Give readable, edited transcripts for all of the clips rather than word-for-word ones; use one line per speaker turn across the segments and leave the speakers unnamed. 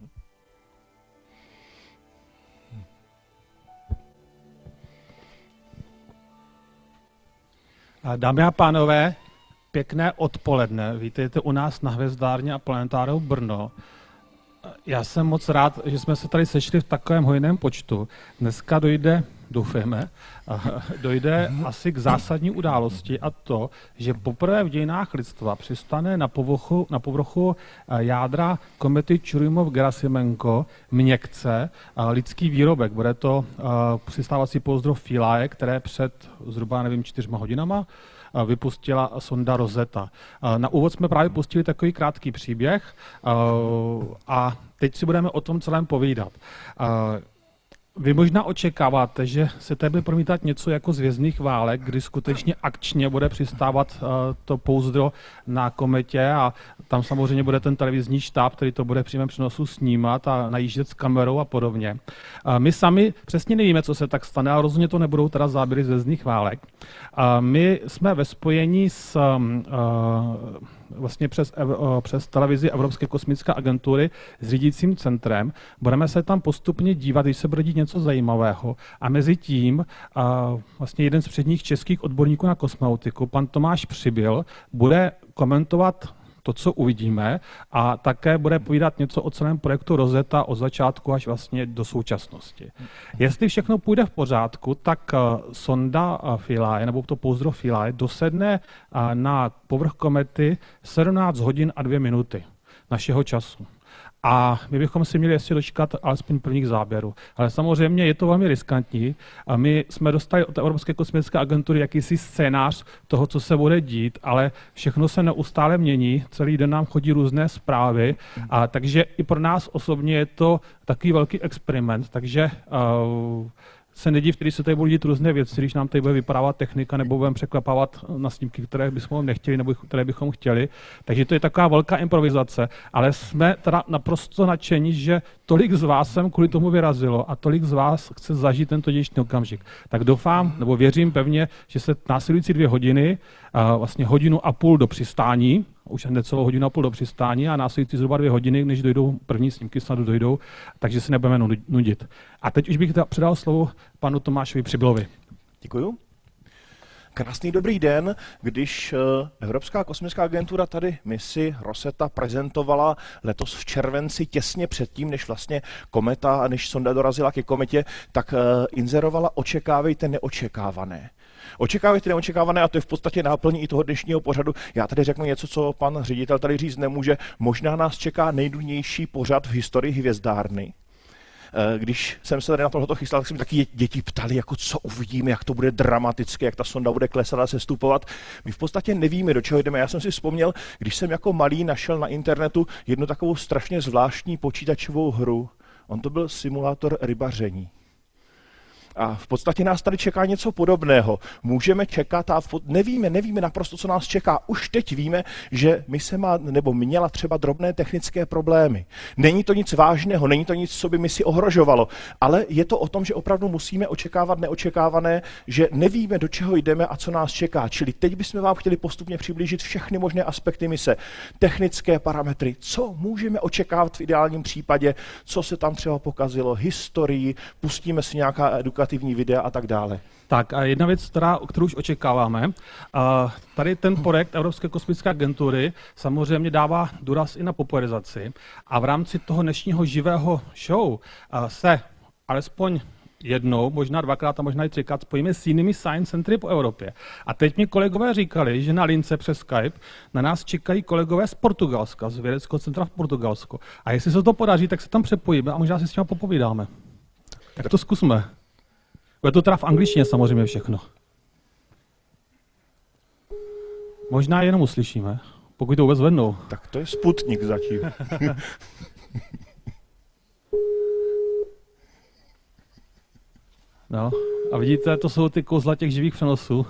Dámy a pánové, pěkné odpoledne. Vítejte u nás na Hvězdárně a planetáriu Brno. Já jsem moc rád, že jsme se tady sešli v takovém hojném počtu. Dneska doufejme, asi k zásadní události, a to, že poprvé v dějinách lidstva přistane na povrchu jádra komety Churyumov-Gerasimenko měkce lidský výrobek. Bude to přistávací pouzdro Philae, které před zhruba 4 hodinama vypustila sonda Rosetta. Na úvod jsme právě pustili takový krátký příběh a teď si budeme o tom celém povídat. Vy možná očekáváte, že se tady bude promítat něco jako z Hvězdných válek, kdy skutečně akčně bude přistávat to pouzdro na kometě a tam samozřejmě bude ten televizní štáb, který to bude v přímém přenosu snímat a najíždět s kamerou a podobně. My sami přesně nevíme, co se tak stane, ale rozhodně to nebudou teda záběry z Hvězdných válek. My jsme ve spojení s vlastně přes televizi Evropské kosmické agentury s řídícím centrem. Budeme se tam postupně dívat, když se bude dít něco zajímavého. A mezi tím vlastně jeden z předních českých odborníků na kosmonautiku, pan Tomáš Přibyl, bude komentovat to, co uvidíme, a také bude povídat něco o celém projektu Rosetta od začátku až vlastně do současnosti. Jestli všechno půjde v pořádku, tak sonda Philae, nebo to pouzdro Philae, dosedne na povrch komety 17 hodin a 2 minuty našeho času. A my bychom si měli ještě dočkat alespoň prvních záběrů. Ale samozřejmě je to velmi riskantní. A my jsme dostali od Evropské kosmické agentury jakýsi scénář toho, co se bude dít, ale všechno se neustále mění. Celý den nám chodí různé zprávy, a takže i pro nás osobně je to takový velký experiment. Takže se nediv, když se tady budou dít různé věci, když nám tady bude vypadávat technika, nebo budeme překlepávat na snímky, které bychom nechtěli, nebo které bychom chtěli. Takže to je taková velká improvizace, ale jsme teda naprosto nadšení, že tolik z vás sem kvůli tomu vyrazilo a tolik z vás chce zažít tento jedinečný okamžik. Tak doufám, nebo věřím pevně, že se následující 2 hodiny, vlastně 1,5 hodiny do přistání, už necelou 1,5 hodiny do přistání a následující zhruba 2 hodiny, než dojdou první snímky, snad dojdou, takže se nebudeme nudit. A teď už bych předal slovo panu Tomášovi Přibylovi.
Děkuju. Krásný dobrý den. Když Evropská kosmická agentura tady misi Rosetta prezentovala letos v červenci, těsně předtím, než vlastně kometa, než sonda dorazila ke kometě, tak inzerovala očekávejte neočekávané. Očekávejte neočekávané, a to je v podstatě náplní i toho dnešního pořadu. Já tady řeknu něco, co pan ředitel tady říct nemůže. Možná nás čeká nejdůležitější pořad v historii hvězdárny. Když jsem se tady na tohleto chystal, tak se mi taky děti ptali, jako co uvidíme, jak to bude dramatické, jak ta sonda bude klesat a sestupovat. My v podstatě nevíme, do čeho jdeme. Já jsem si vzpomněl, když jsem jako malý našel na internetu jednu takovou strašně zvláštní počítačovou hru. On to byl simulátor rybaření. A v podstatě nás tady čeká něco podobného. Můžeme čekat a nevíme naprosto, co nás čeká. Už teď víme, že mise má nebo měla třeba drobné technické problémy. Není to nic vážného, není to nic, co by misi ohrožovalo, ale je to o tom, že opravdu musíme očekávat neočekávané, že nevíme, do čeho jdeme a co nás čeká. Čili teď bychom vám chtěli postupně přiblížit všechny možné aspekty mise, technické parametry, co můžeme očekávat v ideálním případě, co se tam třeba pokazilo, historii, pustíme si nějaká edukativní videa a tak dále.
Tak a jedna věc, kterou už očekáváme, tady ten projekt Evropské kosmické agentury samozřejmě dává důraz i na popularizaci a v rámci toho dnešního živého show se alespoň jednou, možná 2krát a možná i 3krát spojíme s jinými science centry po Evropě. A teď mi kolegové říkali, že na lince přes Skype na nás čekají kolegové z Portugalska, z vědeckého centra v Portugalsku. A jestli se to podaří, tak se tam přepojíme a možná si s těma popovídáme. Tak to zkusme. Bude to teda v angličtině samozřejmě všechno. Možná jenom uslyšíme, pokud to vůbec vednou.
Tak to je Sputnik zatím.
No, a vidíte, to jsou ty kouzla těch živých přenosů.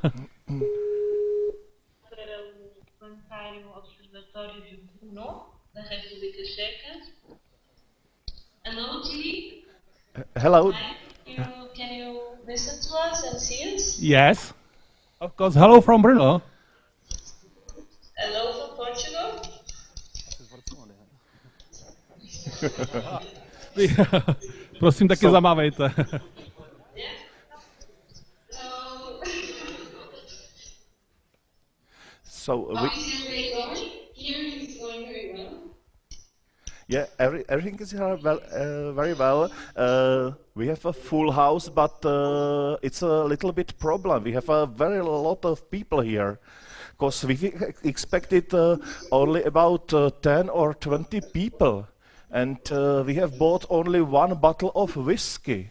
Hello.
Can you listen to us and see us?
Yes, of course. Hello from Brno.
Hello from Portugal.
Prosím, taky zamávejte.
Yeah.
So
How is your day going? Here it's going very well.
yeah, everything is here well, very well. We have a full house, but it's a little bit problem. We have a very lot of people here, because we expected only about 10 or 20 people, and we have bought only one bottle of whiskey.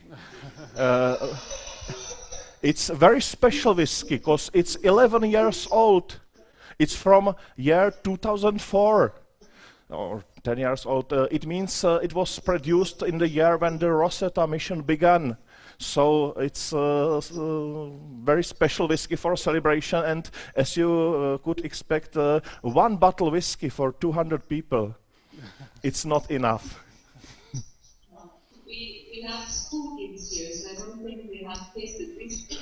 It's a very special whiskey, because it's 11 years old. It's from year 2004. Or 10 years old. It means it was produced in the year when the Rosetta mission began. So it's very special whiskey for celebration, and as you could expect, one bottle whiskey for 200 people, it's not enough.
We have school kids here, so I don't think we have tasted whiskey.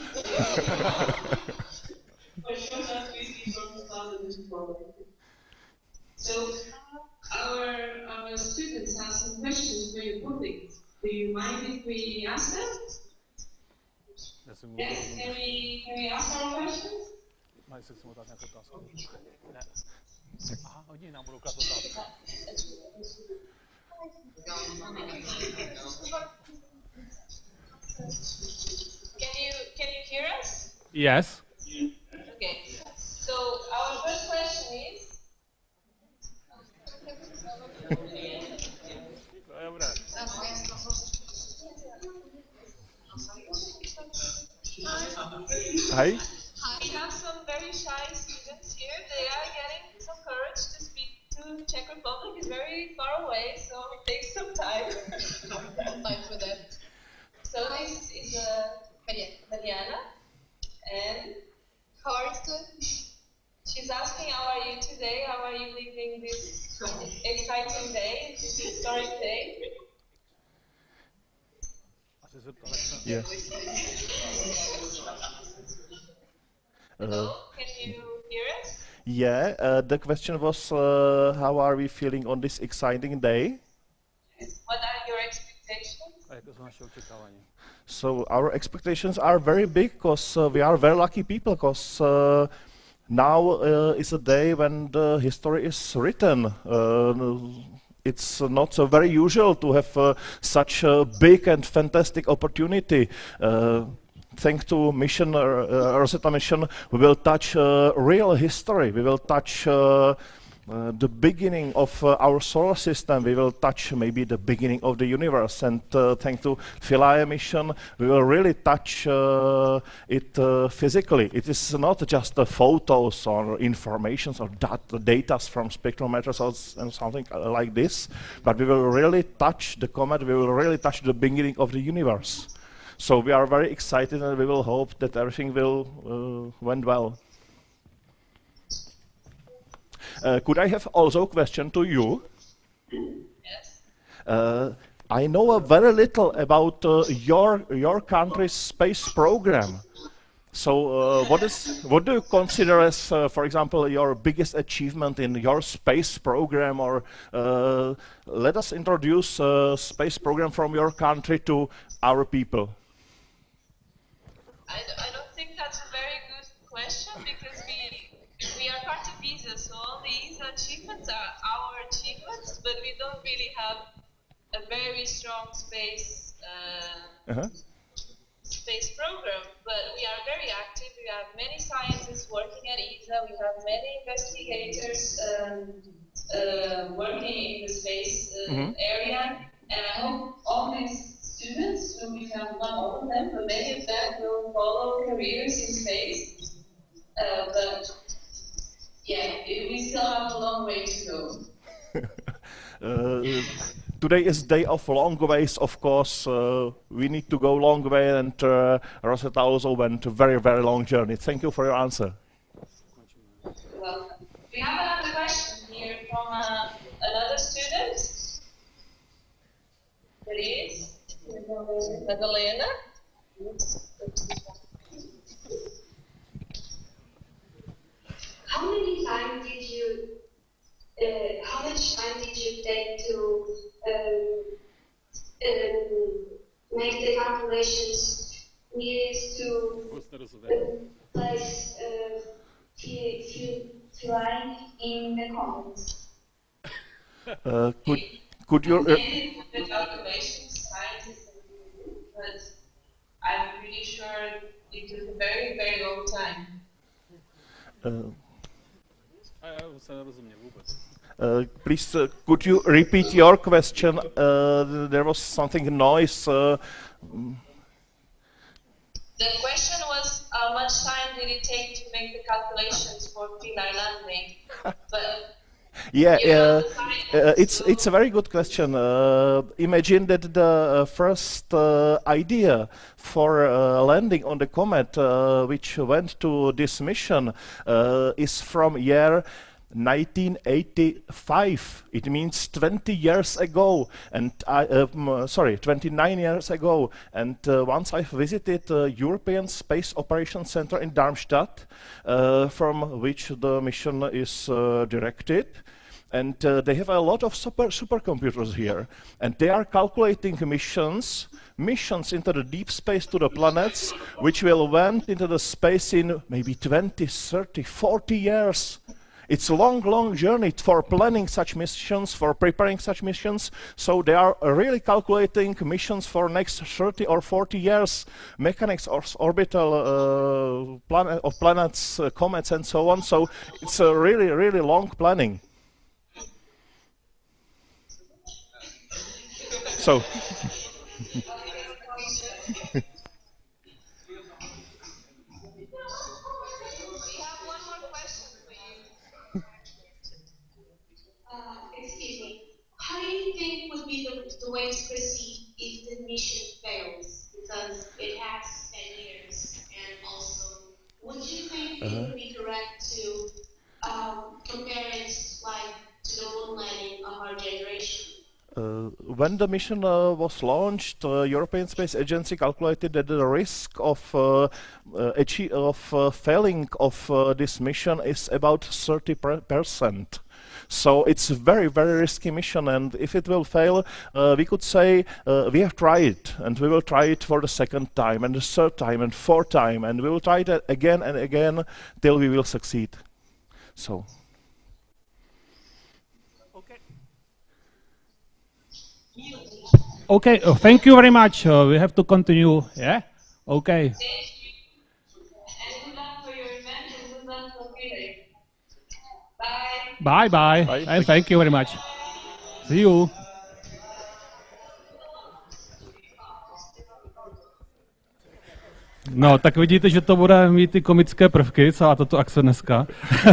For sure not whiskey from 2004. So our students have some questions for you public. Do you mind if we ask them? Yes, can we ask our questions? Can you hear us?
Yes.
Okay. So our first question is.
Hi.
We have some very shy students here. They are getting some courage to speak to Czech Republic. It's very far away, so it takes some time. Time for them. So this is Mariana. And how are you? She's asking, how are you today? How are you living this exciting day, this historic day?
Yeah.
Hello, can you hear us?
Yeah, the question was, how are we feeling on this exciting day?
What are your expectations?
So our expectations are very big, because we are very lucky people, because now is a day when the history is written. It's not so very usual to have such a big and fantastic opportunity. Thanks to mission, Rosetta mission, we will touch real history. We will touch the beginning of our solar system. We will touch maybe the beginning of the universe. And thanks to Philae mission, we will really touch it physically. It is not just the photos or information or data from spectrometers and something like this, but we will really touch the comet. We will really touch the beginning of the universe. So we are very excited, and we will hope that everything will went well. Could I have also a question to you?
Yes.
I know very little about your country's space program. So what do you consider as, for example, your biggest achievement in your space program? Or let us introduce a space program from your country to our people.
I don't think that's a very good question, because we are part of ESA, so all the ESA achievements are our achievements, but we don't really have a very strong space space program. But we are very active. We have many scientists working at ESA. We have many investigators working in the space area, and I hope all these students will become, not all of them, but many of them will follow careers in space. But yeah, we still have a long way to go.
Today is day of long ways, of course. We need to go long way, and Rosetta also went a very, very long journey. Thank you for your answer.
Well, we have another question here from another student. It is Madalena.
How many time did you? How much time did you take to make the calculations, we used to place feline in the comments.
Could you...
Maybe the calculations, scientists, but I'm pretty sure it took a very, very long time.
Please, could you repeat your question? There was something noise.
The question was how much time did it take to make the calculations for feline landing? But
it's a very good question. Imagine that the first idea for landing on the comet, which went to this mission, is from year 1985. It means 20 years ago, and 29 years ago. And once I visited the European Space Operations Center in Darmstadt, from which the mission is directed. And they have a lot of supercomputers here, and they are calculating missions into the deep space to the planets, which will went into the space in maybe 20, 30, 40 years. It's a long, long journey for planning such missions, for preparing such missions. So they are really calculating missions for next 30 or 40 years, mechanics of orbital of planets, comets, and so on. So it's a really, really long planning. So.
How do you think would be the way to proceed if the mission fails? Because it has 10 years, and also, would you think it would be correct to compare it like to the moon landing of our generation?
When the mission was launched, the European Space Agency calculated that the risk of failing of this mission is about 30%. So it's a very, very risky mission, and if it will fail, we could say we have tried, and we will try it for the second time, and the third time, and fourth time, and we will try it again and again till we will succeed. So.
Okay, thank you very much. We have to continue. Yeah? Okay.
Thank you. And good luck for your event, and good luck for feeling. Bye.
Bye.
Bye.
And thank you very much. See you. No, tak vidíte, že to bude mít ty komické prvky, celá tato akce dneska.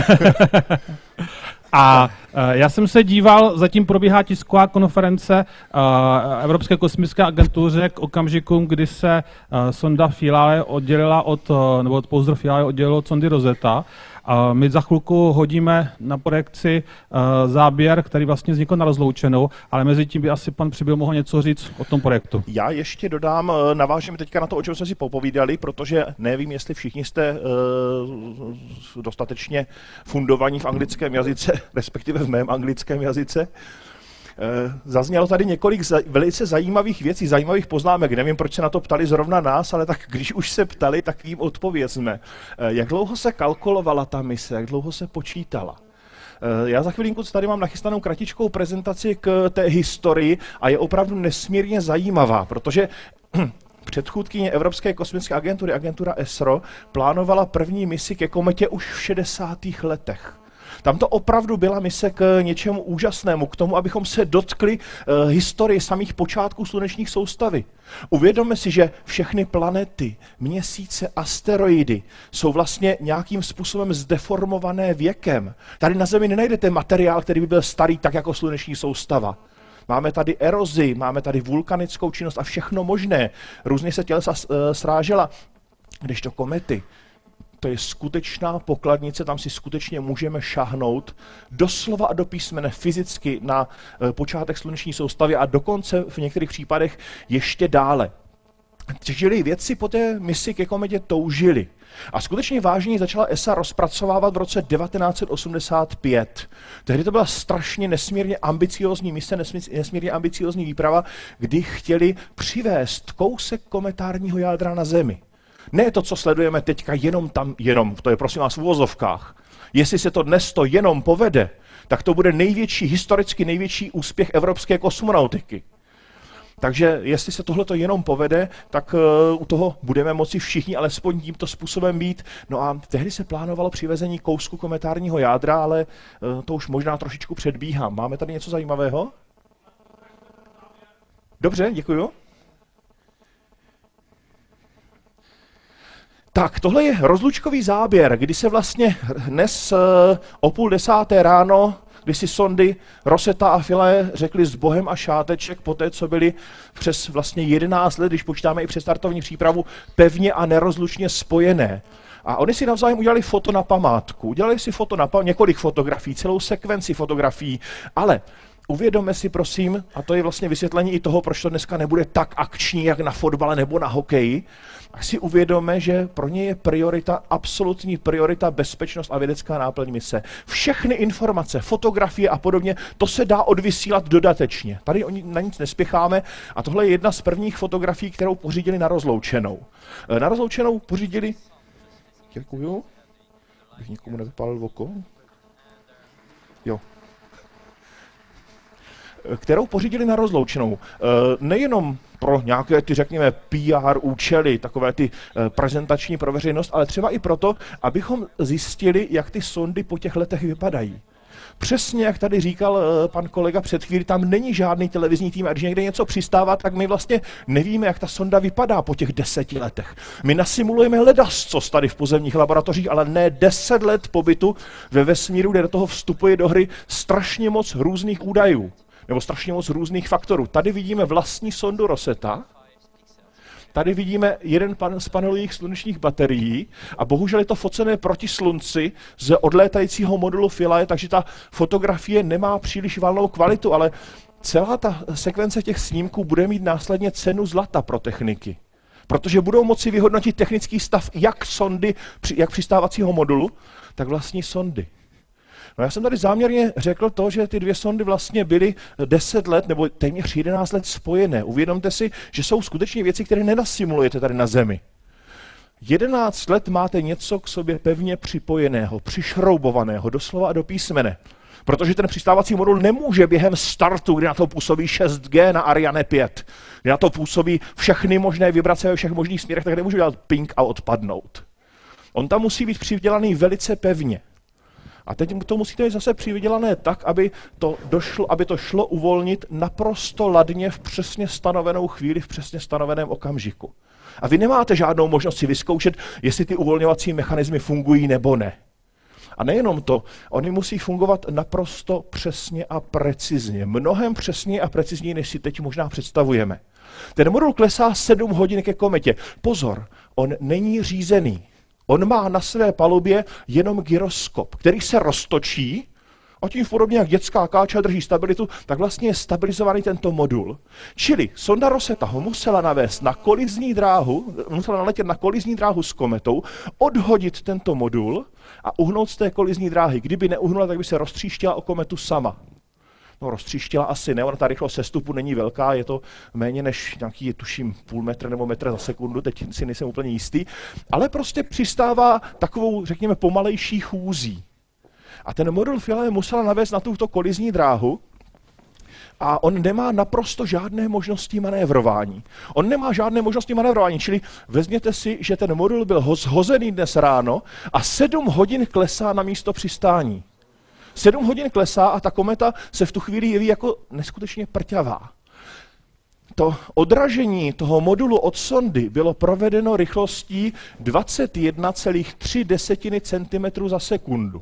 A já jsem se díval, zatím probíhá tisková konference Evropské kosmické agentuře k okamžikům, kdy se sonda Philae oddělila nebo pouzdro Philae oddělilo od sondy Rosetta. My za chvilku hodíme na projekci záběr, který vlastně vznikl na rozloučenou, ale mezi tím by asi pan Přibyl mohl něco říct o tom projektu.
Já ještě dodám, navážeme teďka na to, o čem jsme si popovídali, protože nevím, jestli všichni jste dostatečně fundovaní v anglickém jazyce, respektive v mém anglickém jazyce. Zaznělo tady několik velice zajímavých věcí, zajímavých poznámek. Nevím, proč se na to ptali zrovna nás, ale tak když už se ptali, tak jim odpovězme. Jak dlouho se kalkulovala ta mise, jak dlouho se počítala? Já za chvilinku tady mám nachystanou kratičkou prezentaci k té historii a je opravdu nesmírně zajímavá, protože předchůdkyně Evropské kosmické agentury, agentura ESRO, plánovala první misi ke kometě už v 60. letech. Tam to opravdu byla mise k něčemu úžasnému, k tomu, abychom se dotkli historii samých počátků sluneční soustavy. Uvědomme si, že všechny planety, měsíce, asteroidy jsou vlastně nějakým způsobem zdeformované věkem. Tady na Zemi nenajdete materiál, který by byl starý tak jako sluneční soustava. Máme tady erozi, máme tady vulkanickou činnost a všechno možné. Různě se tělesa srážela, kdežto komety. To je skutečná pokladnice, tam si skutečně můžeme šáhnout doslova a do písmene fyzicky na počátek sluneční soustavy a dokonce v některých případech ještě dále. Čili vědci po té misi ke kometě toužili. A skutečně vážně začala ESA rozpracovávat v roce 1985. Tehdy to byla strašně nesmírně ambiciózní mise, nesmírně ambiciózní výprava, kdy chtěli přivést kousek kometárního jádra na Zemi. Ne to, co sledujeme teďka jenom, to je prosím vás v uvozovkách. Jestli se to dnes to jenom povede, tak to bude historicky největší úspěch evropské kosmonautiky. Takže jestli se tohleto jenom povede, tak u toho budeme moci všichni alespoň tímto způsobem být. No a tehdy se plánovalo přivezení kousku kometárního jádra, ale to už možná trošičku předbíhám. Máme tady něco zajímavého? Dobře, děkuju. Tak, tohle je rozlučkový záběr, kdy se vlastně dnes o 9:30 ráno, kdy si sondy Rosetta a Philae řekli s bohem a šáteček po té, co byli přes vlastně 11 let, když počítáme i přes startovní přípravu, pevně a nerozlučně spojené. A oni si navzájem udělali foto na památku. Udělali si několik fotografií, celou sekvenci fotografií, ale uvědomme si, prosím, a to je vlastně vysvětlení i toho, proč to dneska nebude tak akční, jak na fotbale nebo na hokeji, tak si uvědomme, že pro ně je priorita, absolutní priorita bezpečnost a vědecká náplň mise. Všechny informace, fotografie a podobně, to se dá odvysílat dodatečně. Tady na nic nespěcháme a tohle je jedna z prvních fotografií, kterou pořídili na rozloučenou. Na rozloučenou pořídili... Děkuju. Bych nikomu nevypálil oko. Jo. Kterou pořídili na rozloučenou. Nejenom pro nějaké ty, řekněme, PR účely, takové ty prezentační pro veřejnost, ale třeba i proto, abychom zjistili, jak ty sondy po těch letech vypadají. Přesně jak tady říkal pan kolega před chvílí, tam není žádný televizní tým a když někde něco přistává, tak my vlastně nevíme, jak ta sonda vypadá po těch 10 letech. My nasimulujeme ledascos tady v pozemních laboratořích, ale ne 10 let pobytu ve vesmíru, kde do toho vstupuje do hry strašně moc různých údajů. Nebo strašně moc různých faktorů. Tady vidíme vlastní sondu Rosetta, tady vidíme jeden z panelových slunečních baterií a bohužel je to focené proti slunci z odlétajícího modulu Philae, takže ta fotografie nemá příliš valnou kvalitu, ale celá ta sekvence těch snímků bude mít následně cenu zlata pro techniky. Protože budou moci vyhodnotit technický stav jak sondy, jak přistávacího modulu, tak vlastní sondy. No já jsem tady záměrně řekl to, že ty dvě sondy vlastně byly 10 let nebo téměř 11 let spojené. Uvědomte si, že jsou skutečně věci, které nenasimulujete tady na Zemi. 11 let máte něco k sobě pevně připojeného, přišroubovaného, doslova a do písmene. Protože ten přistávací modul nemůže během startu, kdy na to působí 6G na Ariane 5, kdy na to působí všechny možné vibrace ve všech možných směrech, tak nemůže dělat ping a odpadnout. On tam musí být přidělaný velice pevně. A teď to musíte mít zase přivydělané tak, aby to šlo uvolnit naprosto ladně v přesně stanovenou chvíli, v přesně stanoveném okamžiku. A vy nemáte žádnou možnost si vyzkoušet, jestli ty uvolňovací mechanismy fungují nebo ne. A nejenom to, oni musí fungovat naprosto přesně a precizně. Mnohem přesně a precizněji, než si teď možná představujeme. Ten modul klesá 7 hodin ke kometě. Pozor, on není řízený. On má na své palubě jenom gyroskop, který se roztočí a tím podobně jak dětská káča drží stabilitu, tak vlastně je stabilizovaný tento modul. Čili sonda Rosetta ho musela navést na kolizní dráhu, musela naletět na kolizní dráhu s kometou, odhodit tento modul a uhnout z té kolizní dráhy. Kdyby neuhnula, tak by se roztříštila o kometu sama. No roztříštila asi ne, ona ta rychlost sestupu není velká, je to méně než nějaký, tuším, půl metr nebo metr za sekundu, teď si nejsem úplně jistý, ale prostě přistává takovou, řekněme, pomalejší chůzí. A ten modul Philae musela navést na tuto kolizní dráhu a on nemá naprosto žádné možnosti manévrování. On nemá žádné možnosti manévrování, čili vezměte si, že ten modul byl zhozený dnes ráno a 7 hodin klesá na místo přistání. 7 hodin klesá a ta kometa se v tu chvíli jeví jako neskutečně prťavá. To odražení toho modulu od sondy bylo provedeno rychlostí 21,3 cm za sekundu.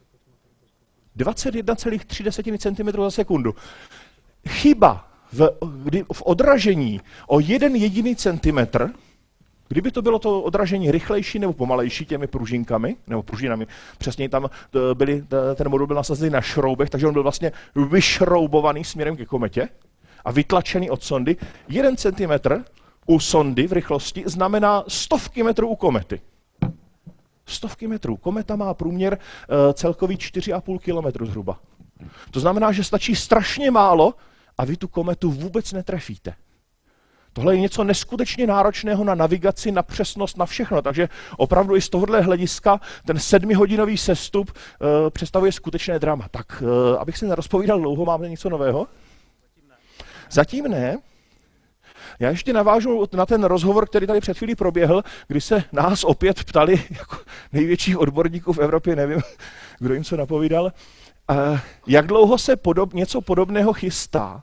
21,3 cm za sekundu. Chyba v odražení o 1 jediný centimetr, kdyby to bylo to odražení rychlejší nebo pomalejší těmi pružinkami, nebo pružinami, přesně tam ten modul byl nasazený na šroubech, takže on byl vlastně vyšroubovaný směrem ke kometě a vytlačený od sondy. 1 centimetr u sondy v rychlosti znamená stovky metrů u komety. Stovky metrů. Kometa má průměr celkový 4,5 kilometru zhruba. To znamená, že stačí strašně málo a vy tu kometu vůbec netrefíte. Tohle je něco neskutečně náročného na navigaci, na přesnost, na všechno. Takže opravdu i z tohohle hlediska ten 7hodinový sestup představuje skutečné drama. Tak, abych se nerozpovídal dlouho, máme něco nového? Zatím ne. Já ještě navážu na ten rozhovor, který tady před chvílí proběhl, kdy se nás opět ptali jako největších odborníků v Evropě, nevím, kdo jim co napovídal, jak dlouho se něco podobného chystá.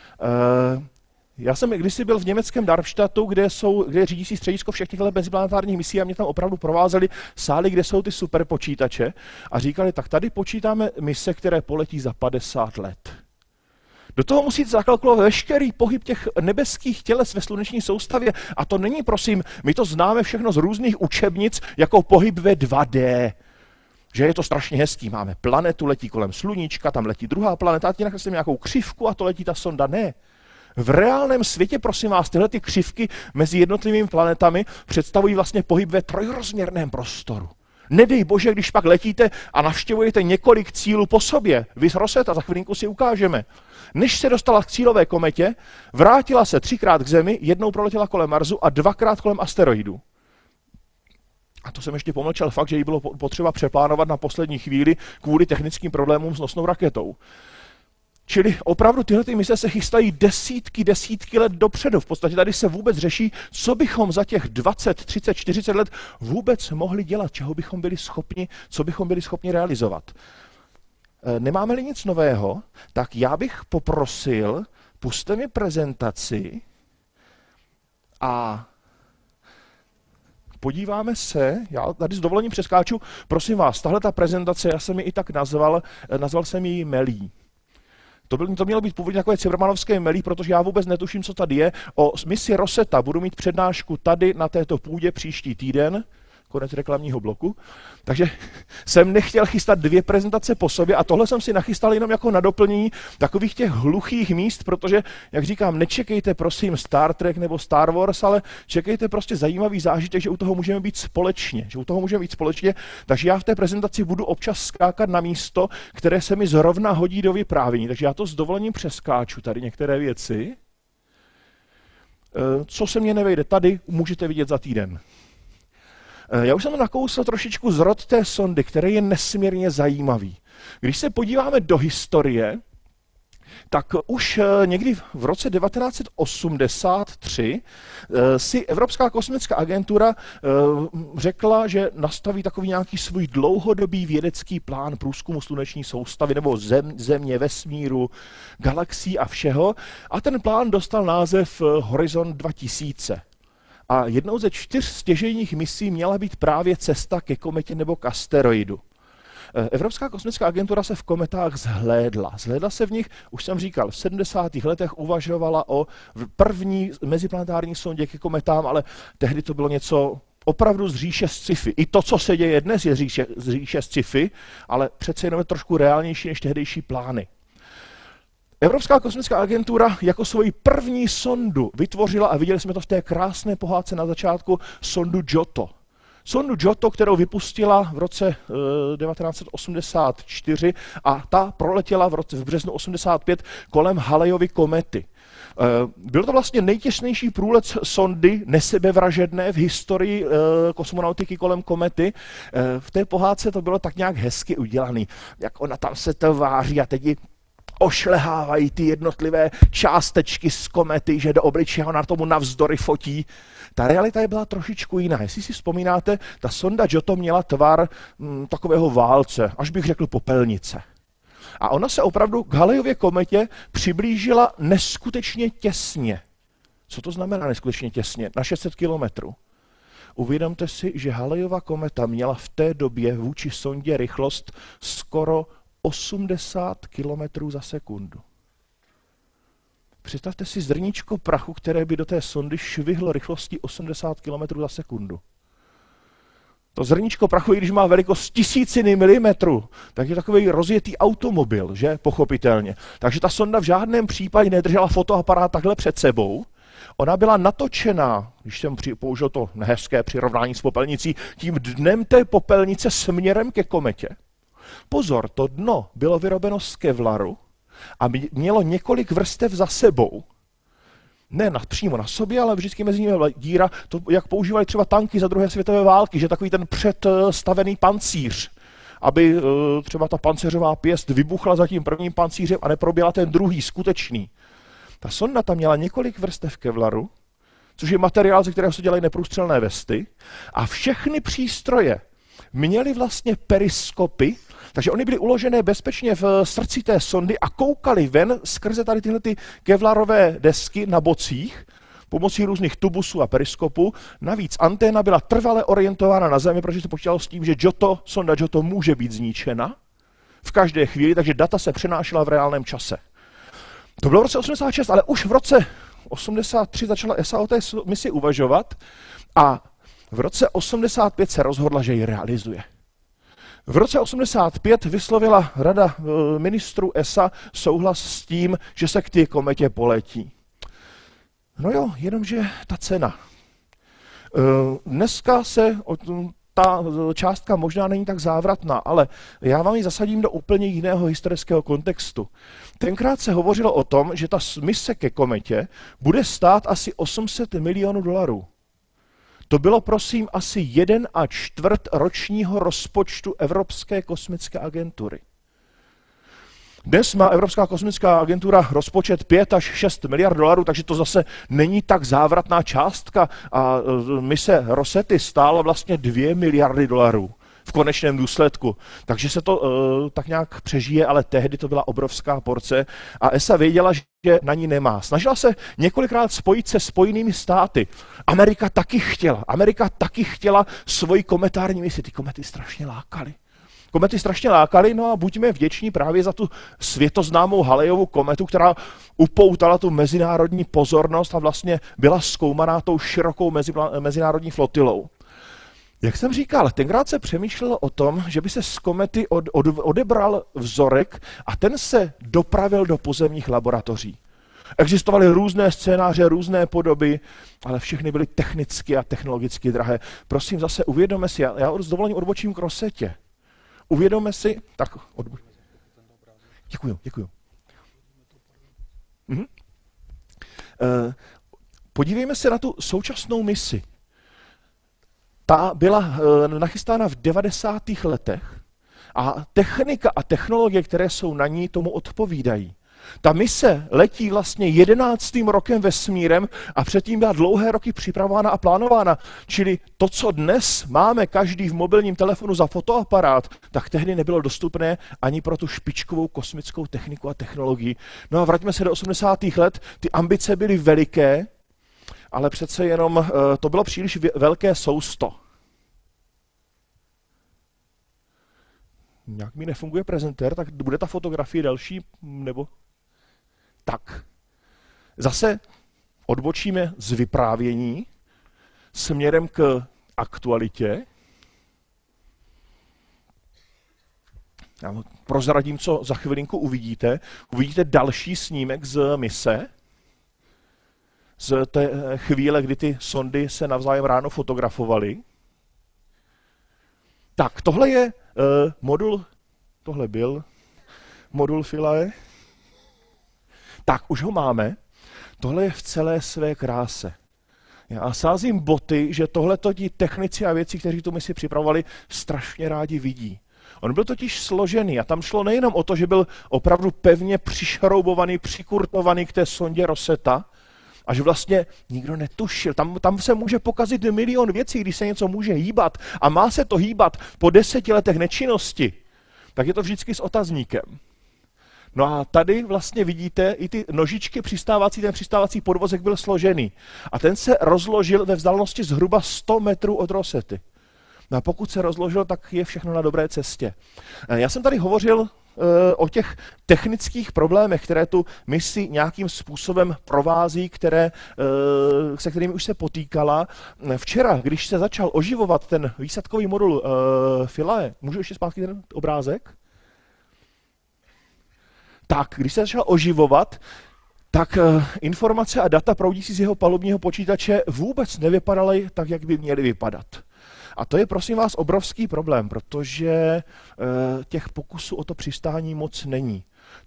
Já jsem kdysi byl v německém Darmstadtu, kde je řídící středisko všech těchto meziplanetárních misí a mě tam opravdu provázeli sály, kde jsou ty superpočítače a říkali, tak tady počítáme mise, které poletí za 50 let. Do toho musíte zakalkulovat veškerý pohyb těch nebeských těles ve sluneční soustavě. A to není, prosím, my to známe všechno z různých učebnic jako pohyb ve 2D. Že je to strašně hezký. Máme planetu, letí kolem sluníčka, tam letí druhá planeta, a ti nakreslím nějakou křivku a to letí ta sonda. Ne. V reálném světě, prosím vás, tyhle ty křivky mezi jednotlivými planetami představují vlastně pohyb ve trojrozměrném prostoru. Nedej bože, když pak letíte a navštěvujete několik cílů po sobě. Vy z Rosetta, za chvilinku si ukážeme. Než se dostala k cílové kometě, vrátila se 3krát k Zemi, jednou proletěla kolem Marsu a 2krát kolem asteroidů. A to jsem ještě pomlčel fakt, že jí bylo potřeba přeplánovat na poslední chvíli kvůli technickým problémům s nosnou raketou. Čili opravdu tyhle mise se chystají desítky let dopředu. V podstatě tady se vůbec řeší, co bychom za těch 20, 30, 40 let vůbec mohli dělat, čeho bychom byli schopni, co bychom byli schopni realizovat. Nemáme-li nic nového, tak já bych poprosil, pusťte mi prezentaci a podíváme se, já tady s dovolením přeskáču, prosím vás, tahle ta prezentace, já jsem ji i tak nazval jsem ji Melí. To mělo být původně takové cimrmanovské melí, protože já vůbec netuším, co tady je. O misi Rosetta budu mít přednášku tady na této půdě příští týden, konec reklamního bloku. Takže jsem nechtěl chystat 2 prezentace po sobě a tohle jsem si nachystal jenom jako na doplnění takových těch hluchých míst, protože, jak říkám, nečekejte prosím Star Trek nebo Star Wars, ale čekejte prostě zajímavý zážitek, že u toho můžeme být společně. Takže já v té prezentaci budu občas skákat na místo, které se mi zrovna hodí do vyprávění. Takže já to s dovolením přeskáču tady některé věci. Co se mně nevejde tady, můžete vidět za týden. Já už jsem nakousl trošičku zrod té sondy, který je nesmírně zajímavý. Když se podíváme do historie, tak už někdy v roce 1983 si Evropská kosmická agentura řekla, že nastaví takový nějaký svůj dlouhodobý vědecký plán průzkumu sluneční soustavy nebo země, vesmíru, galaxií a všeho. A ten plán dostal název Horizont 2000. A jednou ze 4 stěžejních misí měla být právě cesta ke kometě nebo k asteroidu. Evropská kosmická agentura se v kometách zhlédla. Zhlédla se v nich, už jsem říkal, v 70. letech uvažovala o první meziplanetární sondě ke kometám, ale tehdy to bylo něco opravdu z říše sci-fi. I to, co se děje dnes, je z říše sci-fi, ale přece jenom je trošku reálnější než tehdejší plány. Evropská kosmická agentura jako svoji první sondu vytvořila, a viděli jsme to v té krásné pohádce na začátku, sondu Giotto. Sondu Giotto, kterou vypustila v roce 1984 a ta proletěla v březnu 85 kolem Halleyovy komety. Byl to vlastně nejtěsnější průlet sondy nesebevražedné v historii kosmonautiky kolem komety. V té pohádce to bylo tak nějak hezky udělaný, jak ona tam se to váří a teď ošlehávají ty jednotlivé částečky z komety, že do obličeje ona tomu navzdory fotí. Ta realita byla trošičku jiná. Jestli si vzpomínáte, ta sonda Giotto měla tvar takového válce, až bych řekl popelnice. A ona se opravdu k Halleyově kometě přiblížila neskutečně těsně. Co to znamená neskutečně těsně? Na 600 kilometrů. Uvědomte si, že Halleyova kometa měla v té době vůči sondě rychlost skoro 80 km za sekundu. Představte si zrníčko prachu, které by do té sondy švihlo rychlostí 80 km za sekundu. To zrníčko prachu, i když má velikost tisíciny milimetru, tak je takový rozjetý automobil, že? Pochopitelně. Takže ta sonda v žádném případě nedržela fotoaparát takhle před sebou. ona byla natočená, když jsem použil to hezké přirovnání s popelnicí, tím dnem té popelnice směrem ke kometě. Pozor, to dno bylo vyrobeno z kevlaru a mělo několik vrstev za sebou. Ne přímo na sobě, ale vždycky mezi nimi byla díra, to, jak používali třeba tanky za druhé světové války, že takový ten představený pancíř, aby třeba ta pancéřová pěst vybuchla za tím prvním pancířem a neproběla ten druhý, skutečný. Ta sonda tam měla několik vrstev kevlaru, což je materiál, ze kterého se dělají neprůstřelné vesty, a všechny přístroje měly vlastně periskopy, takže oni byly uložené bezpečně v srdci té sondy a koukali ven skrze tady tyhle ty kevlarové desky na bocích pomocí různých tubusů a periskopů. Navíc anténa byla trvale orientována na Zemi, protože se počítalo s tím, že sonda Giotto může být zničena v každé chvíli, takže data se přenášela v reálném čase. To bylo v roce 86, ale už v roce 83 začala ESA o té misi uvažovat a v roce 85 se rozhodla, že ji realizuje. V roce 85 vyslovila Rada ministrů ESA souhlas s tím, že se k té kometě poletí. No jo, jenomže ta cena. Dneska ta částka možná není tak závratná, ale já vám ji zasadím do úplně jiného historického kontextu. Tenkrát se hovořilo o tom, že ta mise ke kometě bude stát asi 800 milionů dolarů. To bylo prosím asi 1,25 ročního rozpočtu Evropské kosmické agentury. Dnes má Evropská kosmická agentura rozpočet 5 až 6 miliard dolarů, takže to zase není tak závratná částka a mise Rosety stála vlastně 2 miliardy dolarů v konečném důsledku. Takže se to tak nějak přežije, ale tehdy to byla obrovská porce a ESA věděla, že na ní nemá. Snažila se několikrát spojit se Spojenými státy. Amerika taky chtěla svoji kometární misi. Ty komety strašně lákaly, no a buďme vděční právě za tu světoznámou Halleyovu kometu, která upoutala tu mezinárodní pozornost a vlastně byla zkoumaná tou širokou mezinárodní flotilou. Jak jsem říkal, tenkrát se přemýšlelo o tom, že by se z komety odebral vzorek a ten se dopravil do pozemních laboratoří. Existovaly různé scénáře, různé podoby, ale všechny byly technicky a technologicky drahé. Prosím, zase uvědomme si, já s dovolením odbočím k Rosetě. Uvědomme si, tak Děkuju. Podívejme se na tu současnou misi. Ta byla nachystána v 90. letech a technika a technologie, které jsou na ní, tomu odpovídají. Ta mise letí vlastně 11. rokem vesmírem a předtím byla dlouhé roky připravována a plánována. Čili to, co dnes máme každý v mobilním telefonu za fotoaparát, tak tehdy nebylo dostupné ani pro tu špičkovou kosmickou techniku a technologii. No a vraťme se do 80. let, ty ambice byly veliké, ale přece jenom to bylo příliš velké sousto. Nějak mi nefunguje prezentér, tak bude ta fotografie další, nebo... Tak. Zase odbočíme z vyprávění směrem k aktualitě. Já prozradím, co za chvilinku uvidíte. Uvidíte další snímek z mise, z té chvíle, kdy ty sondy se navzájem ráno fotografovaly. Tak, tohle je modul Philae. Tak, už ho máme. Tohle je v celé své kráse. Já sázím boty, že tohleto ti technici a věci, kteří tu misi připravovali, strašně rádi vidí. On byl totiž složený a tam šlo nejenom o to, že byl opravdu pevně přišroubovaný, přikurtovaný k té sondě Rosetta a že vlastně nikdo netušil. Tam se může pokazit milion věcí, když se něco může hýbat a má se to hýbat po 10 letech nečinnosti, tak je to vždycky s otazníkem. No a tady vlastně vidíte i ty nožičky přistávací, ten přistávací podvozek byl složený. A ten se rozložil ve vzdálenosti zhruba 100 metrů od Rosety. No a pokud se rozložil, tak je všechno na dobré cestě. Já jsem tady hovořil o těch technických problémech, které tu misi nějakým způsobem provází, se kterými už se potýkala. Včera, když se začal oživovat ten výsadkový modul Philae, můžu ještě zpátky ten obrázek? Tak, když se začal oživovat, tak informace a data proudící z jeho palubního počítače vůbec nevypadaly tak, jak by měly vypadat. A to je, prosím vás, obrovský problém, protože těch pokusů o to přistání moc není.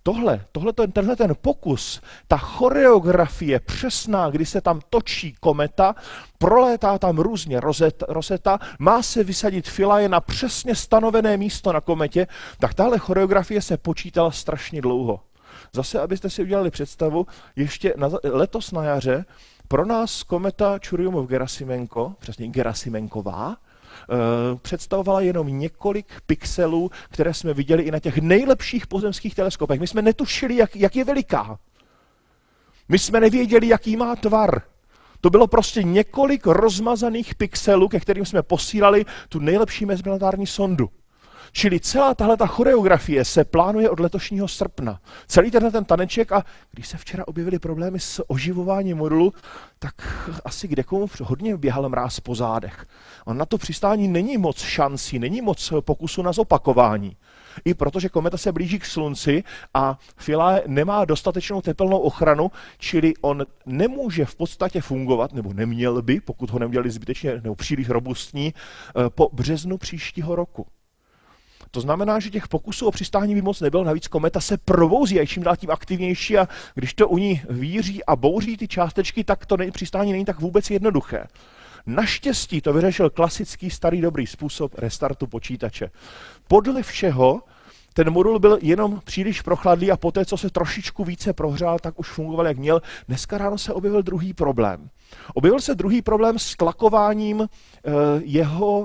Tenhle ten pokus, ta choreografie přesná, kdy se tam točí kometa, prolétá tam různě Rosetta, má se vysadit Philae na přesně stanovené místo na kometě, tak tahle choreografie se počítala strašně dlouho. Zase, abyste si udělali představu, ještě letos na jaře pro nás kometa Churyumov-Gerasimenko, přesně Gerasimenková, představovala jenom několik pixelů, které jsme viděli i na těch nejlepších pozemských teleskopech. My jsme netušili, jak je veliká. My jsme nevěděli, jaký má tvar. To bylo prostě několik rozmazaných pixelů, ke kterým jsme posílali tu nejlepší meziplanetární sondu. Čili celá tahleta choreografie se plánuje od letošního srpna. Celý ten taneček, a když se včera objevily problémy s oživováním modulu, tak asi kdekomu hodně běhal mráz po zádech. A na to přistání není moc šancí, není moc pokusu na zopakování. I protože kometa se blíží k Slunci a Philae nemá dostatečnou tepelnou ochranu, čili on nemůže v podstatě fungovat, nebo neměl by, pokud ho neměli zbytečně nebo příliš robustní, po březnu příštího roku. To znamená, že těch pokusů o přistání by moc nebylo, navíc kometa se probouzí a je čím dál tím aktivnější a když to u ní víří a bouří ty částečky, tak to přistání není tak vůbec jednoduché. Naštěstí to vyřešil klasický starý dobrý způsob restartu počítače. Podle všeho ten modul byl jenom příliš prochladlý a poté, co se trošičku více prohřál, tak už fungoval, jak měl. Dneska ráno se objevil druhý problém. Objevil se druhý problém s tlakováním jeho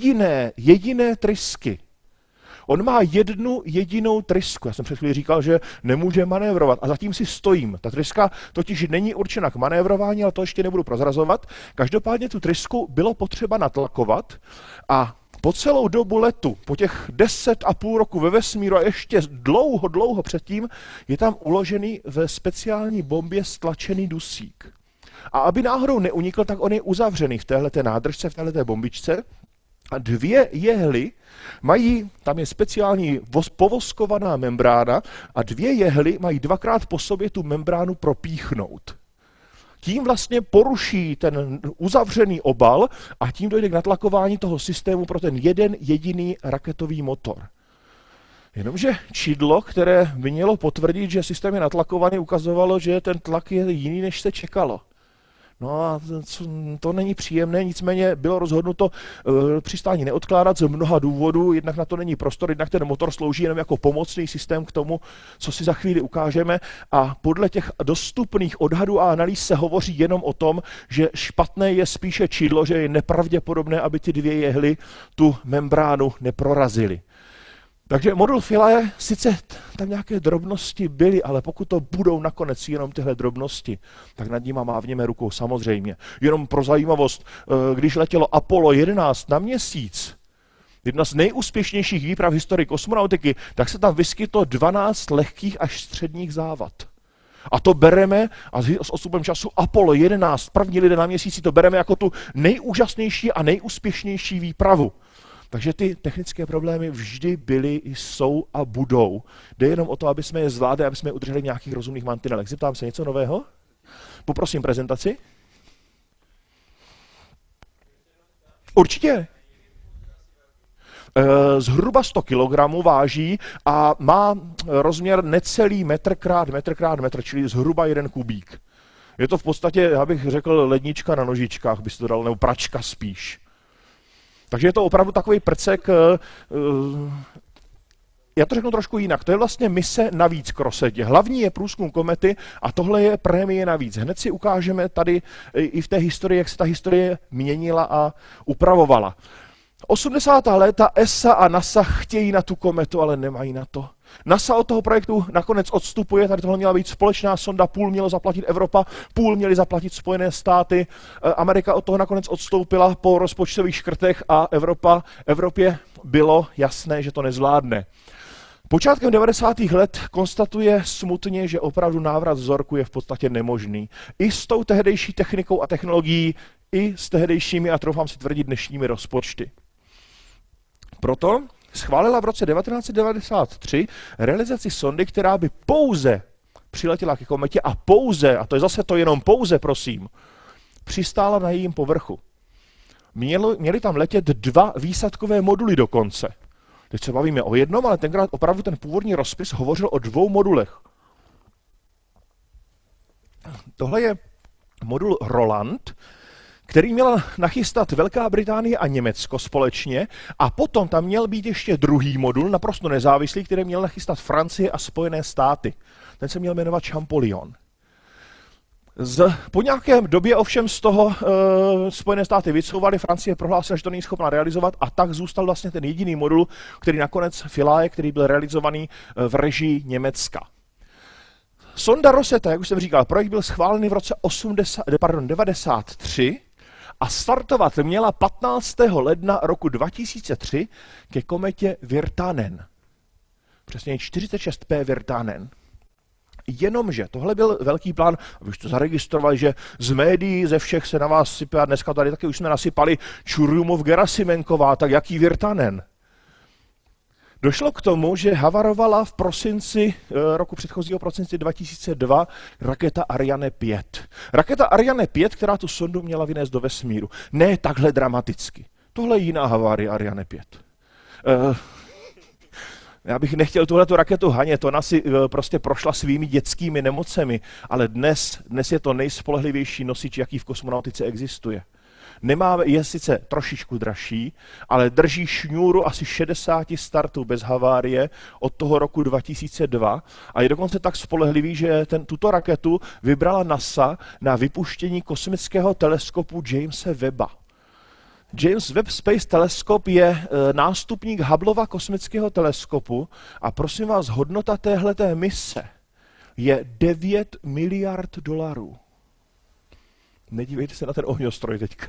jediné trysky. On má jednu jedinou trysku. Já jsem před chvílí říkal, že nemůže manévrovat a zatím si stojím. Ta tryska totiž není určena k manévrování, ale to ještě nebudu prozrazovat. Každopádně tu trysku bylo potřeba natlakovat a po celou dobu letu, po těch 10,5 roku ve vesmíru a ještě dlouho předtím, je tam uložený ve speciální bombě stlačený dusík. A aby náhodou neunikl, tak on je uzavřený v téhleté nádržce, v téhleté bombičce. A dvě jehly mají, tam je speciální povoskovaná membrána a dvě jehly mají dvakrát po sobě tu membránu propíchnout. Tím vlastně poruší ten uzavřený obal a tím dojde k natlakování toho systému pro ten jeden jediný raketový motor. Jenomže čidlo, které by mělo potvrdit, že systém je natlakovaný, ukazovalo, že ten tlak je jiný, než se čekalo. No a to není příjemné, nicméně bylo rozhodnuto přistání neodkládat z mnoha důvodů, jednak na to není prostor, jednak ten motor slouží jenom jako pomocný systém k tomu, co si za chvíli ukážeme a podle těch dostupných odhadů a analýz se hovoří jenom o tom, že špatné je spíše čidlo, že je nepravděpodobné, aby ty dvě jehly tu membránu neprorazily. Takže modul Philae, sice tam nějaké drobnosti byly, ale pokud to budou nakonec jenom tyhle drobnosti, tak nad nimi mávněme rukou samozřejmě. Jenom pro zajímavost, když letělo Apollo 11 na Měsíc, jedna z nejúspěšnějších výprav v historii kosmonautiky, tak se tam vyskytlo 12 lehkých až středních závad. A to bereme, a s odstupem času Apollo 11, první lidé na Měsíci, to bereme jako tu nejúžasnější a nejúspěšnější výpravu. Takže ty technické problémy vždy byly, jsou a budou. Jde jenom o to, aby jsme je zvládli, aby jsme je udrželi v nějakých rozumných mantinelech. Zeptám se něco nového? Poprosím prezentaci. Určitě. Zhruba 100 kg váží a má rozměr necelý metr krát metr, čili zhruba 1 kubík. Je to v podstatě, já bych řekl, lednička na nožičkách, by se to dalo, nebo pračka spíš. Takže je to opravdu takový prcek, já to řeknu trošku jinak, to je vlastně mise navíc k Rosetě. Hlavní je průzkum komety a tohle je prémie navíc. Hned si ukážeme tady i v té historii, jak se ta historie měnila a upravovala. 80. léta ESA a NASA chtějí na tu kometu, ale nemají na to. NASA od toho projektu nakonec odstupuje, tady tohle měla být společná sonda, půl mělo zaplatit Evropa, půl měly zaplatit Spojené státy, Amerika od toho nakonec odstoupila po rozpočtových škrtech a Evropě bylo jasné, že to nezvládne. Počátkem 90. let konstatuje smutně, že opravdu návrat vzorku je v podstatě nemožný. I s tou tehdejší technikou a technologií, i s tehdejšími, a troufám si tvrdit, dnešními rozpočty. Proto schválila v roce 1993 realizaci sondy, která by přiletěla ke kometě a pouze, a to je zase to jenom pouze, prosím, přistála na jejím povrchu. Měli tam letět 2 výsadkové moduly dokonce. Teď se bavíme o jednom, ale tenkrát opravdu ten původní rozpis hovořil o 2 modulech. Tohle je modul Roland, který měla nachystat Velká Británie a Německo společně, a potom tam měl být ještě druhý modul, naprosto nezávislý, který měl nachystat Francie a Spojené státy. Ten se měl jmenovat Champollion. Po nějakém době ovšem z toho Spojené státy vycouvaly, Francie prohlásila, že to není schopna realizovat, a tak zůstal vlastně ten jediný modul, který nakonec Philae, který byl realizovaný v režii Německa. Sonda Rosetta, jak už jsem říkal, projekt byl schválený v roce 1993 a startovat měla 15. ledna roku 2003 ke kometě Virtanen. Přesně 46P Virtanen. Jenomže tohle byl velký plán, abyste to zaregistrovali, že z médií ze všech se na vás sype, a dneska tady taky už jsme nasypali Čurjumov, Gerasimenková, tak jaký Virtanen? Došlo k tomu, že havarovala v prosinci roku předchozího, prosinci 2002, raketa Ariane 5. Raketa Ariane 5, která tu sondu měla vynést do vesmíru. Ne takhle dramaticky. Tohle je jiná havárie Ariane 5. Já bych nechtěl tuhletu raketu hanět, ona si prostě prošla svými dětskými nemocemi, ale dnes je to nejspolehlivější nosič, jaký v kosmonautice existuje. Je sice trošičku dražší, ale drží šňůru asi 60 startů bez havárie od toho roku 2002 a je dokonce tak spolehlivý, že tuto raketu vybrala NASA na vypuštění kosmického teleskopu Jamese Webba. James Webb Space Telescope je nástupník Hubbleova kosmického teleskopu a prosím vás, hodnota téhleté mise je $9 miliard. Nedívejte se na ten ohňostroj teďka.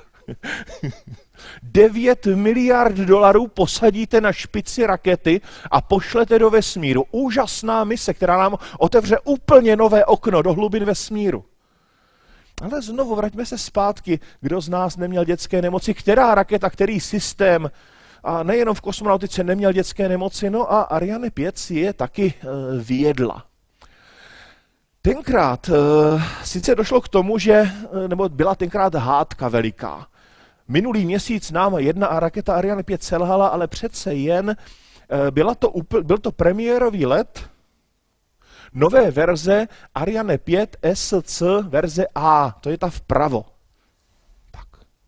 $9 miliard posadíte na špici rakety a pošlete do vesmíru. Úžasná mise, která nám otevře úplně nové okno do hlubin vesmíru. Ale znovu vraťme se zpátky, kdo z nás neměl dětské nemoci, která raketa, který systém, a nejenom v kosmonautice neměl dětské nemoci, no a Ariane 5 si je taky vyjedla. Tenkrát sice došlo k tomu, nebo byla tenkrát hádka veliká. Minulý měsíc nám jedna raketa Ariane 5 selhala, ale přece jen byl to premiérový let nové verze Ariane 5 SC verze A, to je ta vpravo. Tak.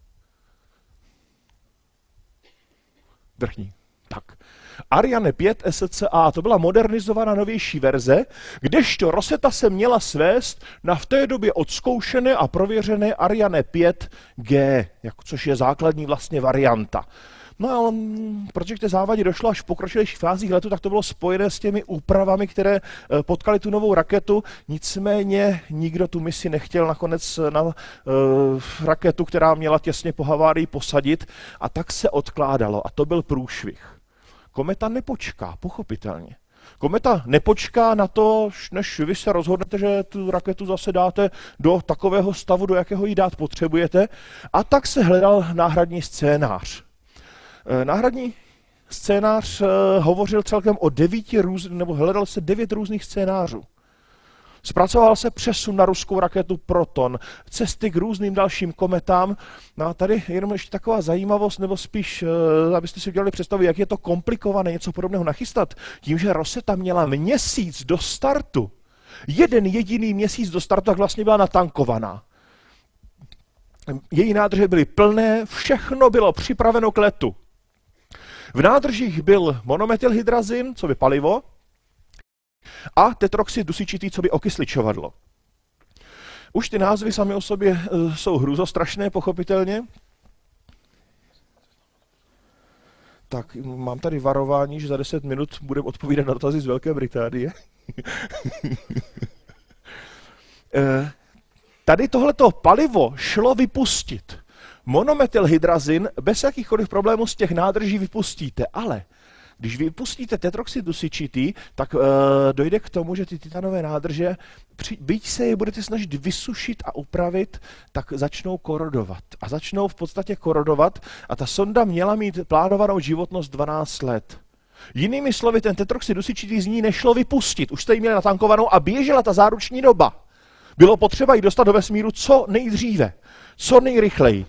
Vrchní. Tak. Ariane 5 SCA, to byla modernizovaná novější verze, kdežto Rosetta se měla svést na v té době odzkoušené a prověřené Ariane 5G, což je základní vlastně varianta. No a protože k té závadě došlo až v pokročilejších fázích letu, tak to bylo spojené s těmi úpravami, které potkaly tu novou raketu, nicméně nikdo tu misi nechtěl nakonec na raketu, která měla těsně po havárii posadit, a tak se odkládalo a to byl průšvih. Kometa nepočká, pochopitelně. Kometa nepočká na to, než vy se rozhodnete, že tu raketu zase dáte do takového stavu, do jakého ji dát potřebujete, a tak se hledal náhradní scénář. Náhradní scénář hovořil celkem o hledal se 9 různých scénářů. Zpracoval se přesun na ruskou raketu Proton, cesty k různým dalším kometám. No a tady jenom ještě taková zajímavost, nebo spíš, abyste si udělali představu, jak je to komplikované něco podobného nachystat. Tím, že Rosetta měla měsíc do startu, jeden jediný měsíc do startu, tak vlastně byla natankovaná. Její nádrže byly plné, všechno bylo připraveno k letu. V nádržích byl monometylhydrazin, co by palivo, a tetroxid dusičitý, co by okysličovadlo. Už ty názvy sami o sobě jsou hrůzostrašné, pochopitelně. Tak, mám tady varování, že za 10 minut budeme odpovídat na dotazy z Velké Británie. Tady tohleto palivo šlo vypustit. Monometylhydrazin bez jakýchkoliv problémů z těch nádrží vypustíte, ale když vypustíte tetroxid dusičitý, tak dojde k tomu, že ty titanové nádrže, byť se je budete snažit vysušit a upravit, tak začnou korodovat. A začnou v podstatě korodovat a ta sonda měla mít plánovanou životnost 12 let. Jinými slovy, ten tetroxid dusičitý z ní nešlo vypustit. Už jste ji měli natankovanou a běžela ta záruční doba. Bylo potřeba ji dostat do vesmíru co nejdříve, co nejrychleji.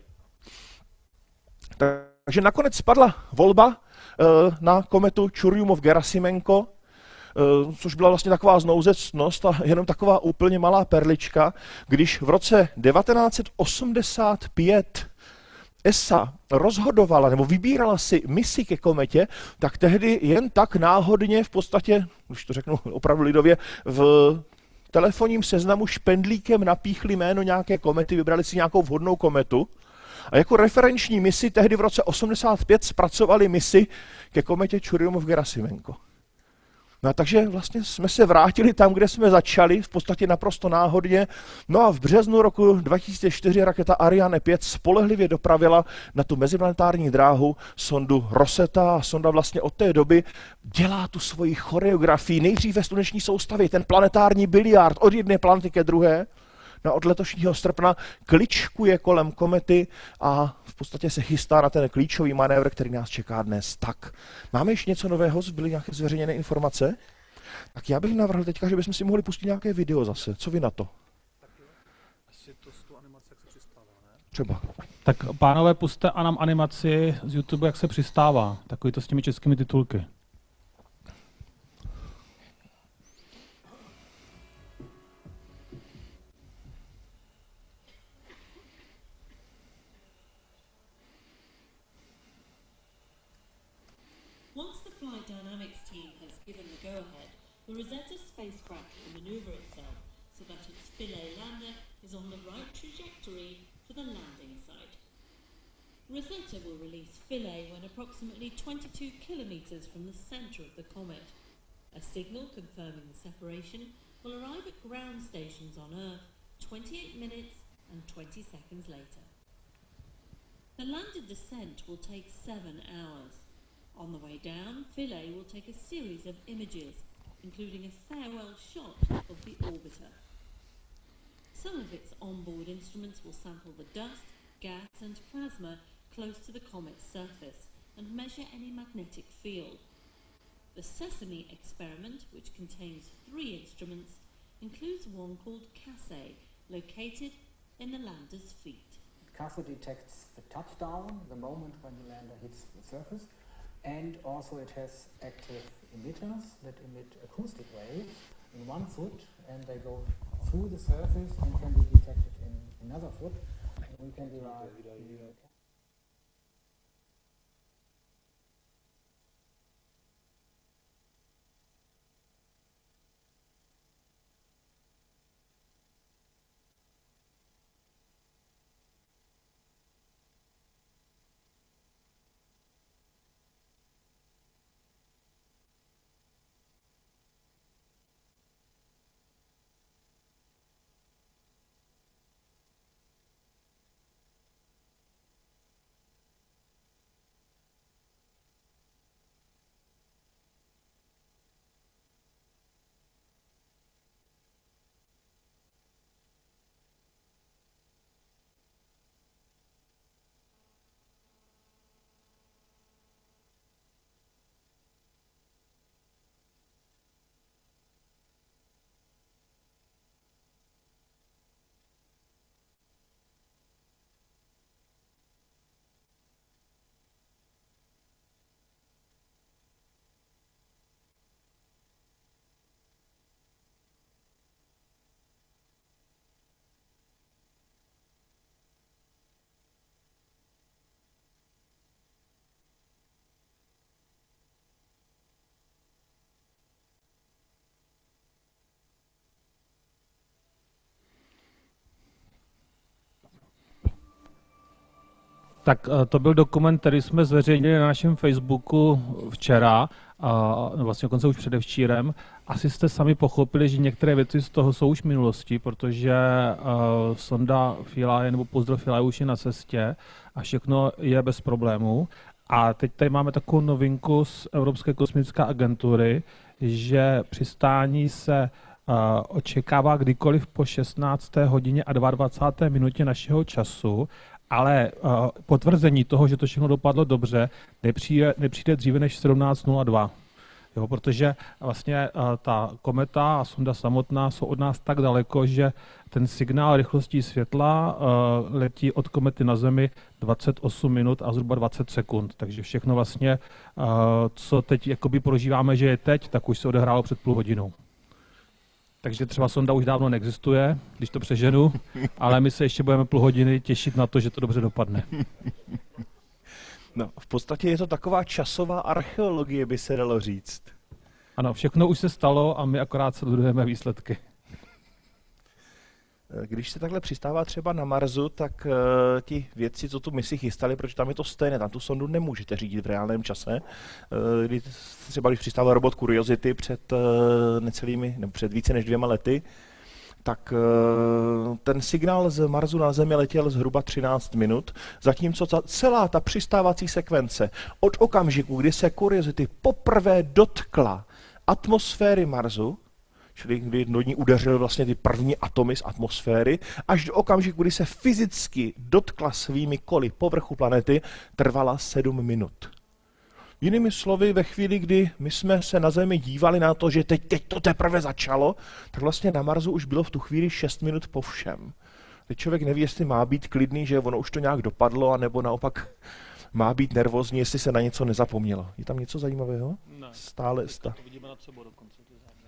Takže nakonec spadla volba na kometu Churyumov-Gerasimenko, což byla vlastně taková znouzecnost a jenom taková úplně malá perlička, když v roce 1985 ESA rozhodovala nebo vybírala si misi ke kometě, tak tehdy jen tak náhodně v podstatě, když to řeknu opravdu lidově, v telefonním seznamu špendlíkem napíchli jméno nějaké komety, vybrali si nějakou vhodnou kometu a jako referenční misi tehdy v roce 1985 zpracovali misi ke kometě Churyumov-Gerasimenko. No a takže vlastně jsme se vrátili tam, kde jsme začali, v podstatě naprosto náhodně. No a v březnu roku 2004 raketa Ariane 5 spolehlivě dopravila na tu meziplanetární dráhu sondu Rosetta. A sonda vlastně od té doby dělá tu svoji choreografii nejdřív ve sluneční soustavě, ten planetární biliard od jedné planety ke druhé. No od letošního srpna kličkuje kolem komety a v podstatě se chystá na ten klíčový manévr, který nás čeká dnes. Tak, máme ještě něco nového? Byly nějaké zveřejněné informace? Tak já bych navrhl teďka, že bychom si mohli pustit nějaké video zase. Co vy na to? Třeba.
Tak pánové, pusťte a nám animaci z YouTube, jak se přistává. Takový to s těmi českými titulky.
Flight Dynamics team has given the go-ahead, the Rosetta spacecraft will maneuver itself so that its Philae lander is on the right trajectory for the landing site. Rosetta will release Philae when approximately 22 kilometers from the center of the comet. A signal confirming the separation will arrive at ground stations on Earth 28 minutes and 20 seconds later. The landed descent will take 7 hours. On the way down, Philae will take a series of images, including a farewell shot of the orbiter. Some of its onboard instruments will sample the dust, gas and plasma close to the comet's surface and measure any magnetic field. The Sesame experiment, which contains 3 instruments, includes one called CASSE, located in the lander's feet.
CASSE detects the touchdown, the moment when the lander hits the surface, and also it has active emitters that emit acoustic waves in one foot, and they go through the surface and can be detected in another foot. And we can derive the
Tak to byl dokument, který jsme zveřejnili na našem Facebooku včera, vlastně dokonce už předevčírem. Asi jste sami pochopili, že některé věci z toho jsou už minulosti, protože sonda Philae nebo pouzdro Philae už je na cestě a všechno je bez problémů. A teď tady máme takovou novinku z Evropské kosmické agentury, že přistání se očekává kdykoliv po 16. hodině a 22. minutě našeho času Ale potvrzení toho, že to všechno dopadlo dobře, nepřijde dříve než 17:02. Jo, protože vlastně ta kometa a sonda samotná jsou od nás tak daleko, že ten signál rychlostí světla letí od komety na Zemi 28 minut a zhruba 20 sekund. Takže všechno vlastně, co teď jakoby prožíváme, že je teď, tak už se odehrálo před půl hodinou. Takže třeba sonda už dávno neexistuje, když to přeženu, ale my se ještě budeme půl hodiny těšit na to, že to dobře dopadne.
No, v podstatě je to taková časová archeologie, by se dalo říct.
Ano, všechno už se stalo a my akorát sledujeme výsledky.
Když se takhle přistává třeba na Marsu, tak ti vědci, co tu misi chystali, protože tam je to stejné, tam tu sondu nemůžete řídit v reálném čase. Když přistával robot Curiosity před více než 2 lety, tak ten signál z Marsu na Zemi letěl zhruba 13 minut, zatímco celá ta přistávací sekvence od okamžiku, kdy se Curiosity poprvé dotkla atmosféry Marsu, čili kdy do ní udeřily vlastně ty první atomy z atmosféry, až do okamžiku, kdy se fyzicky dotkla svými koly povrchu planety, trvala 7 minut. Jinými slovy, ve chvíli, kdy my jsme se na Zemi dívali na to, že teď to teprve začalo, tak vlastně na Marsu už bylo v tu chvíli 6 minut po všem. Teď člověk neví, jestli má být klidný, že ono už to nějak dopadlo, anebo naopak má být nervózní, jestli se na něco nezapomnělo. Je tam něco zajímavého?
Ne.
Stále.
To vidíme nad sebou dokonce.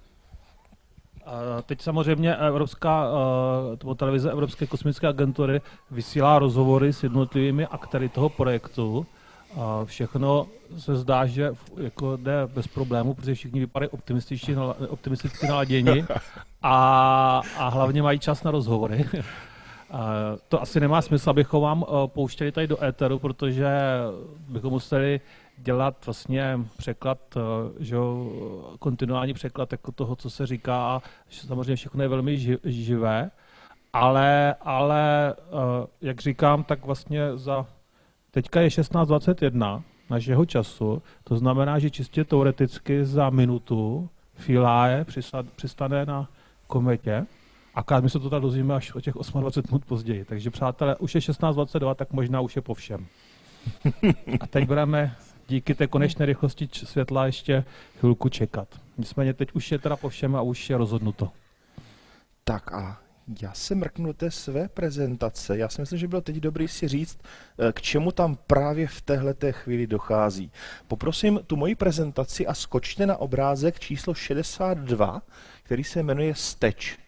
Teď samozřejmě televize Evropské kosmické agentury vysílá rozhovory s jednotlivými aktéry toho projektu. Všechno se zdá, že jako jde bez problémů, protože všichni vypadají optimisticky naladěni a hlavně mají čas na rozhovory. To asi nemá smysl, abychom vám pouštěli tady do éteru, protože bychom museli dělat vlastně překlad, že kontinuální překlad jako toho, co se říká, a samozřejmě všechno je velmi živé, ale jak říkám, tak vlastně teďka je 16:21 našeho času, to znamená, že čistě teoreticky za minutu Philae přistane na kometě, akorát my se to tady dozvíme až o těch 28 minut později. Takže přátelé, už je 16:22, tak možná už je po všem. A teď budeme díky té konečné rychlosti světla ještě chvilku čekat. Nicméně teď už je teda po všem a už je rozhodnuto.
Tak a já se mrknu do té své prezentace. Já si myslím, že bylo teď dobrý si říct, k čemu tam právě v téhleté chvíli dochází. Poprosím tu moji prezentaci a skočte na obrázek číslo 62, který se jmenuje Steč.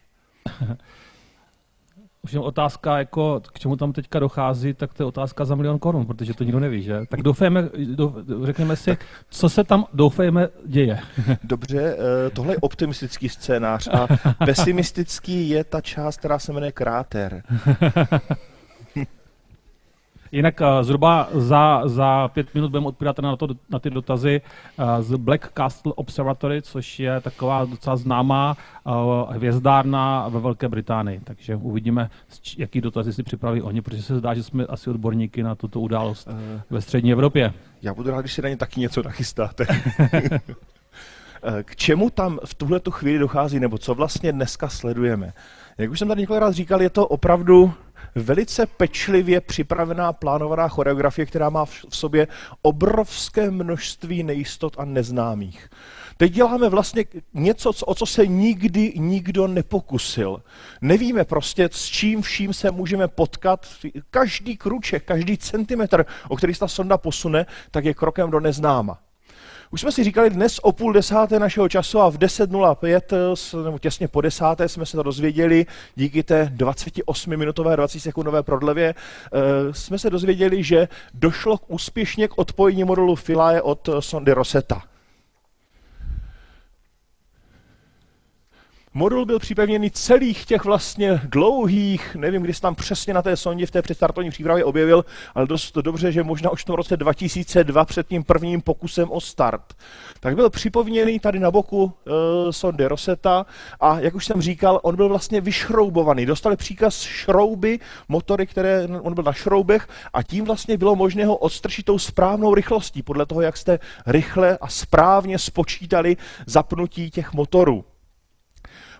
Už je otázka, jako, k čemu tam teďka dochází, tak to je otázka za 1 000 000 korun, protože to nikdo neví, že? Tak řekneme si, co se tam, doufejme, děje.
Dobře, tohle je optimistický scénář a pesimistický je ta část, která se jmenuje Kráter.
Jinak zhruba za 5 minut budeme odpovídat na ty dotazy z Black Castle Observatory, což je taková docela známá hvězdárna ve Velké Británii. Takže uvidíme, jaký dotazy si připraví oni, protože se zdá, že jsme asi odborníky na tuto událost ve střední Evropě.
Já budu rád, když si na ně taky něco nachystáte. K čemu tam v tuhletu chvíli dochází, nebo co vlastně dneska sledujeme? Jak už jsem tady několikrát říkal, je to opravdu velice pečlivě připravená, plánovaná choreografie, která má v sobě obrovské množství nejistot a neznámých. Teď děláme vlastně něco, o co se nikdy nikdo nepokusil. Nevíme prostě, s čím vším se můžeme potkat. Každý krůček, každý centimetr, o který se ta sonda posune, tak je krokem do neznáma. Už jsme si říkali dnes o 9:30 našeho času a v 10:05, nebo těsně po 10. jsme se to dozvěděli, díky té 28-minutové, 20-sekundové prodlevě, jsme se dozvěděli, že došlo úspěšně k odpojení modulu Philae od sondy Rosetta. Modul byl připevněný celých těch vlastně dlouhých, nevím, kdy se tam přesně na té sondě v té předstartovní přípravě objevil, ale dost dobře, že možná už v tom roce 2002 před tím prvním pokusem o start. Tak byl připevněný tady na boku sondy Rosetta a jak už jsem říkal, on byl vlastně vyšroubovaný. Dostali příkaz šrouby, motory, které on byl na šroubech a tím vlastně bylo možné ho odstrčit tou správnou rychlostí, podle toho, jak jste rychle a správně spočítali zapnutí těch motorů.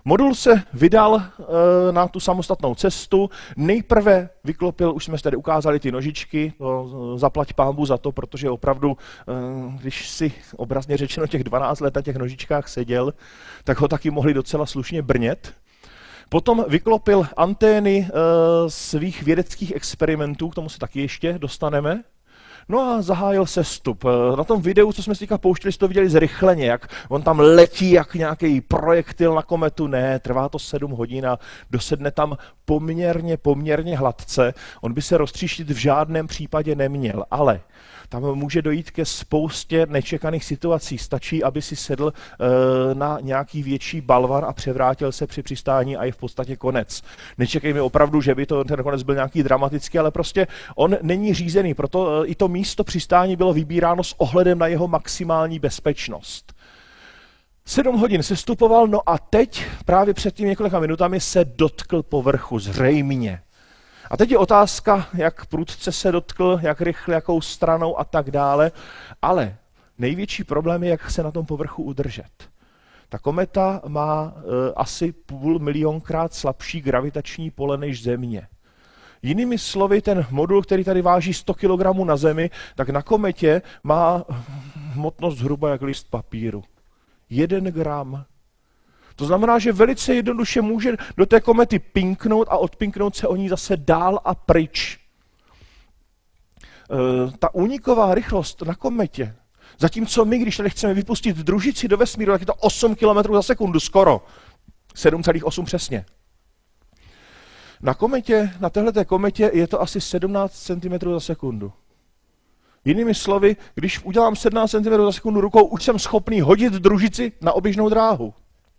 Modul se vydal na tu samostatnou cestu. Nejprve vyklopil, už jsme si tady ukázali ty nožičky, zaplať pánbůh za to, protože opravdu, když si obrazně řečeno těch 12 let na těch nožičkách seděl, tak ho taky mohli docela slušně brnět. Potom vyklopil antény svých vědeckých experimentů, k tomu se taky ještě dostaneme. No a zahájil sestup. Na tom videu, co jsme si teďka pouštěli, jste to viděli zrychleně, jak on tam letí jak nějaký projektil na kometu. Ne, trvá to 7 hodin a dosedne tam poměrně hladce. On by se roztříštit v žádném případě neměl, ale tam může dojít ke spoustě nečekaných situací. Stačí, aby si sedl na nějaký větší balvan a převrátil se při přistání a je v podstatě konec. Nečekejme opravdu, že by ten konec byl nějaký dramatický, ale prostě on není řízený, proto i to místo přistání bylo vybíráno s ohledem na jeho maximální bezpečnost. 7 hodin sestupoval, no a teď právě před tím několika minutami se dotkl povrchu, zřejmě. A teď je otázka, jak prudce se dotkl, jak rychle, jakou stranou a tak dále, ale největší problém je, jak se na tom povrchu udržet. Ta kometa má asi 500 milionkrát slabší gravitační pole než Země. Jinými slovy, ten modul, který tady váží 100 kg na Zemi, tak na kometě má hmotnost zhruba jak list papíru. 1 gram. To znamená, že velice jednoduše může do té komety pinknout a odpinknout se o ní zase dál a pryč. Ta úniková rychlost na kometě, zatímco my, když tady chceme vypustit družici do vesmíru, tak je to 8 km za sekundu skoro. 7,8 přesně. Na kometě, na téhleté kometě je to asi 17 cm za sekundu. Jinými slovy, když udělám 17 cm za sekundu rukou, už jsem schopný hodit družici na oběžnou dráhu.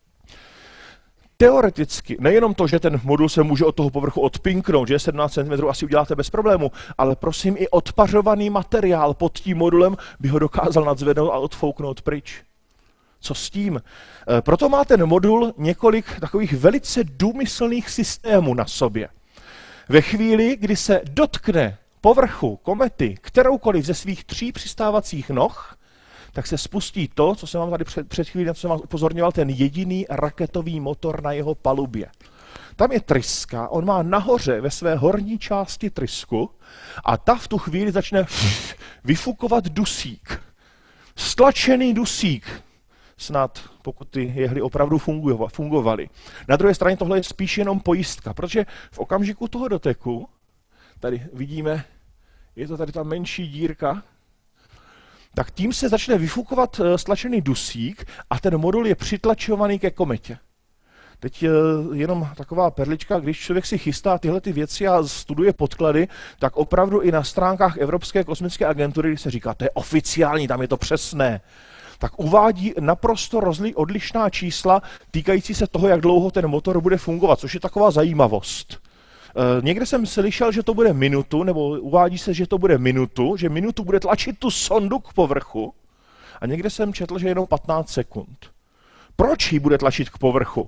Teoreticky, nejenom to, že ten modul se může od toho povrchu odpinknout, že 17 cm asi uděláte bez problému, ale prosím i odpařovaný materiál pod tím modulem by ho dokázal nadzvednout a odfouknout pryč. Co s tím? Proto má ten modul několik takových velice důmyslných systémů na sobě. Ve chvíli, kdy se dotkne povrchu komety kteroukoliv ze svých 3 přistávacích noh, tak se spustí to, co jsem vám tady před chvílí, na co jsem vás upozorňoval, ten jediný raketový motor na jeho palubě. Tam je tryska, on má nahoře ve své horní části trysku a ta v tu chvíli začne vyfukovat dusík. Stlačený dusík. Snad, pokud ty jehly opravdu fungovaly. Na druhé straně tohle je spíš jenom pojistka, protože v okamžiku toho doteku, tady vidíme, je to tady ta menší dírka, tak tím se začne vyfukovat stlačený dusík a ten modul je přitlačovaný ke kometě. Teď jenom taková perlička, když člověk si chystá tyhle ty věci a studuje podklady, tak opravdu i na stránkách Evropské kosmické agentury, když se říká, to je oficiální, tam je to přesné, tak uvádí naprosto odlišná čísla týkající se toho, jak dlouho ten motor bude fungovat, což je taková zajímavost. Někde jsem slyšel, že to bude minutu, nebo uvádí se, že to bude minutu, že minutu bude tlačit tu sondu k povrchu a někde jsem četl, že jenom 15 sekund. Proč ji bude tlačit k povrchu?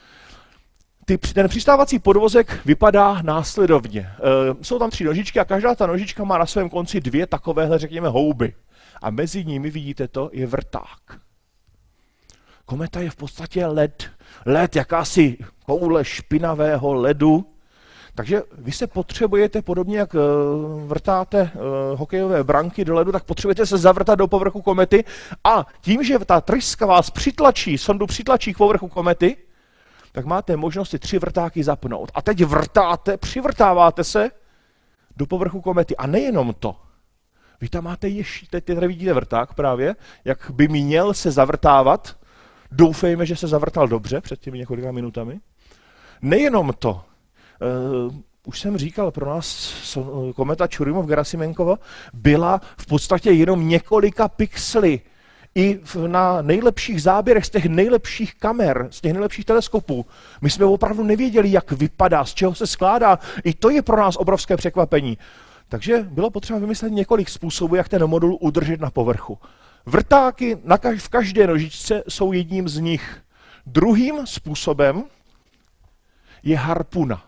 Ten přistávací podvozek vypadá následovně. Jsou tam 3 nožičky a každá ta nožička má na svém konci 2 takovéhle, řekněme, houby. A mezi nimi, vidíte to, je vrták. Kometa je v podstatě led, jakási koule špinavého ledu. Takže vy se potřebujete, podobně jak vrtáte hokejové branky do ledu, tak potřebujete se zavrtat do povrchu komety a tím, že ta tryska vás přitlačí, sondu přitlačí k povrchu komety, tak máte možnost si 3 vrtáky zapnout. A teď přivrtáváte se do povrchu komety. A nejenom to. Vy tam máte ještě, teď tady vidíte vrták právě, jak by měl se zavrtávat. Doufejme, že se zavrtal dobře před těmi několika minutami. Nejenom to. Už jsem říkal, pro nás kometa Churyumov-Gerasimenkovo byla v podstatě jenom několika pixely. I na nejlepších záběrech z těch nejlepších kamer, z těch nejlepších teleskopů. My jsme opravdu nevěděli, jak vypadá, z čeho se skládá. I to je pro nás obrovské překvapení. Takže bylo potřeba vymyslet několik způsobů, jak ten modul udržet na povrchu. Vrtáky v každé nožičce jsou jedním z nich. Druhým způsobem je harpuna.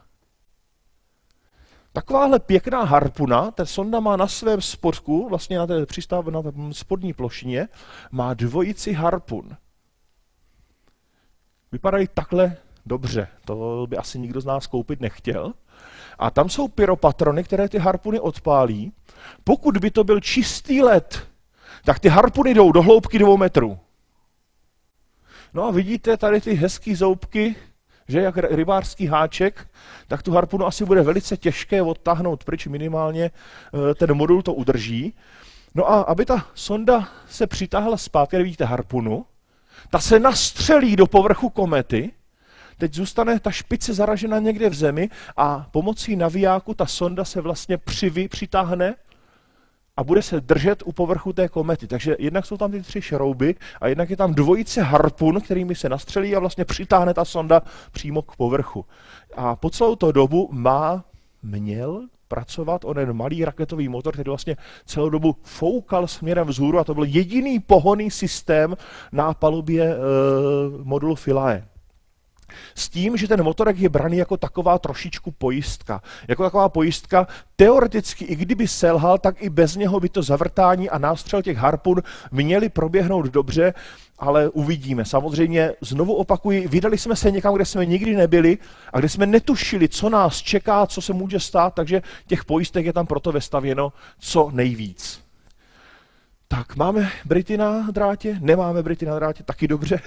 Takováhle pěkná harpuna, ta sonda má na svém spodku, vlastně na té spodní plošině, má 2 harpun. Vypadají takhle Dobře, to by asi nikdo z nás koupit nechtěl. A tam jsou pyropatrony, které ty harpuny odpálí. Pokud by to byl čistý led, tak ty harpuny jdou do hloubky 2 metrů. No a vidíte tady ty hezký zoubky, že jak rybářský háček, tak tu harpunu asi bude velice těžké odtáhnout pryč, minimálně ten modul to udrží. No a aby ta sonda se přitáhla zpátky, kde vidíte harpunu, ta se nastřelí do povrchu komety, teď zůstane ta špice zaražena někde v zemi a pomocí navijáku ta sonda se vlastně přitáhne a bude se držet u povrchu té komety. Takže jednak jsou tam ty 3 šrouby a jednak je tam dvojice harpun, kterými se nastřelí a vlastně přitáhne ta sonda přímo k povrchu. A po celou tu dobu měl pracovat onen malý raketový motor, který vlastně celou dobu foukal směrem vzhůru a to byl jediný pohonný systém na palubě modulu Philae. S tím, že ten motorek je braný jako taková trošičku pojistka. Jako taková pojistka, teoreticky, i kdyby selhal, tak i bez něho by to zavrtání a nástřel těch harpun měly proběhnout dobře, ale uvidíme. Samozřejmě, znovu opakuji, vydali jsme se někam, kde jsme nikdy nebyli a kde jsme netušili, co nás čeká, co se může stát, takže těch pojistek je tam proto vestavěno co nejvíc. Tak, máme Brity na drátě? Nemáme Brity na drátě? Taky dobře.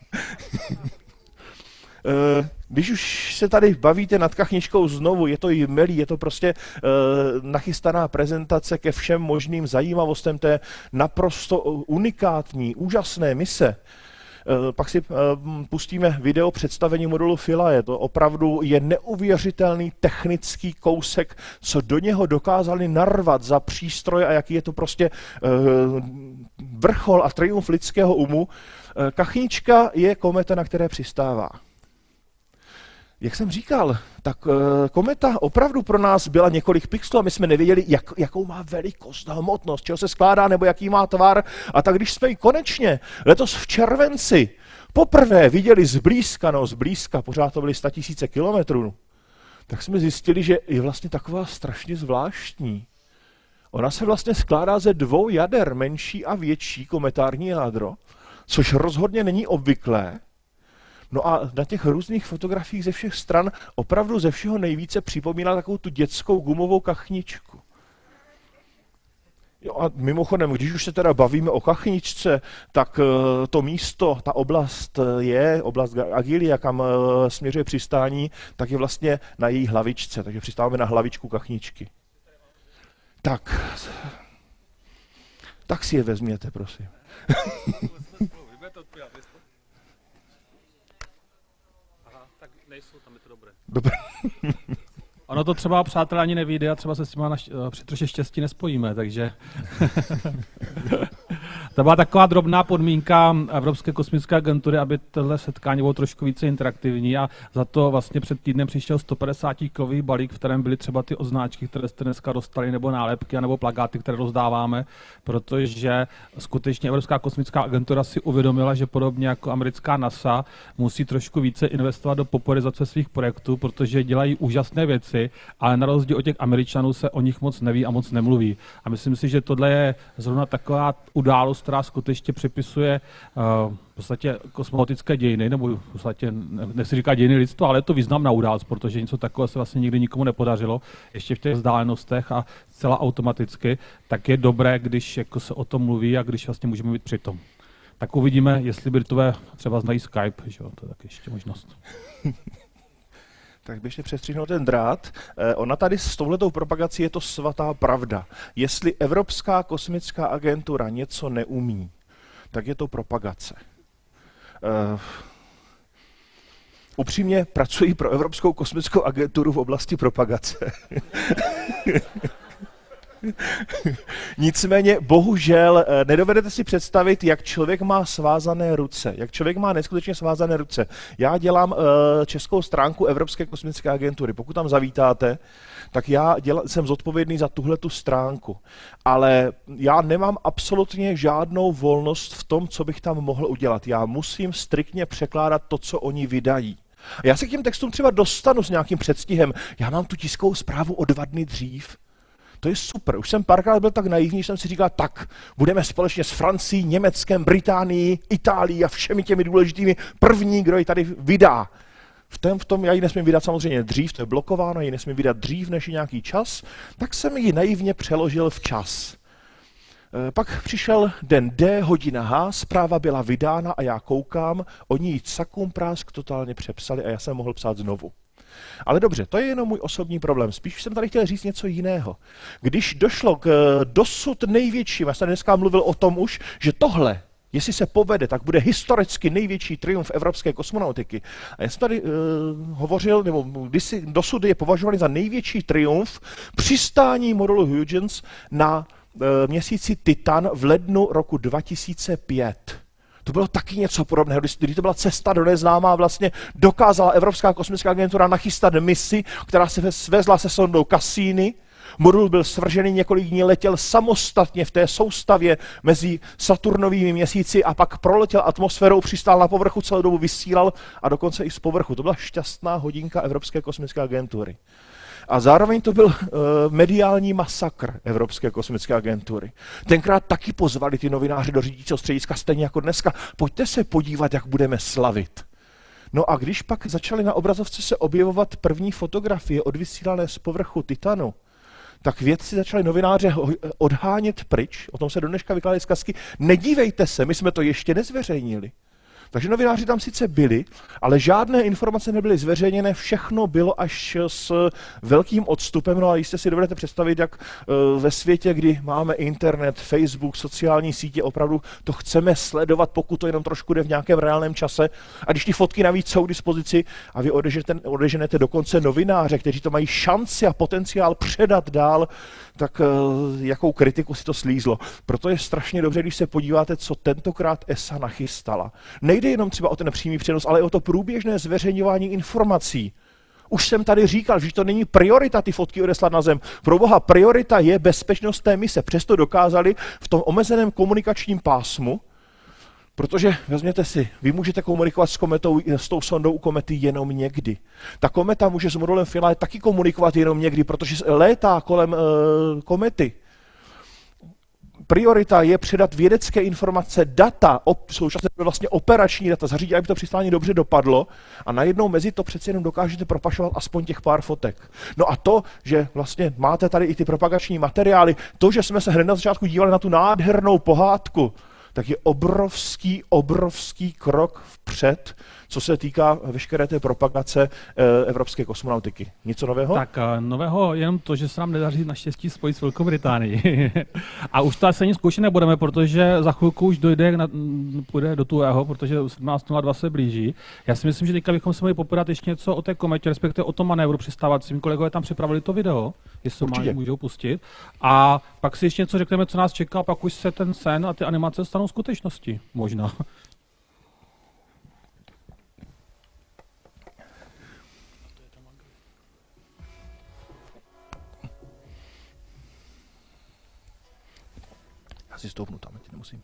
Když už se tady bavíte nad kachničkou znovu, je to jmelý, je to prostě nachystaná prezentace ke všem možným zajímavostem té naprosto unikátní, úžasné mise. Pak si pustíme video představení modulu Philae. To opravdu je neuvěřitelný technický kousek, co do něho dokázali narvat za přístroj a jaký je to prostě vrchol a triumf lidského umu. Kachnička je kometa, na které přistává. Jak jsem říkal, tak kometa opravdu pro nás byla několik pixelů a my jsme nevěděli, jakou má velikost, hmotnost, čeho se skládá nebo jaký má tvar. A tak když jsme ji konečně letos v červenci poprvé viděli zblízka, pořád to byly 100 000 kilometrů, tak jsme zjistili, že je vlastně taková strašně zvláštní. Ona se vlastně skládá ze 2 jader, menší a větší kometární jádro, což rozhodně není obvyklé. No a na těch různých fotografiích ze všech stran opravdu ze všeho nejvíce připomíná takovou tu dětskou gumovou kachničku. Jo a mimochodem, když už se teda bavíme o kachničce, tak to místo, ta oblast Agilia, kam směřuje přistání, tak je vlastně na její hlavičce, takže přistáváme na hlavičku kachničky. Tak si je vezměte, prosím. Dobré.
Ono to třeba, přátelé, ani nevyjde a třeba se s těma při troše štěstí nespojíme, takže to byla taková drobná podmínka Evropské kosmické agentury, aby tohle setkání bylo trošku více interaktivní a za to vlastně před týdnem přišel 150-kilový balík, v kterém byly třeba ty označky, které jste dneska dostali, nebo nálepky, nebo plakáty, které rozdáváme, protože skutečně Evropská kosmická agentura si uvědomila, že podobně jako americká NASA musí trošku více investovat do popularizace svých projektů, protože dělají úžasné věci, ale na rozdíl od těch Američanů se o nich moc neví a moc nemluví. A myslím si, že tohle je zrovna taková událost, která skutečně připisuje v podstatě kosmonautické dějiny, nebo v podstatě, nechci říkat dějiny lidstva, ale je to významná událost, protože něco takového se vlastně nikdy nikomu nepodařilo, ještě v těch vzdálenostech a zcela automaticky, tak je dobré, když jako se o tom mluví a když vlastně můžeme být při tom. Tak uvidíme, jestli Britové třeba znají Skype, že jo, to je taky ještě možnost.
Tak běžte přestřihnout ten drát. Ona tady s touhletou propagací je to svatá pravda. Jestli Evropská kosmická agentura něco neumí, tak je to propagace. Upřímně pracuji pro Evropskou kosmickou agenturu v oblasti propagace. Nicméně, bohužel, nedovedete si představit, jak člověk má svázané ruce. Jak člověk má neskutečně svázané ruce. Já dělám českou stránku Evropské kosmické agentury. Pokud tam zavítáte, tak já jsem zodpovědný za tuhletu stránku. Ale já nemám absolutně žádnou volnost v tom, co bych tam mohl udělat. Já musím striktně překládat to, co oni vydají. Já se k těm textům třeba dostanu s nějakým předstihem. Já mám tu tiskovou zprávu o 2 dny dřív. To je super. Už jsem párkrát byl tak naivní, že jsem si říkal, tak budeme společně s Francií, Německem, Británií, Itálií a všemi těmi důležitými první, kdo ji tady vydá. v tom já ji nesmím vydat samozřejmě dřív, to je blokováno, ji nesmím vydat dřív než je nějaký čas, tak jsem ji naivně přeložil včas. Pak přišel den D, hodina H, zpráva byla vydána a já koukám, oni ji cakum prásk totálně přepsali a já jsem mohl psát znovu. Ale dobře, to je jenom můj osobní problém. Spíš jsem tady chtěl říct něco jiného. Když došlo k dosud největším, já jsem dneska mluvil o tom už, že tohle, jestli se povede, tak bude historicky největší triumf evropské kosmonautiky. A já jsem tady hovořil, nebo dosud je považovaný za největší triumf přistání modulu Huygens na měsíci Titan v lednu roku 2005. To bylo taky něco podobného, když to byla cesta do neznámá, vlastně dokázala Evropská kosmická agentura nachystat misi, která se svezla se sondou Cassini. Modul byl svržený, několik dní letěl samostatně v té soustavě mezi Saturnovými měsíci a pak proletěl atmosférou, přistál na povrchu, celou dobu vysílal a dokonce i z povrchu. To byla šťastná hodinka Evropské kosmické agentury. A zároveň to byl mediální masakr Evropské kosmické agentury. Tenkrát taky pozvali ty novináři do řídícího střediska, stejně jako dneska. Pojďte se podívat, jak budeme slavit. No a když pak začaly na obrazovce se objevovat první fotografie odvysílané z povrchu Titanu, tak vědci začali novináře odhánět pryč, o tom se do dneška vykládají zkazky, nedívejte se, my jsme to ještě nezveřejnili. Takže novináři tam sice byli, ale žádné informace nebyly zveřejněné, všechno bylo až s velkým odstupem. No a jistě si dovedete představit, jak ve světě, kdy máme internet, Facebook, sociální sítě, opravdu to chceme sledovat, pokud to jenom trošku jde v nějakém reálném čase. A když ty fotky navíc jsou k dispozici a vy odeženete dokonce novináře, kteří to mají šanci a potenciál předat dál, tak jakou kritiku si to slízlo. Proto je strašně dobře, když se podíváte, co tentokrát ESA nachystala. Nejde jenom třeba o ten přímý přenos, ale i o to průběžné zveřejňování informací. Už jsem tady říkal, že to není priorita ty fotky odeslat na Zem. Proboha, priorita je bezpečnost té mise. Přesto dokázali v tom omezeném komunikačním pásmu, protože vezměte si, vy můžete komunikovat s kometou, s tou sondou u komety jenom někdy. Ta kometa může s modulem Philae taky komunikovat jenom někdy, protože létá kolem komety. Priorita je předat vědecké informace, data, současně vlastně operační data, zařídit, aby to přistání dobře dopadlo a najednou mezi to přeci jenom dokážete propašovat aspoň těch pár fotek. No a to, že vlastně máte tady i ty propagační materiály, to, že jsme se hned na začátku dívali na tu nádhernou pohádku, tak je obrovský krok vpřed, co se týká veškeré té propagace evropské kosmonautiky. Něco nového?
Tak nového jenom to, že se nám nedaří naštěstí spojit s Velkou Británií. A už to asi ani zkoušet nebudeme, protože za chvilku už půjde do tuhého, protože 17.02 se blíží. Já si myslím, že teďka bychom se mohli popodat ještě něco o té kometě, respektive o tom manévru přistávacím. Kolegové tam připravili to video, jestli to můžou pustit. A pak si ještě něco řekneme, co nás čeká, pak už se ten sen a ty animace stanou skutečností. Možná.
Já si stoupnu tam, ať nemusím.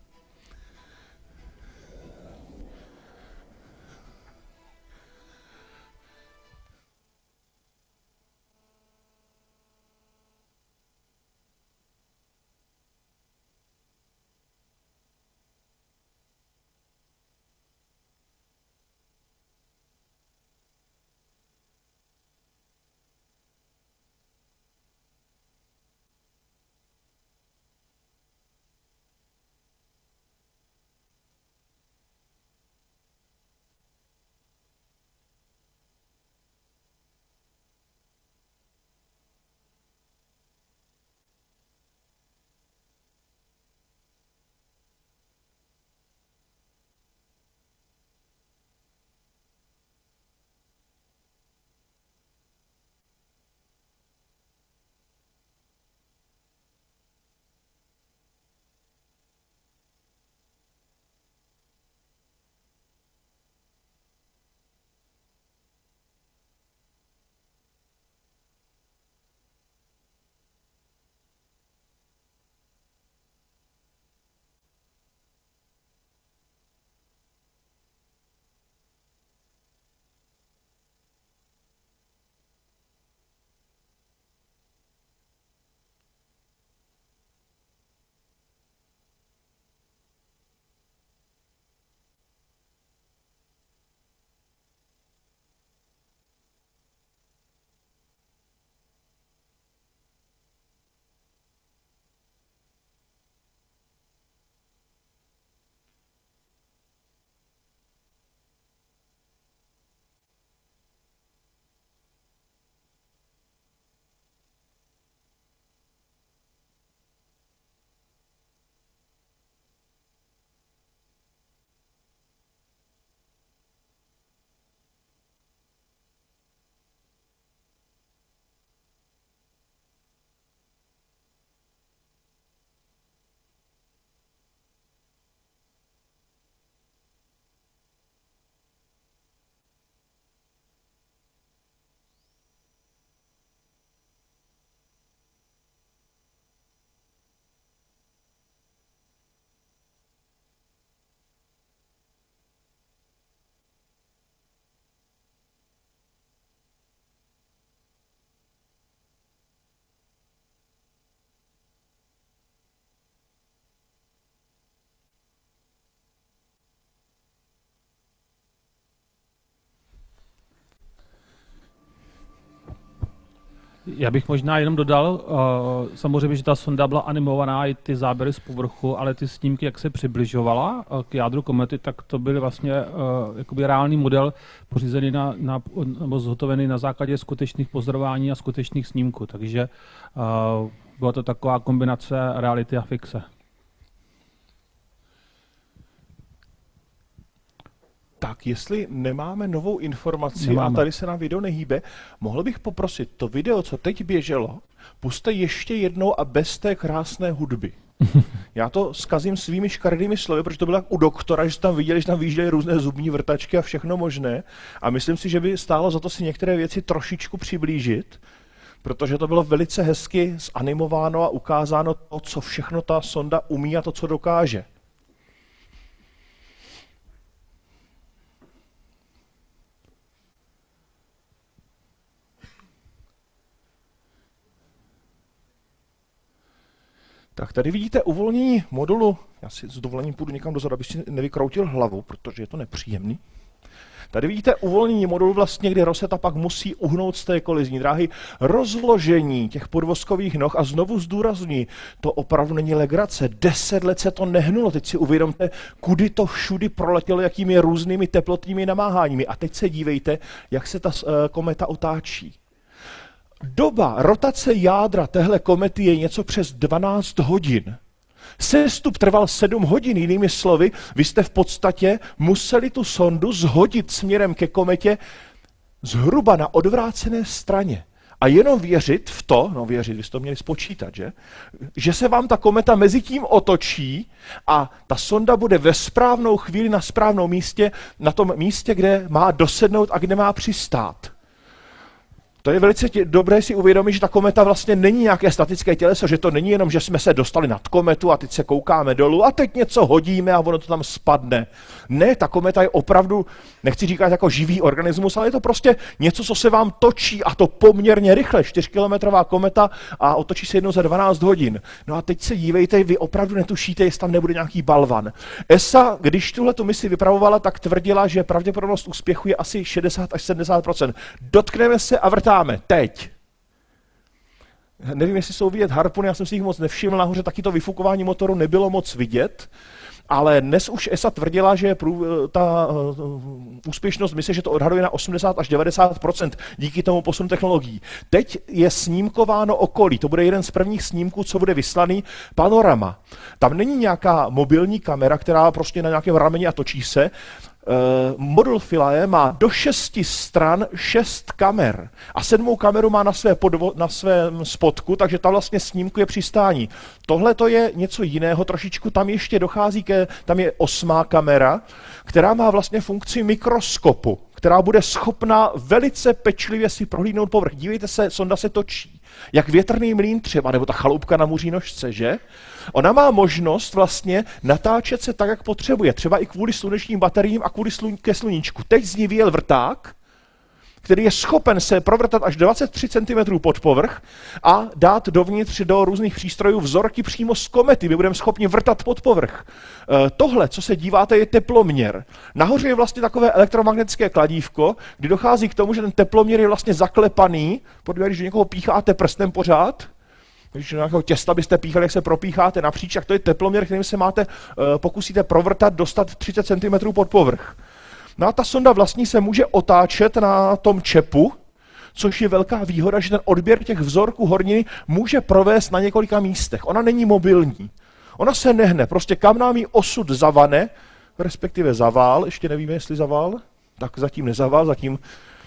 Já bych možná jenom dodal, samozřejmě, že ta sonda byla animovaná, i ty záběry z povrchu, ale ty snímky, jak se přibližovala k jádru komety, tak to byl vlastně jakoby reálný model pořízený nebo zhotovený na základě skutečných pozorování a skutečných snímků. Takže byla to taková kombinace reality a fikce.
Tak, jestli nemáme novou informaci a tady se nám video nehýbe, mohl bych poprosit to video, co teď běželo, puste ještě jednou a bez té krásné hudby. Já to zkazím svými škaredými slovy, protože to bylo tak u doktora, že tam viděli, že tam vyjížděly různé zubní vrtačky a všechno možné. A myslím si, že by stálo za to si některé věci trošičku přiblížit, protože to bylo velice hezky zanimováno a ukázáno to, co všechno ta sonda umí a to, co dokáže. Tak tady vidíte uvolnění modulu, já si s dovolením půjdu někam dozadu, abych si nevykroutil hlavu, protože je to nepříjemný. Tady vidíte uvolnění modulu vlastně, kdy Rosetta pak musí uhnout z té kolizní dráhy, rozložení těch podvozkových noh a znovu zdůrazní, to opravdu není legrace, 10 let se to nehnulo, teď si uvědomte, kudy to všudy proletělo, jakými různými teplotními namáháními a teď se dívejte, jak se ta kometa otáčí. Doba rotace jádra téhle komety je něco přes 12 hodin. Sestup trval 7 hodin, jinými slovy, vy jste v podstatě museli tu sondu zhodit směrem ke kometě zhruba na odvrácené straně. A jenom věřit v to, vy jste to měli spočítat, že se vám ta kometa mezi tím otočí a ta sonda bude ve správnou chvíli na správnou místě, na tom místě, kde má dosednout a kde má přistát. To je velice dobré si uvědomit, že ta kometa vlastně není nějaké statické těleso, že to není jenom, že jsme se dostali nad kometu a teď se koukáme dolů a teď něco hodíme a ono to tam spadne. Ne, ta kometa je opravdu, nechci říkat jako živý organismus, ale je to prostě něco, co se vám točí a to poměrně rychle. 4kilometrová kometa a otočí se jednou za 12 hodin. No a teď se dívejte, vy opravdu netušíte, jestli tam nebude nějaký balvan. ESA, když tuhletu misi vypravovala, tak tvrdila, že pravděpodobnost úspěchu je asi 60 až 70%. Dotkneme se a vrtáme. Teď. Nevím, jestli jsou vidět harpuny, já jsem si jich moc nevšiml, nahoře taky to vyfukování motoru nebylo moc vidět, ale dnes už ESA tvrdila, že ta úspěšnost mise, že to odhaduje na 80 až 90% díky tomu posunu technologií. Teď je snímkováno okolí, to bude jeden z prvních snímků, co bude vyslaný, panorama. Tam není nějaká mobilní kamera, která prostě na nějakém rameni a točí se. Modul Philae má do 6 stran 6 kamer a 7. kameru má na svém spodku, takže ta vlastně snímkuje přistání. Tohle to je něco jiného, trošičku tam ještě dochází tam je 8. kamera, která má vlastně funkci mikroskopu, která bude schopna velice pečlivě si prohlídnout povrch. Dívejte se, sonda se točí, jak větrný mlýn třeba, nebo ta chaloupka na muří nožce, že? Ona má možnost vlastně natáčet se tak, jak potřebuje, třeba i kvůli slunečním bateriím a kvůli ke sluníčku. Teď z ní vyjel vrták, který je schopen se provrtat až 23 cm pod povrch a dát dovnitř do různých přístrojů vzorky přímo z komety. My budeme schopni vrtat pod povrch. Tohle, co se díváte, je teploměr. Nahoře je vlastně takové elektromagnetické kladívko, kdy dochází k tomu, že ten teploměr je vlastně zaklepaný. Podívejte, když do někoho pícháte prstem pořád, když do nějakého těsta byste píchali, jak se propícháte napříč, tak to je teploměr, kterým se pokusíte provrtat, dostat 30 cm pod povrch. No a ta sonda vlastně se může otáčet na tom čepu, což je velká výhoda, že ten odběr těch vzorků horniny může provést na několika místech. Ona není mobilní. Ona se nehne, prostě kam nám jí osud zavane, respektive zavál, ještě nevíme, jestli zavál, tak zatím nezavál, zatím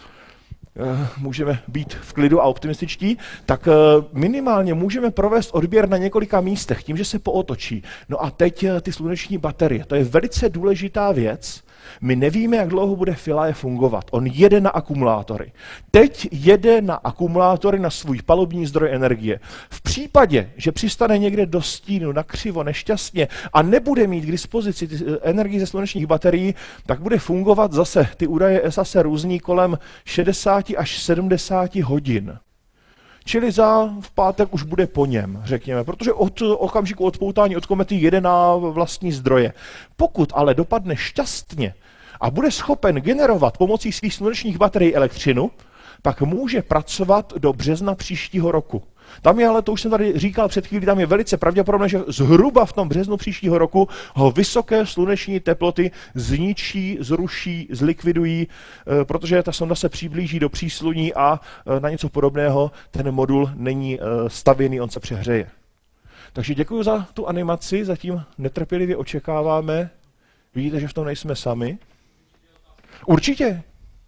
můžeme být v klidu a optimističtí, tak minimálně můžeme provést odběr na několika místech, tím, že se pootočí. No a teď ty sluneční baterie, to je velice důležitá věc. My nevíme, jak dlouho bude Philae fungovat. On jede na akumulátory. Teď jede na akumulátory na svůj palubní zdroj energie. V případě, že přistane někde do stínu, na křivo, nešťastně a nebude mít k dispozici energii ze slunečních baterií, tak bude fungovat zase, ty údaje ESA se různí kolem 60 až 70 hodin. Čili v pátek už bude po něm, řekněme, protože od okamžiku odpoutání od komety jede na vlastní zdroje. Pokud ale dopadne šťastně a bude schopen generovat pomocí svých slunečních baterií elektřinu, pak může pracovat do března příštího roku. Tam je ale, to už jsem tady říkal před chvílí, tam je velice pravděpodobné, že zhruba v tom březnu příštího roku ho vysoké sluneční teploty zničí, zruší, zlikvidují, protože ta sonda se přiblíží do přísluní a na něco podobného ten modul není stavěný, on se přehřeje. Takže děkuji za tu animaci, zatím netrpělivě očekáváme. Vidíte, že v tom nejsme sami? Určitě.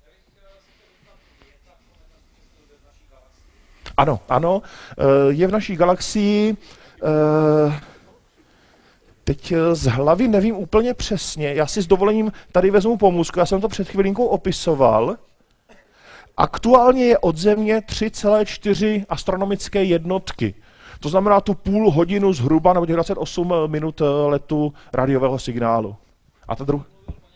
Ano, je v naší galaxii, teď z hlavy nevím úplně přesně, já si s dovolením tady vezmu pomůcku, já jsem to před chvilinkou opisoval. Aktuálně je od Země 3,4 astronomické jednotky. To znamená tu půl hodinu zhruba, nebo těch 28 minut letu rádiového signálu. A ta druhá?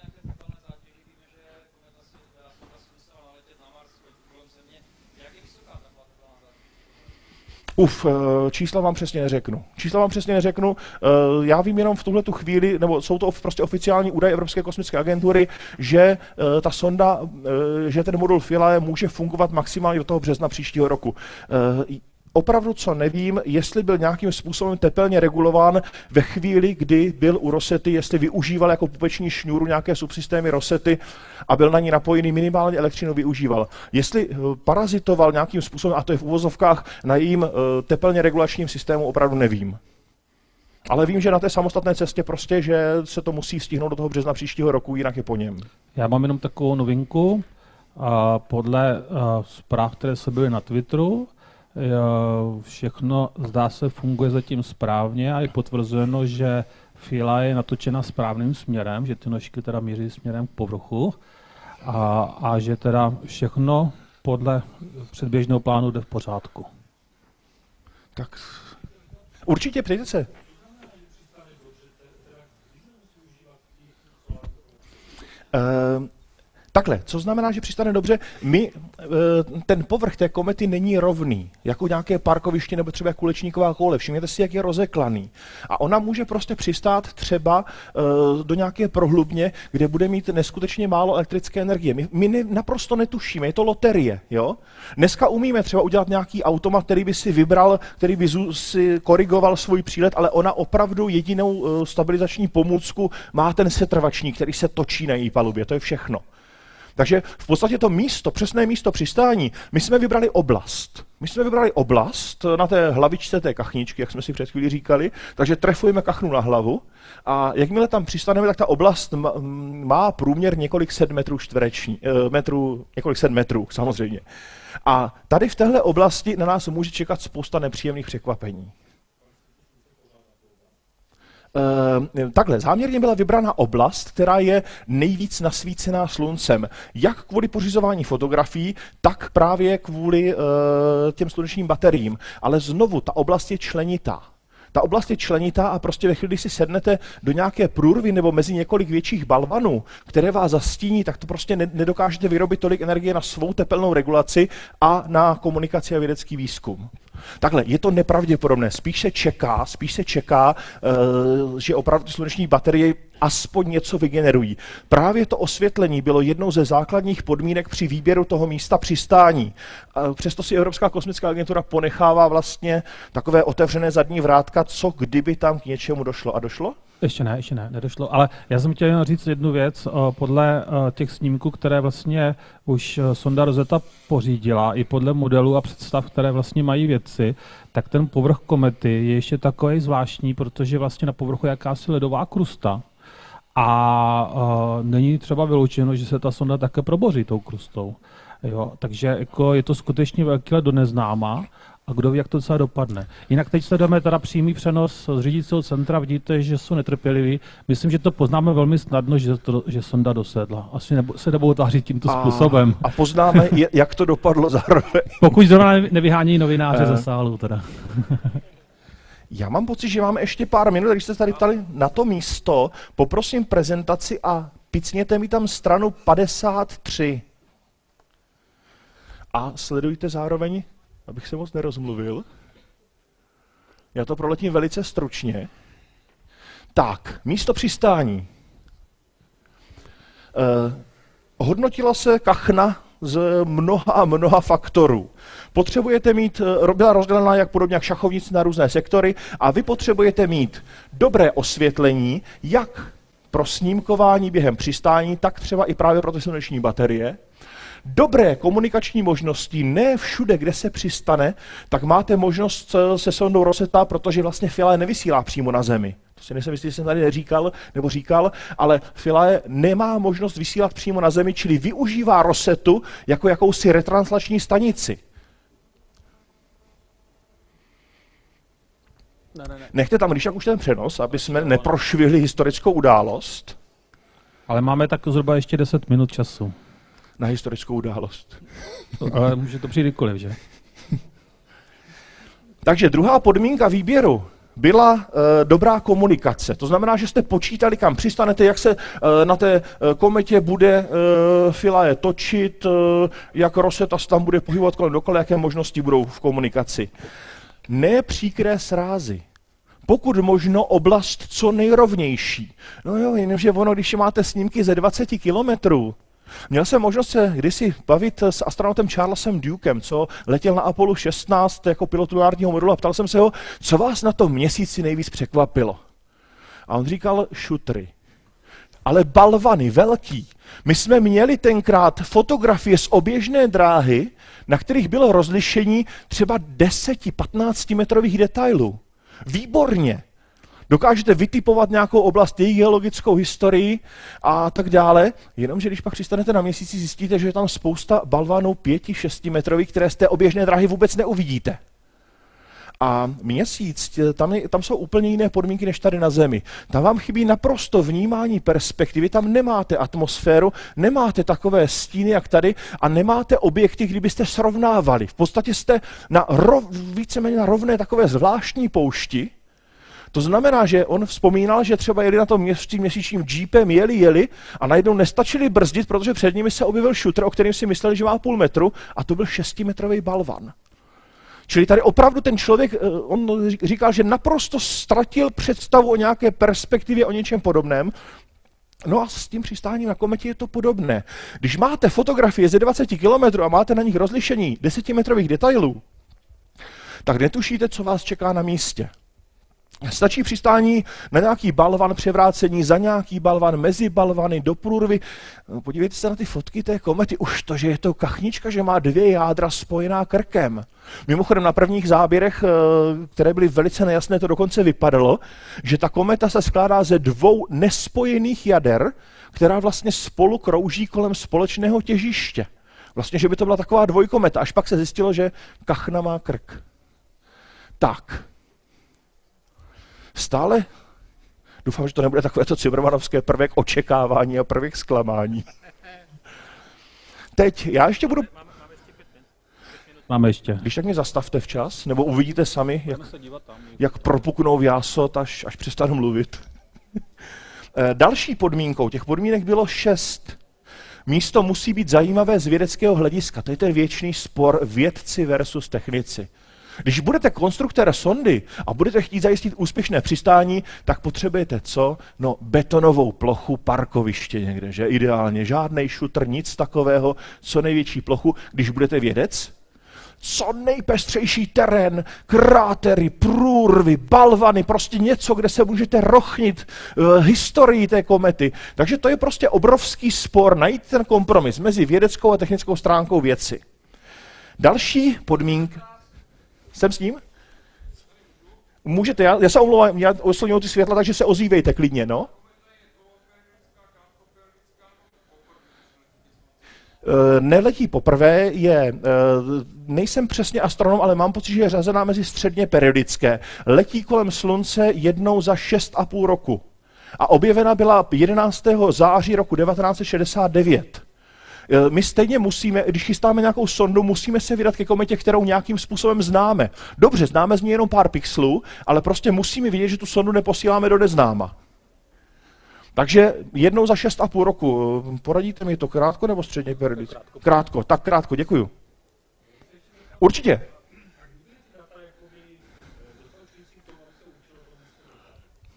Čísla vám přesně neřeknu. Já vím jenom v tuhletu chvíli, nebo jsou to prostě oficiální údaje Evropské kosmické agentury, že ta sonda, že ten modul Philae může fungovat maximálně do toho března příštího roku. Opravdu, co nevím, jestli byl nějakým způsobem tepelně regulován ve chvíli, kdy byl u Rosety, jestli využíval jako pupeční šňůru nějaké subsystémy Rosety a byl na ní napojený, minimálně elektřinu využíval. Jestli parazitoval nějakým způsobem, a to je v uvozovkách, na jejím tepelně regulačním systému, opravdu nevím. Ale vím, že na té samostatné cestě prostě, že se to musí stihnout do toho března příštího roku, jinak je po něm.
Já mám jenom takovou novinku. Podle zpráv, které se byly na Twitteru, všechno, zdá se, funguje zatím správně a je potvrzeno, že Philae je natočena správným směrem, že ty nožky teda míří směrem k povrchu a že teda všechno podle předběžného plánu jde v pořádku.
Tak určitě, přijďte se. Takhle, co znamená, že přistane dobře? Ten povrch té komety není rovný, jako nějaké parkoviště nebo třeba kulečníková koule. Všimněte si, jak je rozeklaný. A ona může prostě přistát třeba do nějaké prohlubně, kde bude mít neskutečně málo elektrické energie. My naprosto netušíme, je to loterie. Jo? Dneska umíme třeba udělat nějaký automat, který by si vybral, který by si korigoval svůj přílet, ale ona opravdu jedinou stabilizační pomůcku má ten setrvačník, který se točí na její palubě. To je všechno. Takže v podstatě to místo, přesné místo přistání, my jsme vybrali oblast. My jsme vybrali oblast na té hlavičce té kachničky, jak jsme si před chvílí říkali, takže trefujeme kachnu na hlavu a jakmile tam přistaneme, tak ta oblast má průměr několik set metrů samozřejmě. A tady v téhle oblasti na nás může čekat spousta nepříjemných překvapení. Takhle, záměrně byla vybrána oblast, která je nejvíc nasvícená sluncem. Jak kvůli pořizování fotografií, tak právě kvůli těm slunečním bateriím. Ale znovu, ta oblast je členitá. Ta oblast je členitá a prostě ve chvíli, kdy si sednete do nějaké průrvy nebo mezi několik větších balvanů, které vás zastíní, tak to prostě nedokážete vyrobit tolik energie na svou tepelnou regulaci a na komunikaci a vědecký výzkum. Takhle, je to nepravděpodobné. Spíš se čeká, že opravdu sluneční baterie aspoň něco vygenerují. Právě to osvětlení bylo jednou ze základních podmínek při výběru toho místa přistání. Přesto si Evropská kosmická agentura ponechává vlastně takové otevřené zadní vrátka, co kdyby tam k něčemu došlo. A došlo?
Ještě ne, nedošlo. Ale já jsem chtěl jen říct jednu věc. Podle těch snímků, které vlastně už sonda Rosetta pořídila, i podle modelů a představ, které vlastně mají vědci, tak ten povrch komety je ještě takový zvláštní, protože vlastně na povrchu je jakási ledová krusta. A není třeba vyloučeno, že se ta sonda také proboří tou krustou. Jo? Takže jako je to skutečně velký let do neznáma. A kdo ví, jak to celé dopadne. Jinak teď sledujeme teda přímý přenos z řídícího centra, vidíte, že jsou netrpěliví. Myslím, že to poznáme velmi snadno, že sonda dosedla. Asi se nebudou tvářit tímto způsobem.
A poznáme, jak to dopadlo zároveň.
Pokud zrovna nevyhání novináře ze sálu teda.
Já mám pocit, že máme ještě pár minut, když jste tady ptali na to místo, poprosím prezentaci a picněte mi tam stranu 53. A sledujte zároveň, abych se moc nerozmluvil. Já to proletím velice stručně. Tak, místo přistání. Hodnotila se kachna z mnoha faktorů. Potřebujete mít, byla rozdělená jak podobně jak šachovnice na různé sektory a vy potřebujete mít dobré osvětlení, jak pro snímkování během přistání, tak třeba i právě pro ty sluneční baterie. Dobré komunikační možnosti, ne všude, kde se přistane, tak máte možnost se sondou Rosetta, protože vlastně Philae nevysílá přímo na Zemi. To si nejsem jistý, že jsem tady neříkal, nebo říkal, ale Philae nemá možnost vysílat přímo na Zemi, čili využívá Rosettu jako jakousi retranslační stanici. Nechte tam když tak už ten přenos, aby jsme neprošvihli historickou událost.
Ale máme tak zhruba ještě 10 minut času.
Na historickou událost.
Ale může to přijít kdykoliv, že?
Takže druhá podmínka výběru byla dobrá komunikace. To znamená, že jste počítali, kam přistanete, jak se na té kometě bude Philae točit, jak Rosetta se tam bude pohybovat kolem dokola, jaké možnosti budou v komunikaci. Ne příkré srázy. Pokud možno oblast co nejrovnější. No jo, jenomže ono, když máte snímky ze 20 kilometrů, měl jsem možnost se kdysi bavit s astronautem Charlesem Dukem, co letěl na Apollo 16 jako pilot lunárního modulu a ptal jsem se ho, co vás na tom měsíci nejvíc překvapilo. A on říkal šutry. Ale balvany, velký. My jsme měli tenkrát fotografie z oběžné dráhy, na kterých bylo rozlišení třeba 10-15 metrových detailů. Výborně. Dokážete vytipovat nějakou oblast, její geologickou historii a tak dále, jenomže když pak přistanete na měsíci, zjistíte, že je tam spousta balvanů 5-6 metrových, které z té oběžné dráhy vůbec neuvidíte. A měsíc, tam jsou úplně jiné podmínky než tady na Zemi. Tam vám chybí naprosto vnímání perspektivy, tam nemáte atmosféru, nemáte takové stíny jak tady a nemáte objekty, kdybyste srovnávali. V podstatě jste víceméně na rovné takové zvláštní poušti. To znamená, že on vzpomínal, že třeba jeli na tom měsíčním jeepem, jeli a najednou nestačili brzdit, protože před nimi se objevil šutr, o kterém si mysleli, že má půl metru a to byl 6metrový balvan. Čili tady opravdu ten člověk, on říkal, že naprosto ztratil představu o nějaké perspektivě, o něčem podobném. No a s tím přistáním na kometě je to podobné. Když máte fotografie ze 20 km a máte na nich rozlišení 10metrových detailů, tak netušíte, co vás čeká na místě. Stačí přistání na nějaký balvan, převrácení za nějaký balvan, mezi balvany, do průrvy. Podívejte se na ty fotky té komety. Už to, že je to kachnička, že má 2 jádra spojená krkem. Mimochodem na prvních záběrech, které byly velice nejasné, to dokonce vypadalo, že ta kometa se skládá ze 2 nespojených jader, která vlastně spolu krouží kolem společného těžiště. Vlastně, že by to byla taková dvojkometa. Až pak se zjistilo, že kachna má krk. Tak. Stále doufám, že to nebude takovéto cimrmanovské prvek očekávání a prvek zklamání. Teď, já ještě budu...
Máme ještě.
Když tak mě zastavte včas, nebo uvidíte sami, jak propuknou v jásot, až přestanu mluvit. Další podmínkou, těch podmínek bylo 6. Místo musí být zajímavé z vědeckého hlediska. To je ten věčný spor vědci versus technici. Když budete konstruktor sondy a budete chtít zajistit úspěšné přistání, tak potřebujete co? No betonovou plochu, parkoviště někde, že? Ideálně. Žádnej šutr, nic takového, co největší plochu. Když budete vědec, co nejpestřejší terén, krátery, průrvy, balvany, prostě něco, kde se můžete rochnit historii té komety. Takže to je prostě obrovský spor, najít ten kompromis mezi vědeckou a technickou stránkou věci. Další podmínka. Jsem s ním? Můžete, já se omlouvám, já oslovňuji ty světla, takže se ozývejte klidně, no. Neletí poprvé, nejsem přesně astronom, ale mám pocit, že je řazená mezi středně periodické. Letí kolem Slunce jednou za 6,5 roku. A objevena byla 11. září roku 1969. My stejně musíme, když chystáme nějakou sondu, musíme se vydat ke kometě, kterou nějakým způsobem známe. Dobře, známe z ní jenom pár pixelů, ale prostě musíme vědět, že tu sondu neposíláme do neznáma. Takže jednou za 6,5 roku. Poradíte mi to krátko nebo středně periodicky? Krátko, tak krátko, děkuju. Určitě.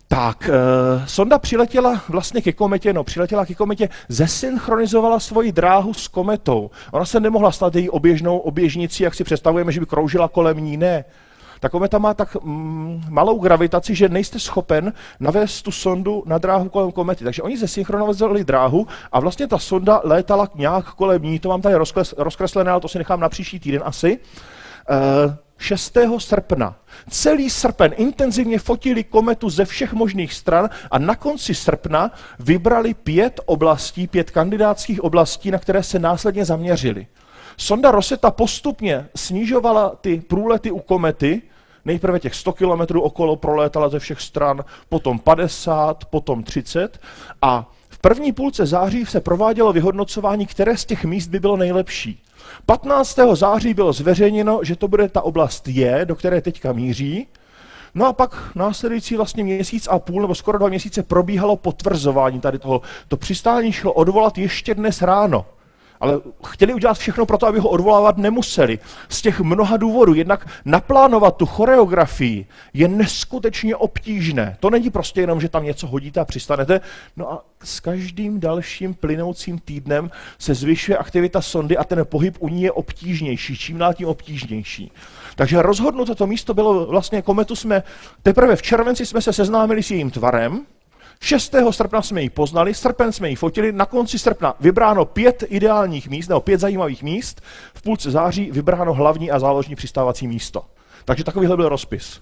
Tak, sonda přiletěla vlastně ke kometě, zesynchronizovala svoji dráhu s kometou. Ona se nemohla stát její oběžnicí, jak si představujeme, že by kroužila kolem ní, ne. Ta kometa má tak malou gravitaci, že nejste schopen navést tu sondu na dráhu kolem komety. Takže oni zesynchronizovali dráhu a vlastně ta sonda létala nějak kolem ní, to mám tady rozkreslené, ale to si nechám na příští týden asi. 6. srpna. Celý srpen intenzivně fotili kometu ze všech možných stran a na konci srpna vybrali 5 kandidátských oblastí, na které se následně zaměřili. Sonda Rosetta postupně snižovala ty průlety u komety, nejprve těch 100 kilometrů okolo prolétala ze všech stran, potom 50, potom 30 a v první půlce září se provádělo vyhodnocování, které z těch míst by bylo nejlepší. 15. září bylo zveřejněno, že to bude ta oblast J, do které teďka míří. No a pak následující vlastně měsíc a půl nebo skoro 2 měsíce probíhalo potvrzování tady toho. To přistání šlo odvolat ještě dnes ráno. Ale chtěli udělat všechno pro to, aby ho odvolávat nemuseli. Z těch mnoha důvodů. Jednak naplánovat tu choreografii je neskutečně obtížné. To není prostě jenom, že tam něco hodíte a přistanete. No a s každým dalším plynoucím týdnem se zvyšuje aktivita sondy a ten pohyb u ní je obtížnější. Čím dál tím obtížnější. Takže rozhodnuto to místo bylo vlastně kometu teprve v červenci jsme se seznámili s jejím tvarem. 6. srpna jsme ji poznali, srpen jsme ji fotili, na konci srpna vybráno 5 ideálních míst, nebo 5 zajímavých míst, v půlce září vybráno hlavní a záložní přistávací místo. Takže takovýhle byl rozpis.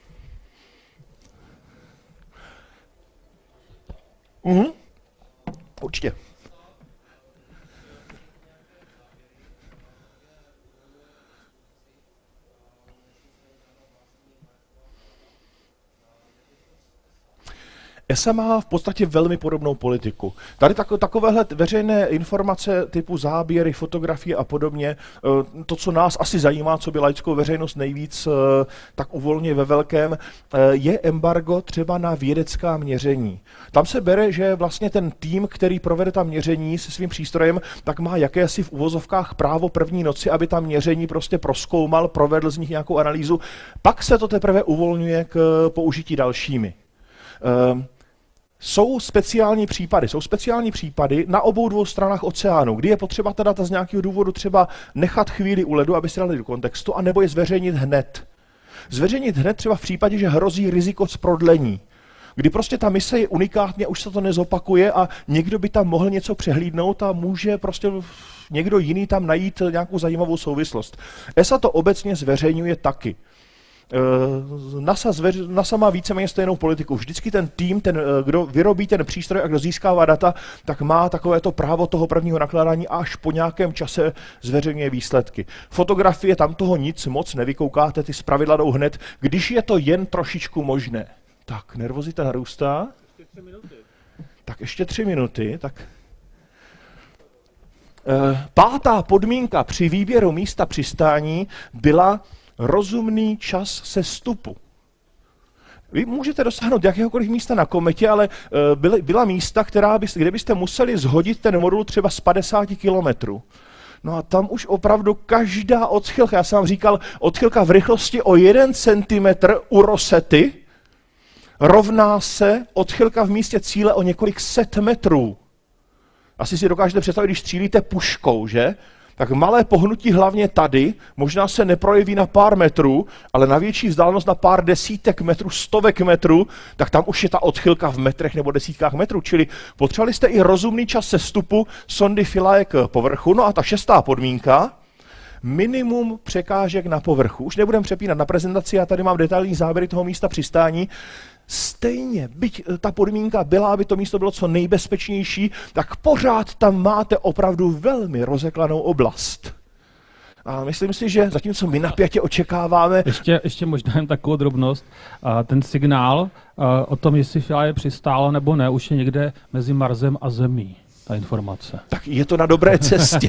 Určitě. ESA má v podstatě velmi podobnou politiku. Tady takovéhle veřejné informace typu záběry, fotografie a podobně, to, co nás asi zajímá, co by laickou veřejnost nejvíc tak uvolňuje ve velkém, je embargo třeba na vědecká měření. Tam se bere, že vlastně ten tým, který provede ta měření se svým přístrojem, tak má jakési v uvozovkách právo první noci, aby ta měření prostě prozkoumal, provedl z nich nějakou analýzu, pak se to teprve uvolňuje k použití dalšími. Jsou speciální případy na obou dvou stranách oceánu, kdy je potřeba ta data z nějakého důvodu třeba nechat chvíli u ledu, aby se dali do kontextu, anebo je zveřejnit hned. Zveřejnit hned třeba v případě, že hrozí riziko z prodlení, kdy prostě ta mise je unikátní a už se to nezopakuje a někdo by tam mohl něco přehlídnout a může prostě někdo jiný tam najít nějakou zajímavou souvislost. ESA to obecně zveřejňuje taky. NASA má víceméně stejnou politiku. Vždycky ten tým, kdo vyrobí ten přístroj a kdo získává data, tak má takovéto právo toho prvního nakládání a až po nějakém čase zveřejňuje výsledky. Fotografie, tam toho nic moc nevykoukáte, ty zpravidla jdou hned, když je to jen trošičku možné. Tak, nervozita narůstá.
Ještě 3 minuty.
Tak ještě 3 minuty. Tak. 5. podmínka při výběru místa přistání byla rozumný čas sestupu. Vy můžete dosáhnout jakéhokoliv místa na kometě, ale byla místa, kde byste museli zhodit ten modul třeba z 50 kilometrů. No a tam už opravdu každá odchylka, já jsem vám říkal, odchylka v rychlosti o 1 centimetr u Rosety rovná se odchylka v místě cíle o několik set metrů. Asi si dokážete představit, když střílíte puškou, že? Tak malé pohnutí hlavně tady možná se neprojeví na pár metrů, ale na větší vzdálenost na pár desítek metrů, stovek metrů, tak tam už je ta odchylka v metrech nebo desítkách metrů. Čili potřebovali jste i rozumný čas sestupu sondy Philae k povrchu. No a ta 6. podmínka, minimum překážek na povrchu. Už nebudeme přepínat na prezentaci, já tady mám detailní záběry toho místa přistání. Stejně, byť ta podmínka byla, aby to místo bylo co nejbezpečnější, tak pořád tam máte opravdu velmi rozeklanou oblast. A myslím si, že zatímco my napjatě očekáváme...
Ještě možná jen takovou drobnost. Ten signál o tom, jestli Philae přistála nebo ne, už je někde mezi Marsem a Zemí, ta informace.
Tak je to na dobré cestě.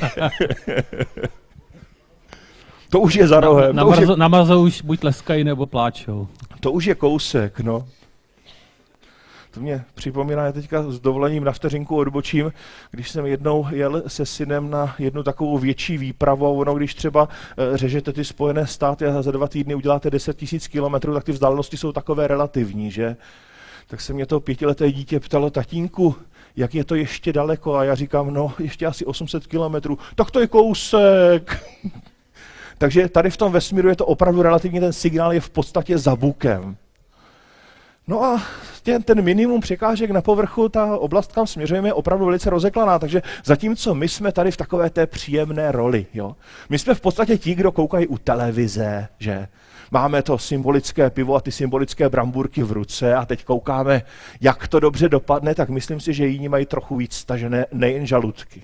To už je za rohem.
Na Marse už buď tleskají, nebo pláčou.
To už je kousek, no. To mě připomíná, já teďka s dovolením na vteřinku odbočím, když jsem jednou jel se synem na jednu takovou větší výpravu a ono, když třeba řežete ty Spojené státy a za 2 týdny uděláte 10 000 kilometrů, tak ty vzdálenosti jsou takové relativní, že? tak se mě to 5leté dítě ptalo: tatínku, jak je to ještě daleko? A já říkám: no, ještě asi 800 kilometrů. Tak to je kousek. Takže tady v tom vesmíru je to opravdu relativně, ten signál je v podstatě za bukem. No a ten minimum překážek na povrchu, ta oblast, kam směřujeme, je opravdu velice rozeklaná, takže zatímco my jsme tady v takové té příjemné roli, jo. My jsme v podstatě ti, kdo koukají u televize, že máme to symbolické pivo a ty symbolické bramburky v ruce a teď koukáme, jak to dobře dopadne, tak myslím si, že jiní mají trochu víc stažené nejen žaludky.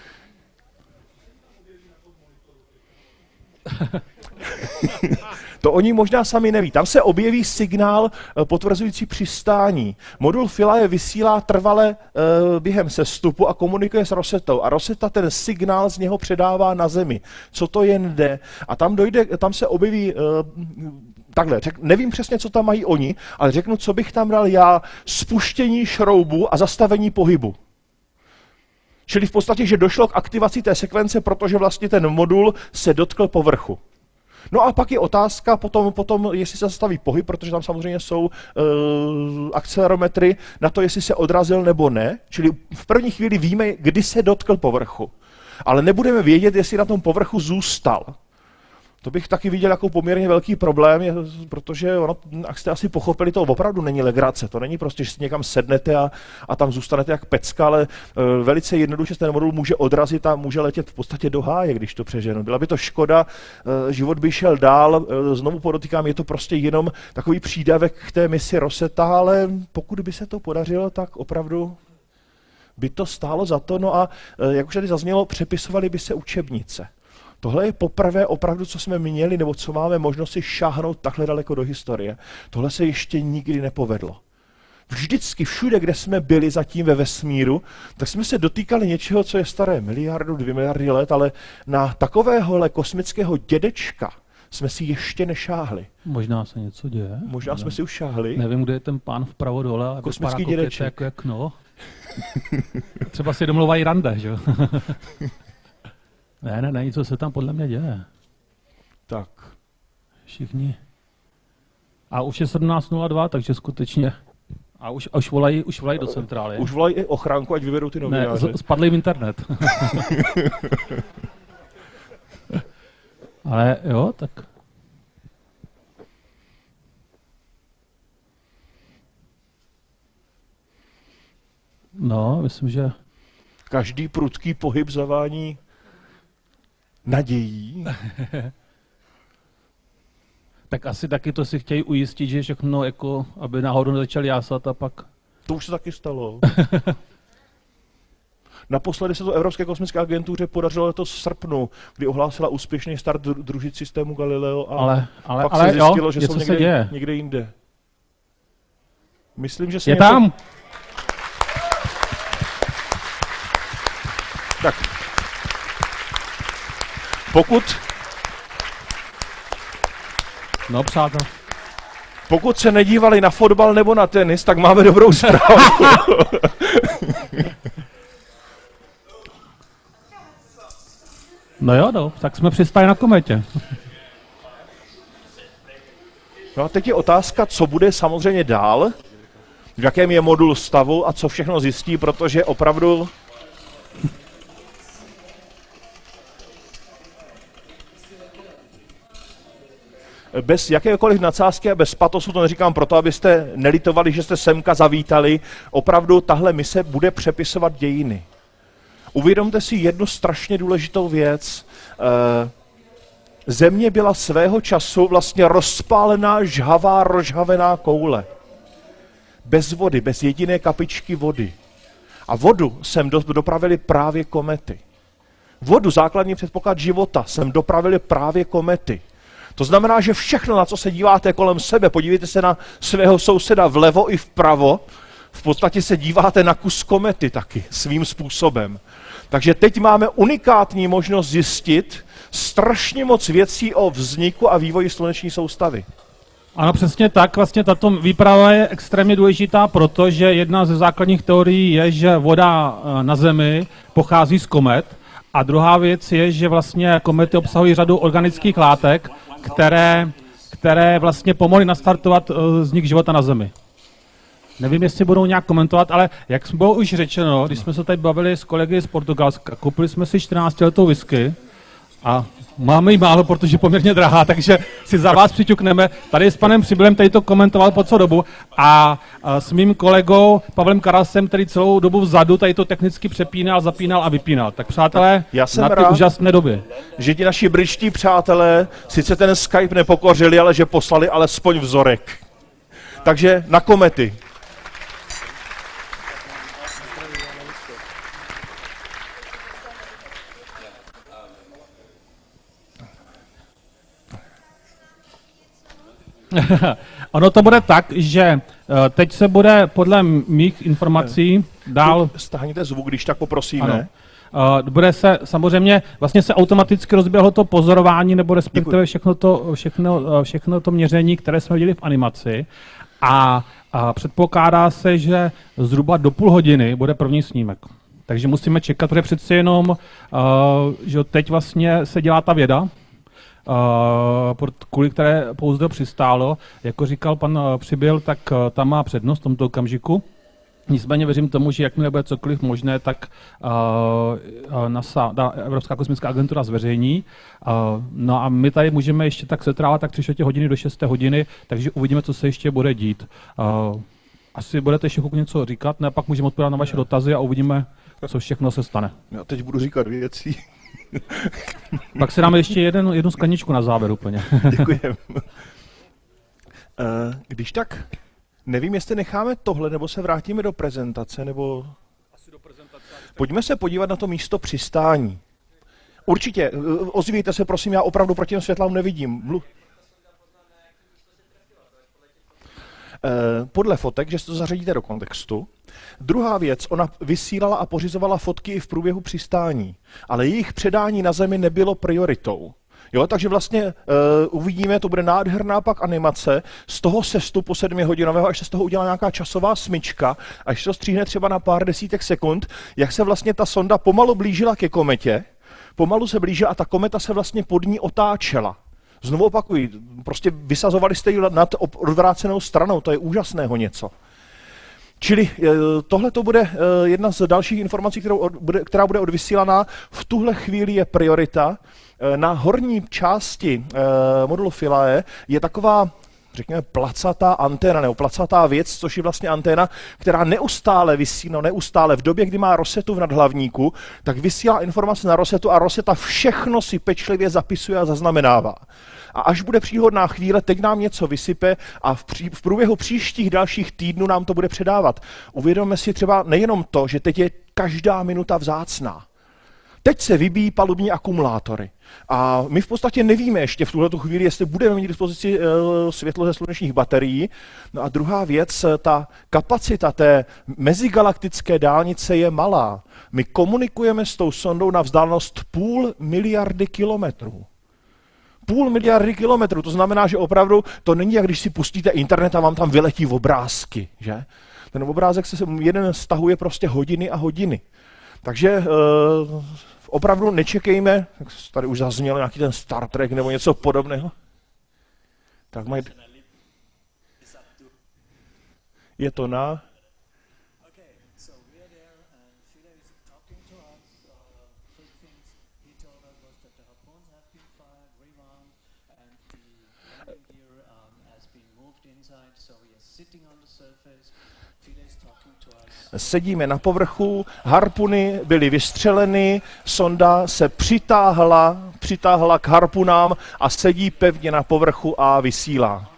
To oni možná sami neví. Tam se objeví signál potvrzující přistání. Modul Philae vysílá trvale během sestupu a komunikuje s Rosetou. A Roseta ten signál z něho předává na Zemi. Co to jen jde. A tam se objeví takhle, nevím přesně, co tam mají oni, ale řeknu, co bych tam dal já: spuštění šroubu a zastavení pohybu. Čili v podstatě, že došlo k aktivaci té sekvence, protože vlastně ten modul se dotkl povrchu. No a pak je otázka potom, jestli se zastaví pohyb, protože tam samozřejmě jsou akcelerometry na to, jestli se odrazil nebo ne. Čili v první chvíli víme, kdy se dotkl povrchu. Ale nebudeme vědět, jestli na tom povrchu zůstal. To bych taky viděl jako poměrně velký problém, protože ono, jak jste asi pochopili, to opravdu není legrace. To není prostě, že si někam sednete a tam zůstanete jak pecka, ale velice jednoduše ten modul může odrazit a může letět v podstatě do háje, když to přeženu. Byla by to škoda, život by šel dál. Znovu podotýkám, je to prostě jenom takový přídavek k té misi Rosetta, ale pokud by se to podařilo, tak opravdu by to stálo za to. No a jak už tady zaznělo, přepisovaly by se učebnice. Tohle je poprvé opravdu, co jsme měli, nebo co máme možnost si šáhnout takhle daleko do historie. Tohle se ještě nikdy nepovedlo. Vždycky všude, kde jsme byli zatím ve vesmíru, tak jsme se dotýkali něčeho, co je staré 1, 2 miliardy let, ale na takovéhohle kosmického dědečka jsme si ještě nešáhli.
Možná se něco děje.
Možná jsme si už šáhli.
Nevím, kde je ten pán vpravo dole, ale
kosmický dědeček.
Jak no. Třeba si domluvají rande, že jo? Ne, něco se tam podle mě děje.
Tak.
Všichni. A už je 17:02, takže skutečně. A už volají do centrály.
Už volají i ochránku, ať vyberou ty novináře.
Ne, spadl jim internet. Ale jo, tak. No, myslím, že
každý prudký pohyb zavání nadějí.
Tak asi taky to si chtějí ujistit, že všechno, jako, aby náhodou nezačali jásat a pak.
To už se taky stalo. Naposledy se to Evropské kosmické agentuře podařilo letos v srpnu, kdy ohlásila úspěšný start družic systému Galileo a pak se zjistilo, že jsou někde jinde. Myslím, že se
je tam!
Tak. Pokud se nedívali na fotbal nebo na tenis, tak máme dobrou zprávu.
No, tak jsme přistáli na kometě.
No a teď je otázka, co bude samozřejmě dál, v jakém je modul stavu a co všechno zjistí, protože opravdu bez jakékoliv nadsázky a bez patosu, to neříkám proto, abyste nelitovali, že jste semka zavítali, opravdu tahle mise bude přepisovat dějiny. Uvědomte si jednu strašně důležitou věc. Země byla svého času vlastně rozpálená, žhavá, rozžhavená koule. Bez vody, bez jediné kapičky vody. A vodu sem dopravili právě komety. Vodu, základní předpoklad života, sem dopravili právě komety. To znamená, že všechno, na co se díváte kolem sebe, podívejte se na svého souseda vlevo i vpravo, v podstatě se díváte na kus komety taky, svým způsobem. Takže teď máme unikátní možnost zjistit strašně moc věcí o vzniku a vývoji sluneční soustavy.
Ano, přesně tak. Vlastně tato výprava je extrémně důležitá, protože jedna ze základních teorií je, že voda na Zemi pochází z komet. A druhá věc je, že vlastně komety obsahují řadu organických látek, které vlastně pomohly nastartovat vznik života na Zemi. Nevím, jestli budou nějak komentovat, ale jak bylo už řečeno, když jsme se tady bavili s kolegy z Portugalska, koupili jsme si 14letou whisky a máme ji málo, protože je poměrně drahá, takže si za vás přiťukneme. Tady s panem Přibylem tady to komentoval po co dobu a s mým kolegou Pavlem Karasem, který celou dobu vzadu tady to technicky přepínal, zapínal a vypínal. Tak přátelé,
já jsem
na ty
rád,
úžasné doby.
Že ti naši britští přátelé sice ten Skype nepokořili, ale že poslali alespoň vzorek. Takže na komety.
Ono to bude tak, že teď se bude podle mých informací dál...
Stáhněte zvuk, když tak poprosíme.
Ano. Bude se samozřejmě, vlastně se automaticky rozběhlo to pozorování, nebo respektive všechno to měření, které jsme viděli v animaci. A předpokládá se, že zhruba do půl hodiny bude první snímek. Takže musíme čekat, protože přeci jenom, že teď vlastně se dělá ta věda, kvůli které pouzdro přistálo. Jako říkal pan Přibyl, tak tam má přednost v tomto okamžiku. Nicméně věřím tomu, že jakmile bude cokoliv možné, tak NASA, Evropská kosmická agentura zveřejní. No a my tady můžeme ještě tak setrávat tak 3/4 hodiny do 6 hodiny, takže uvidíme, co se ještě bude dít. Asi budete ještě něco říkat, ne? Pak můžeme odpovědět na vaše dotazy a uvidíme, co všechno se stane.
Já teď budu říkat věcí.
Pak si dáme ještě jednu skleničku na závěr úplně.
Děkujeme. Když tak, nevím, jestli necháme tohle, nebo se vrátíme do prezentace, nebo... Asi do prezentace. Pojďme se podívat na to místo přistání. Určitě, ozvějte se, prosím, já opravdu proti těm světlám nevidím. Podle fotek, že si to zařadíte do kontextu. Druhá věc, ona vysílala a pořizovala fotky i v průběhu přistání, ale jejich předání na Zemi nebylo prioritou. Jo, takže vlastně uvidíme, to bude nádherná pak animace z toho sestupu 7hodinového, až se z toho udělá nějaká časová smyčka, až se to stříhne třeba na pár desítek sekund, jak se vlastně ta sonda pomalu blížila ke kometě, pomalu se blížila a ta kometa se vlastně pod ní otáčela. Znovu opakuji, prostě vysazovali jste ji nad odvrácenou stranou, to je úžasného něco. Čili tohle to bude jedna z dalších informací, která bude odvysílaná. V tuhle chvíli je priorita. Na horní části modulu Philae je taková, řekněme, placatá anténa, nebo placatá věc, což je vlastně anténa, která neustále vysí, neustále v době, kdy má Rosetu v nadhlavníku, tak vysílá informace na Rosetu a Roseta všechno si pečlivě zapisuje a zaznamenává. A až bude příhodná chvíle, teď nám něco vysype a v průběhu příštích dalších týdnů nám to bude předávat. Uvědomme si třeba nejenom to, že teď je každá minuta vzácná. Teď se vybíjí palubní akumulátory. A my v podstatě nevíme ještě v tuhletu chvíli, jestli budeme mít k dispozici světlo ze slunečních baterií. No a druhá věc, ta kapacita té mezigalaktické dálnice je malá. My komunikujeme s tou sondou na vzdálenost 0,5 miliardy kilometrů. 0,5 miliardy kilometrů, to znamená, že opravdu to není, jak když si pustíte internet a vám tam vyletí obrázky, že? Ten obrázek se jeden stahuje prostě hodiny a hodiny. Takže opravdu nečekejme, jak tady už zazněl nějaký ten Star Trek nebo něco podobného. Tak mají... Je to na... Sedíme na povrchu, harpuny byly vystřeleny, sonda se přitáhla k harpunám a sedí pevně na povrchu a vysílá.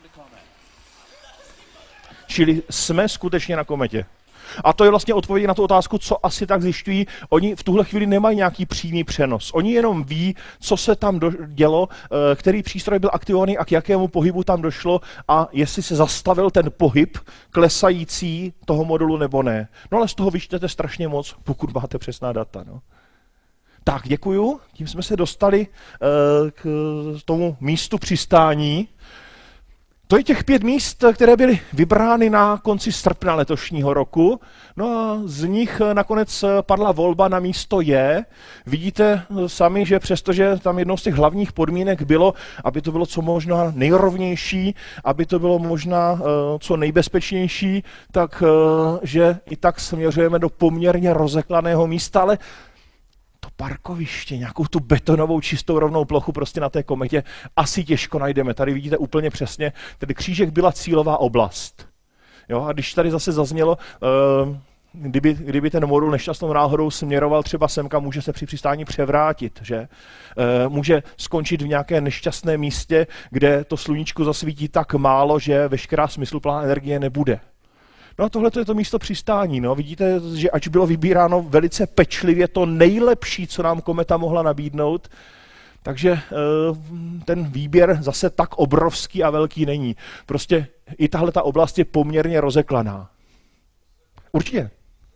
Čili jsme skutečně na kometě. A to je vlastně odpověď na tu otázku, co asi tak zjišťují. Oni v tuhle chvíli nemají nějaký přímý přenos. Oni jenom ví, co se tam dělo, který přístroj byl aktivovaný a k jakému pohybu tam došlo a jestli se zastavil ten pohyb klesající toho modulu nebo ne. No ale z toho vyčtete strašně moc, pokud máte přesná data. No. Tak, děkuju. Tím jsme se dostali k tomu místu přistání. To je těch 5 míst, které byly vybrány na konci srpna letošního roku. No a z nich nakonec padla volba na místo J. Vidíte sami, že přestože tam jednou z těch hlavních podmínek bylo, aby to bylo co možná nejrovnější, aby to bylo možná co nejbezpečnější, tak že i tak směřujeme do poměrně rozeklaného místa, ale to parkoviště, nějakou tu betonovou čistou rovnou plochu prostě na té kometě asi těžko najdeme. Tady vidíte úplně přesně, tedy křížek byla cílová oblast. Jo, a když tady zase zaznělo, kdyby ten modul nešťastnou náhodou směroval třeba semka, může se při přistání převrátit, že? Může skončit v nějaké nešťastném místě, kde to sluníčko zasvítí tak málo, že veškerá smysluplná energie nebude. No a tohle je to místo přistání. No. Vidíte, že ač bylo vybíráno velice pečlivě to nejlepší, co nám kometa mohla nabídnout, takže ten výběr zase tak obrovský a velký není. Prostě i tahle ta oblast je poměrně rozeklaná. Určitě.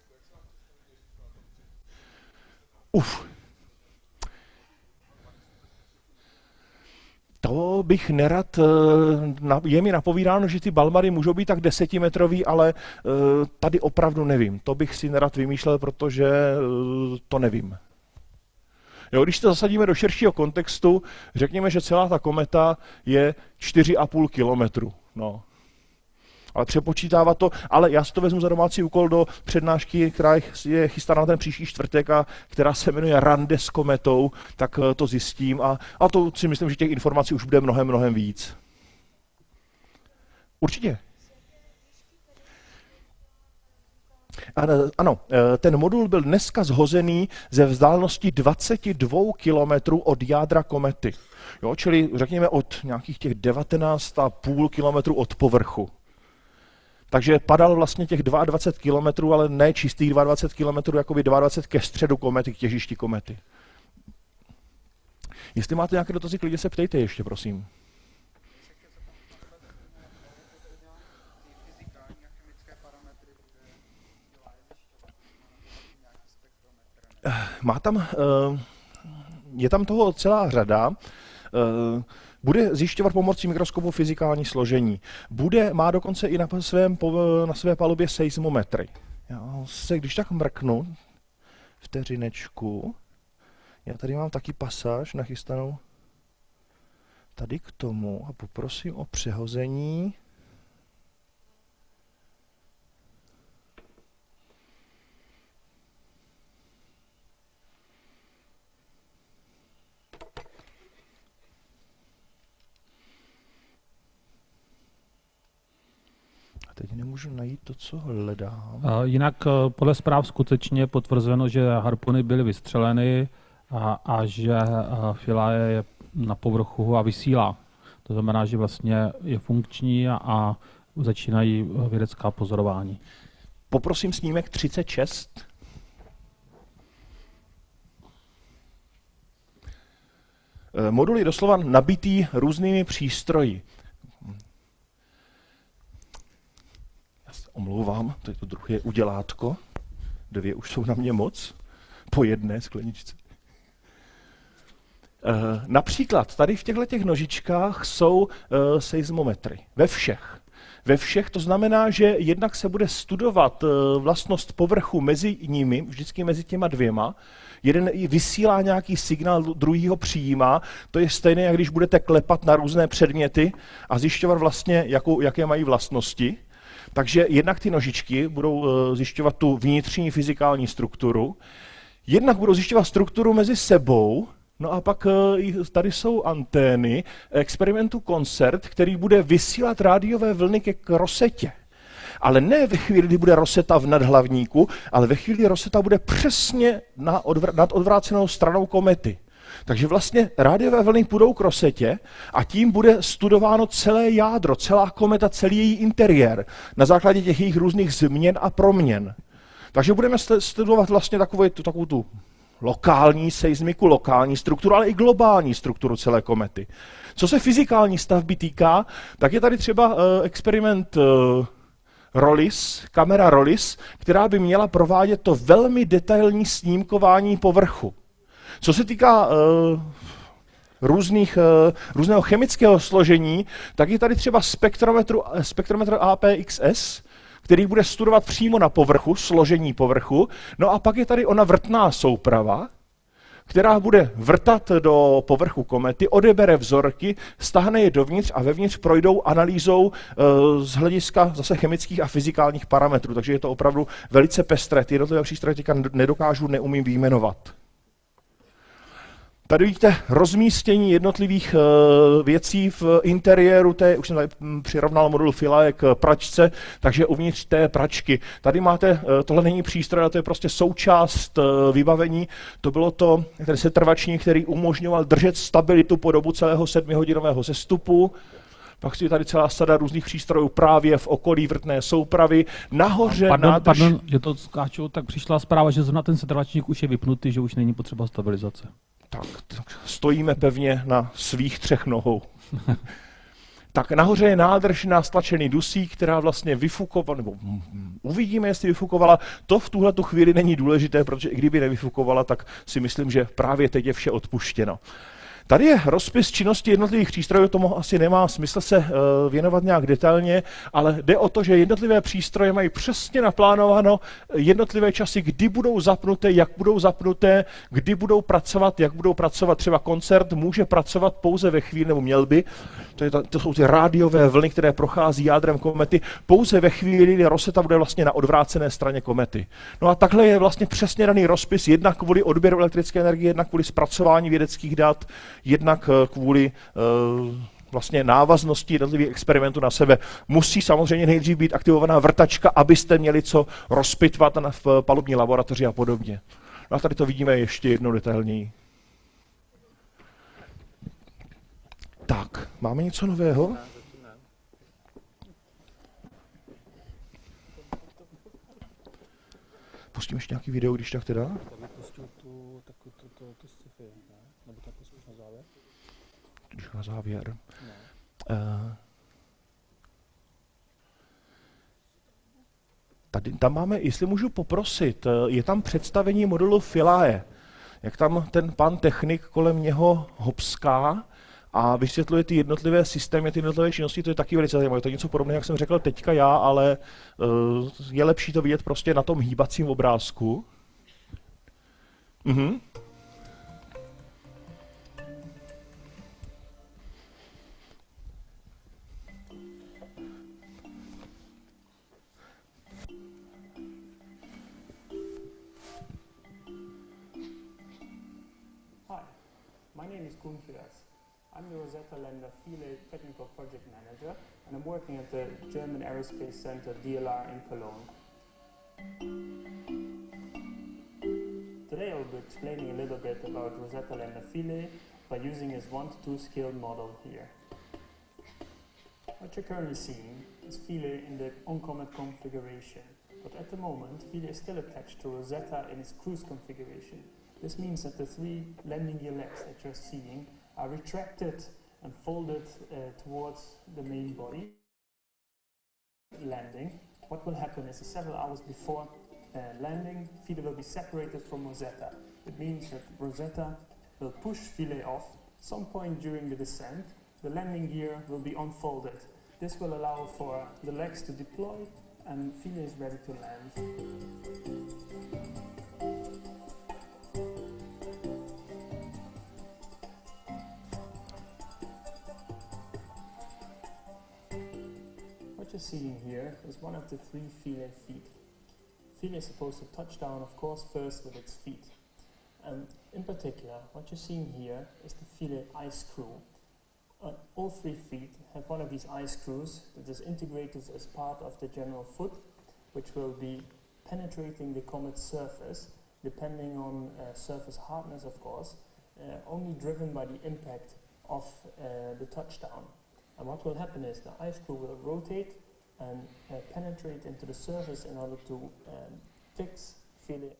To bych nerad, je mi napovídáno, že ty balmary můžou být tak 10metrový, ale tady opravdu nevím. To bych si nerad vymýšlel, protože to nevím. Jo, když to zasadíme do širšího kontextu, řekněme, že celá ta kometa je 4,5 kilometru. No. Ale přepočítávat to, ale já si to vezmu za domácí úkol do přednášky, která je chystaná na ten příští čtvrtek a která se jmenuje Rande s kometou, tak to zjistím a to si myslím, že těch informací už bude mnohem víc. Určitě. Ano, ten modul byl dneska zhozený ze vzdálenosti 22 km od jádra komety. Jo, čili řekněme od nějakých těch 19,5 km od povrchu. Takže padal vlastně těch 22 km, ale ne čistých 22 km, jakoby 22 ke středu komety, k těžišti komety. Jestli máte nějaké dotazy, klidně se ptejte ještě, prosím. Je tam toho celá řada. Bude zjišťovat pomocí mikroskopu fyzikální složení. Má dokonce i na své palubě seismometry. Já se když tak mrknu, vteřinečku, já tady mám taky pasáž nachystanou tady k tomu a poprosím o přehození. Teď nemůžu najít to, co hledám.
Jinak podle zpráv skutečně je potvrzeno, že harpuny byly vystřeleny a že Philae je na povrchu a vysílá. To znamená, že vlastně je funkční a začínají vědecká pozorování.
Poprosím snímek 36. Modul je doslova nabitý různými přístroji. Omlouvám, to je to druhé udělátko. 2 už jsou na mě moc. Po jedné skleničce. Například tady v těchto nožičkách jsou seismometry. Ve všech to znamená, že jednak se bude studovat vlastnost povrchu mezi nimi, vždycky mezi těma dvěma. Jeden vysílá nějaký signál, druhý ho přijímá. To je stejné, jak když budete klepat na různé předměty a zjišťovat vlastně, jaké mají vlastnosti. Takže jednak ty nožičky budou zjišťovat tu vnitřní fyzikální strukturu, jednak budou zjišťovat strukturu mezi sebou, no a pak tady jsou antény experimentu Concert, který bude vysílat rádiové vlny ke rosetě. Ale ne ve chvíli, kdy bude roseta v nadhlavníku, ale ve chvíli, kdy roseta bude přesně nad odvrácenou stranou komety. Takže vlastně rádiové vlny půjdou k rosetě a tím bude studováno celé jádro, celá kometa, celý její interiér na základě těch jejich různých změn a proměn. Takže budeme studovat vlastně takovou tu lokální seismiku, lokální strukturu, ale i globální strukturu celé komety. Co se fyzikální stavby týká, tak je tady třeba experiment Rollis, kamera Rollis, která by měla provádět to velmi detailní snímkování povrchu. Co se týká různého chemického složení, tak je tady třeba spektrometr APXS, který bude studovat přímo na povrchu, složení povrchu. No a pak je tady ona vrtná souprava, která bude vrtat do povrchu komety, odebere vzorky, stáhne je dovnitř a vevnitř projdou analýzou z hlediska zase chemických a fyzikálních parametrů. Takže je to opravdu velice pestré. Ty jednotlivé přístroje teďka neumím vyjmenovat. Tady vidíte rozmístění jednotlivých věcí v interiéru už jsem tady přirovnal modul Philae k pračce, takže uvnitř té pračky. Tady máte, tohle není přístroj, ale to je prostě součást vybavení. To bylo ten setrvačník, který umožňoval držet stabilitu po dobu celého 7hodinového sestupu. Pak je tady celá sada různých přístrojů právě v okolí vrtné soupravy. Nahoře
Pardon, že to skáču, tak přišla zpráva, že zrovna ten setrvačník už je vypnutý, že už není potřeba stabilizace.
Tak stojíme pevně na svých 3 nohou. Tak nahoře je nádrž na stlačený dusík, která vlastně vyfukovala, nebo uvidíme, jestli vyfukovala. To v tuhletu chvíli není důležité, protože i kdyby nevyfukovala, tak si myslím, že právě teď je vše odpuštěno. Tady je rozpis činnosti jednotlivých přístrojů, tomu asi nemá smysl se věnovat nějak detailně, ale jde o to, že jednotlivé přístroje mají přesně naplánováno jednotlivé časy, kdy budou zapnuté, jak budou zapnuté, kdy budou pracovat, jak budou pracovat. Třeba koncert může pracovat pouze ve chvíli, nebo měl by, to jsou ty rádiové vlny, které prochází jádrem komety, pouze ve chvíli, kdy Rosetta bude vlastně na odvrácené straně komety. No a takhle je vlastně přesně daný rozpis, jednak kvůli odběru elektrické energie, jednak kvůli zpracování vědeckých dat, jednak kvůli vlastně návaznosti jednotlivých experimentů na sebe. Musí samozřejmě nejdřív být aktivovaná vrtačka, abyste měli co rozpitvat v palubní laboratoři a podobně. No a tady to vidíme ještě jednou detailněji. Tak, máme něco nového? Pustím ještě nějaký video, když tak teda? Na závěr. Tam máme, jestli můžu poprosit, je tam představení modulu Philae. Jak tam ten pan technik kolem něho hopská a vysvětluje ty jednotlivé systémy, ty jednotlivé činnosti, to je taky velice zajímavé. To je něco podobného, jak jsem řekl teďka já, ale je lepší to vidět prostě na tom hýbacím obrázku. Mhm.
My name is Koen Firas. I'm the Rosetta Lander Philae Technical Project Manager, and I'm working at the German Aerospace Center DLR in Cologne. Today I'll be explaining a little bit about Rosetta Lander Philae by using this 1-to-2 scale model here. What you're currently seeing is Philae in the on-comet configuration, but at the moment Philae is still attached to Rosetta in its cruise configuration. This means that the 3 landing gear legs that you're seeing are retracted and folded towards the main body. Landing. What will happen is several hours before landing, Philae will be separated from Rosetta. It means that Rosetta will push Philae off. Some point during the descent, the landing gear will be unfolded. This will allow for the legs to deploy and Philae is ready to land. What you're seeing here is one of the 3 Philae feet. Philae is supposed to touch down, of course, first with its feet. And in particular, what you're seeing here is the Philae eye screw. All 3 feet have one of these eye screws that is integrated as part of the general foot, which will be penetrating the comet's surface, depending on surface hardness, of course, only driven by the impact of the touchdown. And what will happen is the eye screw will rotate and penetrate into the surface in order to fix Philae.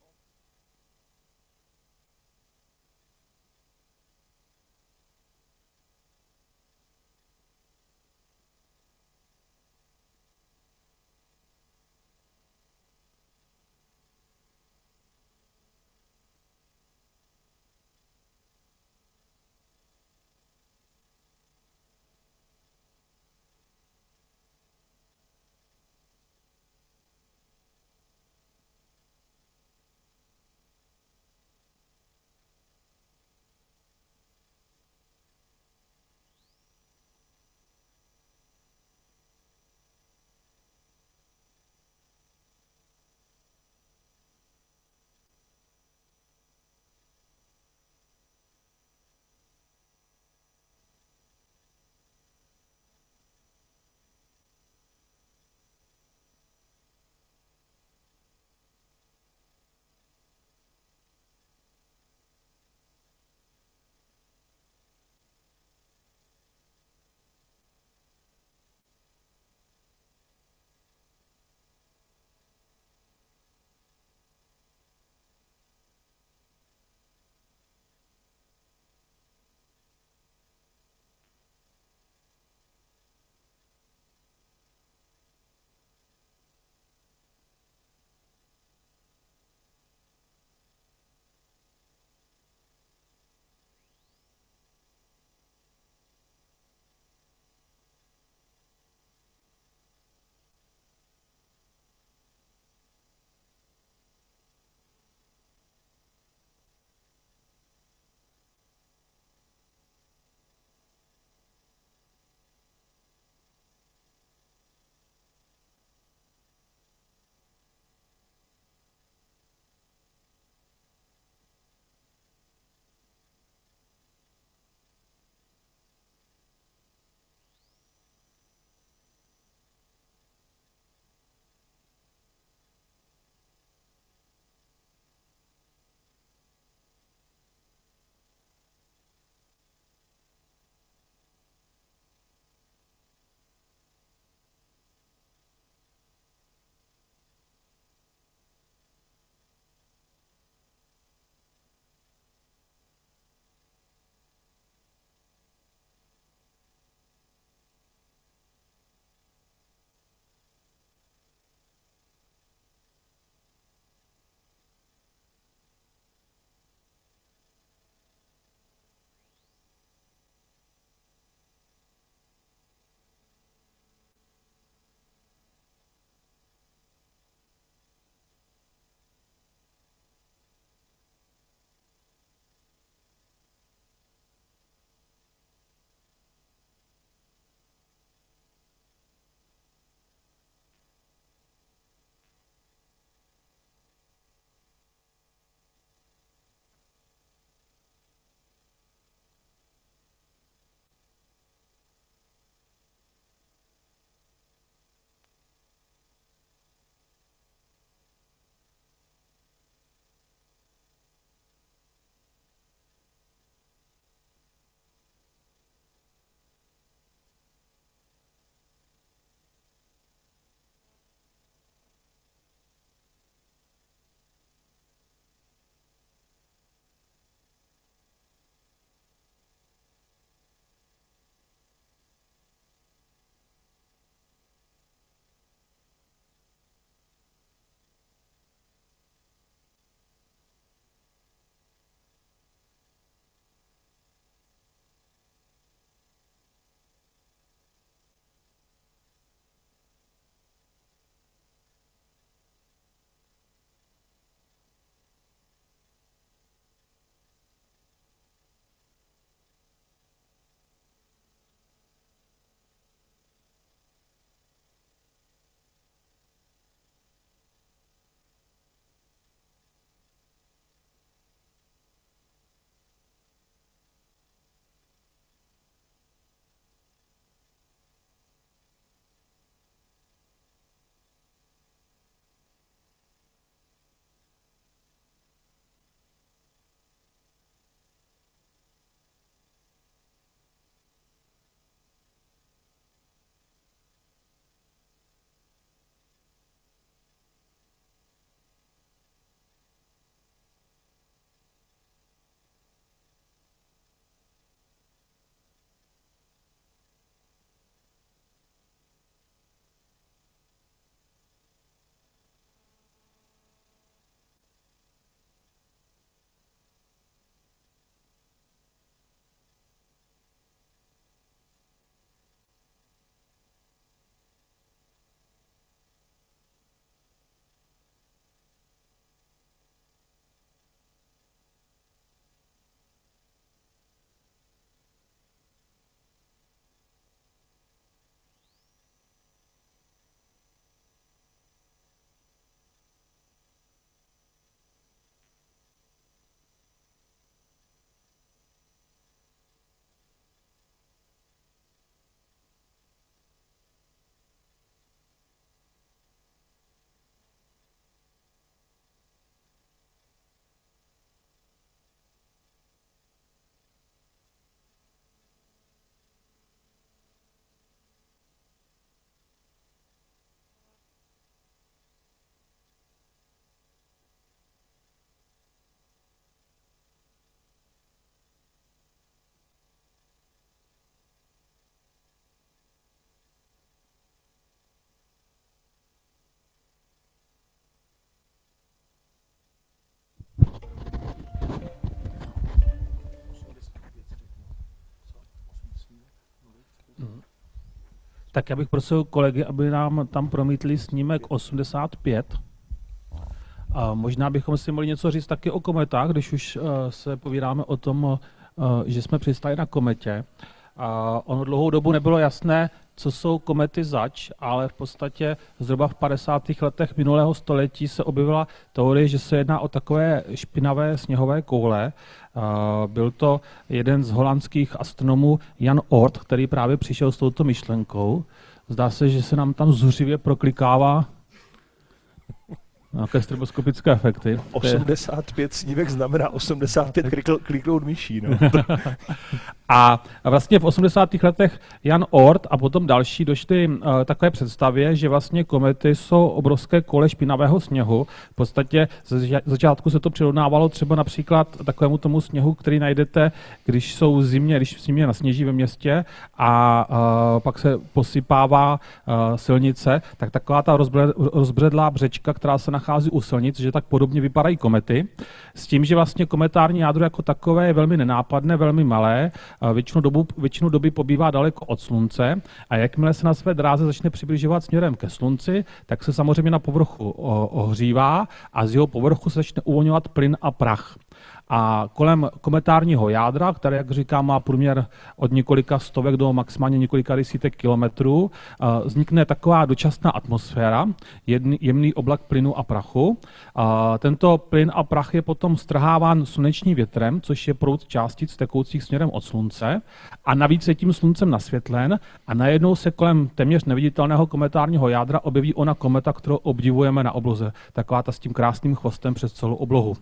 Tak já bych prosil kolegy, aby nám tam promítli snímek 85. A možná bychom si mohli něco říct taky o kometách, když už se povídáme o tom, že jsme přistáli na kometě. Ono dlouhou dobu nebylo jasné, co jsou komety zač, ale v podstatě zhruba v 50. letech minulého století se objevila teorie, že se jedná o takové špinavé sněhové koule. Byl to jeden z holandských astronomů Jan Oort, který právě přišel s touto myšlenkou. Zdá se, že se nám tam zuřivě proklikává nějaké stroboskopické efekty.
85 snímek znamená 85 kliknout myší. No.
A vlastně v 80. letech Jan Oort a potom další došli takové představě, že vlastně komety jsou obrovské koule špinavého sněhu. V podstatě ze začátku se to přirovnávalo třeba například takovému tomu sněhu, který najdete, když jsou v zimě nasněží ve městě a pak se posypává silnice, tak taková ta rozbředlá břečka, která se nachází u silnic, že tak podobně vypadají komety. S tím, že vlastně kometární jádro jako takové je velmi nenápadné, velmi malé, většinu doby pobývá daleko od slunce a jakmile se na své dráze začne přibližovat směrem ke slunci, tak se samozřejmě na povrchu ohřívá a z jeho povrchu se začne uvolňovat plyn a prach. A kolem kometárního jádra, které, jak říkám, má průměr od několika stovek do maximálně několika desítek kilometrů, vznikne taková dočasná atmosféra, jemný oblak plynu a prachu. Tento plyn a prach je potom strháván slunečním větrem, což je proud částic tekoucích směrem od slunce, a navíc je tím sluncem nasvětlen a najednou se kolem téměř neviditelného kometárního jádra objeví ona kometa, kterou obdivujeme na obloze. Taková ta s tím krásným chvostem přes celou oblohu.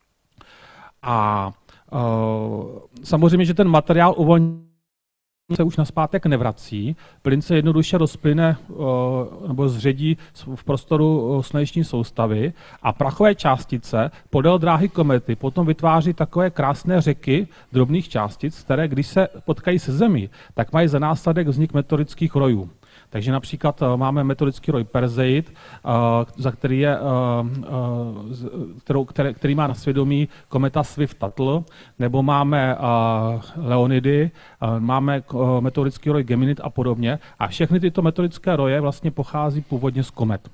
A samozřejmě, že ten materiál uvolněný se už nazpátek nevrací, plyn se jednoduše rozplyne nebo zředí v prostoru sluneční soustavy a prachové částice podél dráhy komety potom vytváří takové krásné řeky drobných částic, které když se potkají se Zemí, tak mají za následek vznik meteorických rojů. Takže například máme meteorický roj Perseid, který má na svědomí kometa Swift-Tuttle, nebo máme Leonidy, máme meteorický roj Geminid a podobně. A všechny tyto meteorické roje vlastně pochází původně z komet.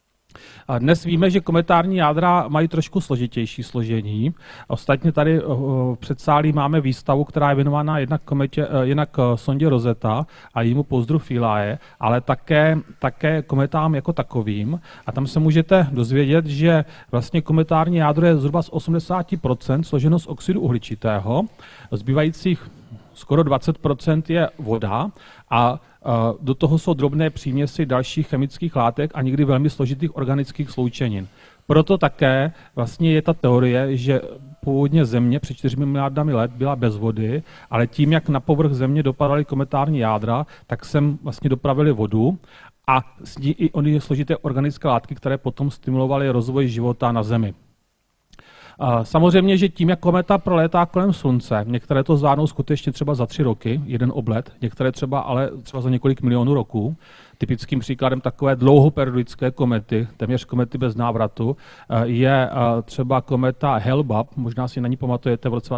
A dnes víme, že kometární jádra mají trošku složitější složení. Ostatně tady v předsálí máme výstavu, která je věnována jednak sondě Rosetta a jejímu pouzdru Philae, ale také kometám jako takovým. A tam se můžete dozvědět, že vlastně kometární jádro je zhruba z 80% složeno z oxidu uhličitého, zbývajících skoro 20% je voda a do toho jsou drobné příměsi dalších chemických látek a někdy velmi složitých organických sloučenin. Proto také vlastně je ta teorie, že původně Země před 4 miliardami let byla bez vody, ale tím, jak na povrch Země dopadaly kometární jádra, tak sem vlastně dopravili vodu a s ní i ony složité organické látky, které potom stimulovaly rozvoj života na Zemi. Samozřejmě, že tím, jak kometa prolétá kolem Slunce, některé to zvládnou skutečně třeba za 3 roky, jeden oblet, některé třeba za několik milionů roků. Typickým příkladem takové dlouhoperiodické komety, téměř komety bez návratu, je třeba kometa Hale-Bopp, možná si na ní pamatujete, v roce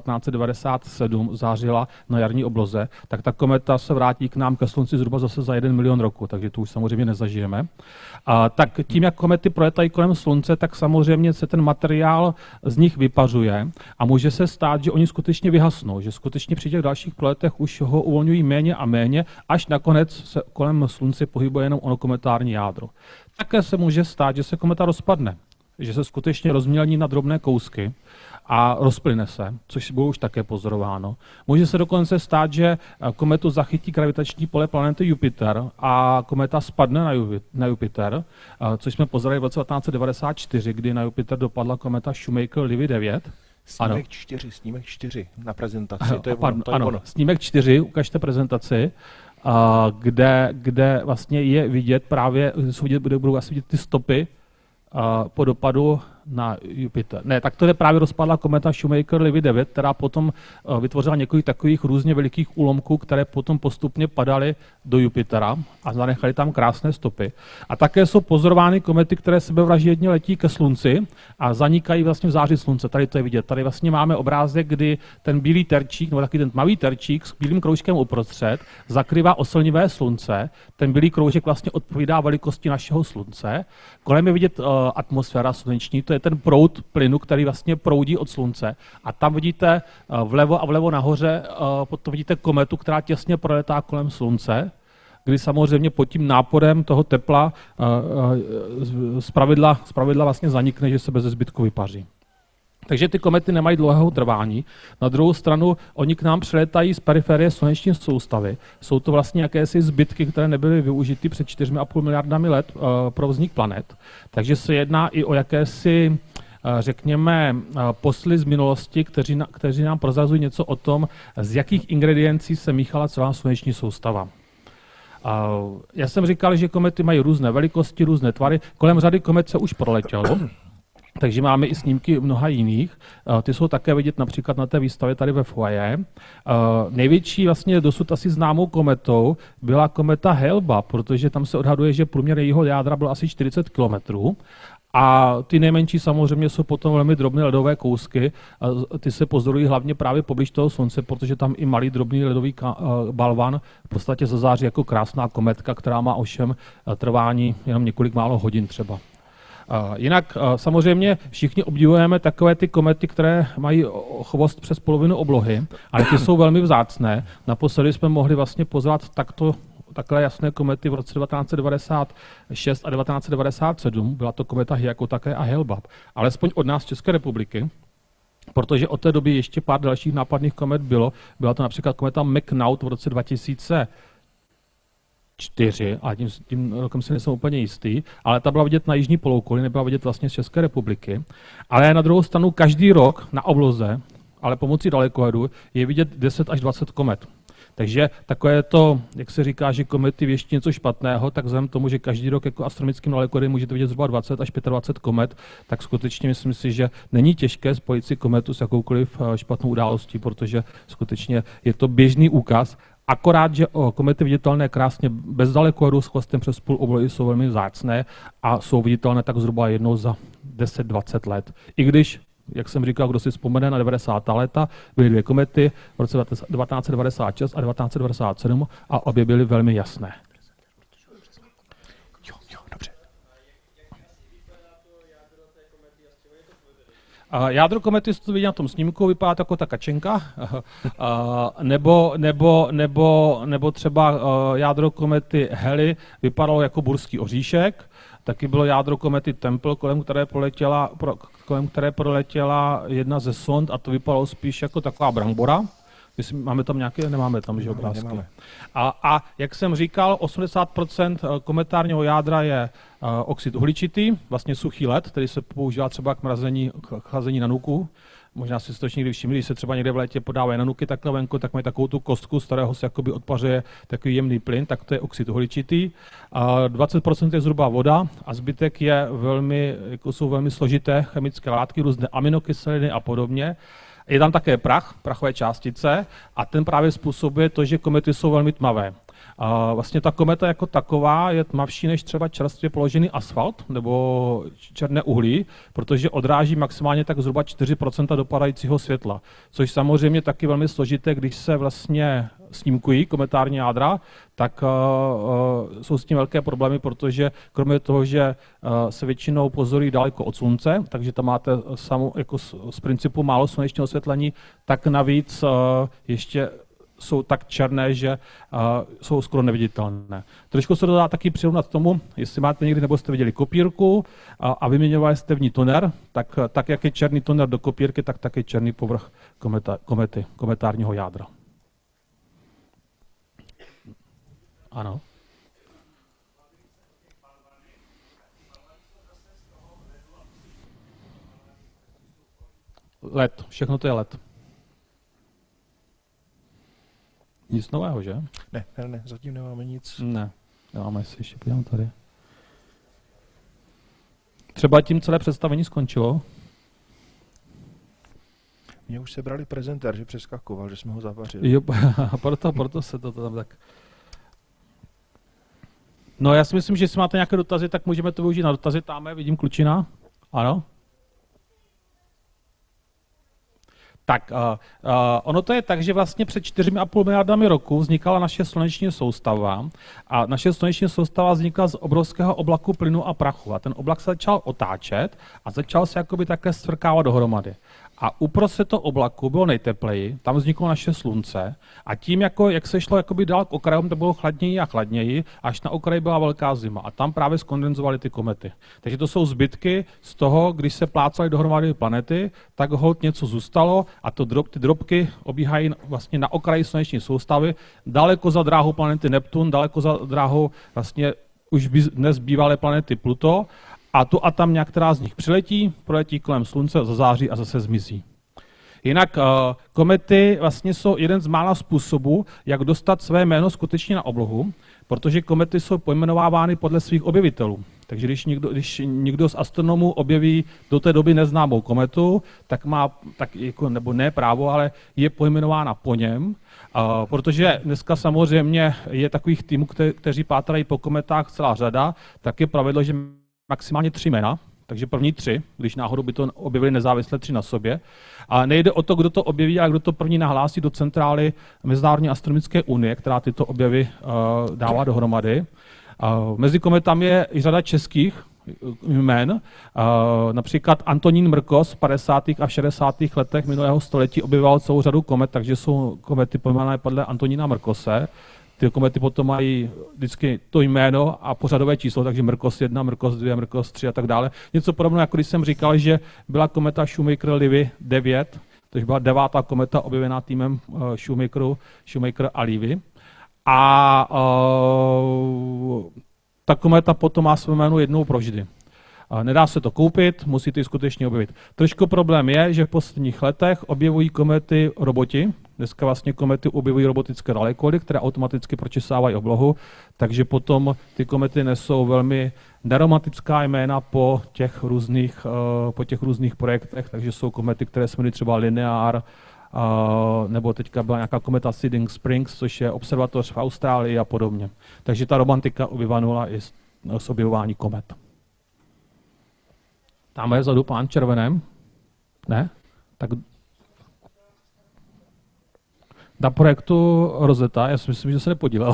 1997 zářila na jarní obloze, tak ta kometa se vrátí k nám ke Slunci zhruba zase za 1 milion roku, takže to už samozřejmě nezažijeme. Tak tím, jak komety proletají kolem Slunce, tak samozřejmě se ten materiál z nich vypařuje a může se stát, že oni skutečně vyhasnou, že skutečně při těch dalších proletech už ho uvolňují méně a méně, až nakonec se kolem Slunce pohybuje jenom ono kometární jádro. Také se může stát, že se kometa rozpadne, že se skutečně rozmělní na drobné kousky a rozplyne se, což bylo už také pozorováno. Může se dokonce stát, že kometu zachytí gravitační pole planety Jupiter a kometa spadne na Jupiter, což jsme pozorovali v roce 1994, kdy na Jupiter dopadla kometa Shoemaker-Levy 9.
Snímek 4 na prezentaci. To je ono.
Snímek 4, ukažte prezentaci, kde vlastně je vidět právě, budou asi vidět ty stopy po dopadu na Jupiter. Ne, tak to je právě rozpadla kometa Shoemaker-Levy 9, která potom vytvořila několik takových různě velikých úlomků, které potom postupně padaly do Jupitera a zanechaly tam krásné stopy. A také jsou pozorovány komety, které sebevražedně letí ke Slunci a zanikají vlastně v záři Slunce. Tady to je vidět. Tady vlastně máme obrázek, kdy ten bílý terčík, nebo takový ten tmavý terčík s bílým kroužkem uprostřed zakrývá oslnivé Slunce. Ten bílý kroužek vlastně odpovídá velikosti našeho Slunce. Kolem je vidět atmosféra sluneční, to je ten proud plynu, který vlastně proudí od Slunce. A tam vidíte vlevo a vlevo nahoře, potom vidíte kometu, která těsně proletá kolem Slunce, kdy samozřejmě pod tím náporem toho tepla zpravidla vlastně zanikne, že se bez zbytku vypaří. Takže ty komety nemají dlouhého trvání. Na druhou stranu, oni k nám přilétají z periferie sluneční soustavy. Jsou to vlastně jakési zbytky, které nebyly využity před 4,5 miliardami let pro vznik planet. Takže se jedná i o jakési, řekněme, posly z minulosti, kteří nám prozrazují něco o tom, z jakých ingrediencí se míchala celá sluneční soustava. Já jsem říkal, že komety mají různé velikosti, různé tvary. Kolem řady komet se už proletělo. Takže máme i snímky mnoha jiných. Ty jsou také vidět například na té výstavě tady ve foyer. Největší vlastně dosud asi známou kometou byla kometa Hale-Bopp, protože tam se odhaduje, že průměr jejího jádra byl asi 40 kilometrů. A ty nejmenší samozřejmě jsou potom velmi drobné ledové kousky. Ty se pozorují hlavně právě poblíž toho Slunce, protože tam i malý drobný ledový balvan v podstatě zazáří jako krásná kometka, která má ovšem trvání jenom několik málo hodin třeba. Jinak samozřejmě všichni obdivujeme takové ty komety, které mají chvost přes polovinu oblohy, ale ty jsou velmi vzácné. Naposledy jsme mohli vlastně pozvat takhle jasné komety v roce 1996 a 1997. Byla to kometa Hyakutake a Hale-Bopp. Alespoň od nás z České republiky, protože od té doby ještě pár dalších nápadných komet bylo. Byla to například kometa McNaught v roce 2004, a tím rokem si nejsem úplně jistý, ale ta byla vidět na jižní polokouli, nebyla vidět vlastně z České republiky. Ale na druhou stranu každý rok na obloze, ale pomocí dalekohledu, je vidět 10 až 20 komet. Takže takové to, jak se říká, že komety věští něco špatného, tak vzhledem tomu, že každý rok jako astronomickým dalekohledem můžete vidět zhruba 20 až 25 komet, tak skutečně myslím si, že není těžké spojit si kometu s jakoukoliv špatnou událostí, protože skutečně je to běžný úkaz. Akorát, že komety viditelné krásně bez dalekohledu s chvostem přes půl oblohy jsou velmi vzácné a jsou viditelné tak zhruba jednou za 10-20 let. I když, jak jsem říkal, kdo si vzpomene na 90. léta, byly dvě komety v roce 1996 a 1997 a obě byly velmi jasné. Jádro komety, to vidí na tom snímku, vypadá jako ta kačenka, nebo třeba jádro komety Halley vypadalo jako burský oříšek. Taky bylo jádro komety Temple, kolem které proletěla jedna ze sond a to vypadalo spíš jako taková brambora. Máme tam nějaké? Nemáme tam, že obrázky. A jak jsem říkal, 80% kometárního jádra je oxid uhličitý, vlastně suchý led, který se používá třeba k mrazení, k chlazení nanuků. Možná si to někdy všimli, když se třeba někde v létě podávají nanuky takhle venku, tak mají takovou tu kostku, z kterého se jakoby odpařuje takový jemný plyn, tak to je oxid uhličitý. 20% je zhruba voda a zbytek je jsou velmi složité chemické látky, různé aminokyseliny a podobně. Je tam také prach, prachové částice a ten právě způsobuje to, že komety jsou velmi tmavé. Vlastně ta kometa jako taková je tmavší než třeba čerstvě položený asfalt nebo černé uhlí, protože odráží maximálně tak zhruba 4% dopadajícího světla, což samozřejmě taky velmi složité, když se vlastně snímkují kometární jádra, tak jsou s tím velké problémy, protože kromě toho, že se většinou pozorují daleko od slunce, takže tam máte jako z principu málo slunečního osvětlení, tak navíc ještě jsou tak černé, že jsou skoro neviditelné. Trošku se to dá taky přirovnat tomu, jestli máte někdy nebo jste viděli kopírku a vyměňovali jste v ní toner, tak jak je černý toner do kopírky, tak je černý povrch kometárního jádra. Ano. Led, všechno to je led. Nic nového, že?
Ne, zatím nemáme nic.
Ne, nemáme, si ještě podívám tady. Třeba tím celé představení skončilo.
Mě už sebrali prezentér, že přeskakoval, že jsme ho zavařili.
Jo, proto se to tam tak... No já si myslím, že jestli máte nějaké dotazy, tak můžeme to využít na dotazy. Táme, vidím Klučina. Ano? Tak, ono to je tak, že vlastně před 4,5 miliardami roku vznikala naše sluneční soustava a naše sluneční soustava vznikla z obrovského oblaku plynu a prachu a ten oblak se začal otáčet a začal se jakoby také stvrkávat dohromady. A uprostřed toho oblaku bylo nejtepleji, tam vzniklo naše slunce a tím, jak se šlo jakoby dál k okrajům, to bylo chladněji a chladněji, až na okraji byla velká zima a tam právě skondenzovaly ty komety. Takže to jsou zbytky z toho, když se plácaly dohromady planety, tak holt něco zůstalo a ty drobky obíhají vlastně na okraji sluneční soustavy, daleko za dráhou planety Neptun, daleko za dráhou vlastně už dnes bývalé planety Pluto. A tu a tam některá z nich přiletí, proletí kolem Slunce, zazáří a zase zmizí. Jinak komety vlastně jsou jeden z mála způsobů, jak dostat své jméno skutečně na oblohu, protože komety jsou pojmenovávány podle svých objevitelů. Takže když někdo z astronomů objeví do té doby neznámou kometu, tak má, nebo ne právo, ale je pojmenována po něm, protože dneska samozřejmě je takových týmů, kteří pátrají po kometách celá řada, tak je pravidlo, že maximálně 3 jména, takže první 3, když náhodou by to objevili nezávisle 3 na sobě. A nejde o to, kdo to objeví, ale kdo to první nahlásí do centrály Mezinárodní astronomické unie, která tyto objevy dává dohromady. Mezi kometami je i řada českých jmen. Například Antonín Mrkos v 50. a 60. letech minulého století objevoval celou řadu komet, takže jsou komety pojmenované podle Antonína Mrkose. Ty komety potom mají vždycky to jméno a pořadové číslo, takže Mrkos 1, Mrkos 2, Mrkos 3 a tak dále. Něco podobného, jako když jsem říkal, že byla kometa Shoemaker-Levy 9, což byla 9. kometa objevená týmem Shoemaker a Levy. A ta kometa potom má své jméno jednou provždy. Nedá se to koupit, musíte ji skutečně objevit. Trošku problém je, že v posledních letech objevují komety roboti. Dneska vlastně komety objevují robotické dalekohody, které automaticky pročesávají oblohu, takže potom ty komety nesou velmi neromantická jména po těch různých projektech, takže jsou komety, které se jmenují třeba Linear, nebo teďka byla nějaká kometa Siding Springs, což je observatoř v Austrálii a podobně. Takže ta romantika vyvanula i z objevování komet. Tam je vzadu pán červeném. Ne? Tak na projektu Rosetta, já si myslím, že se nepodílel.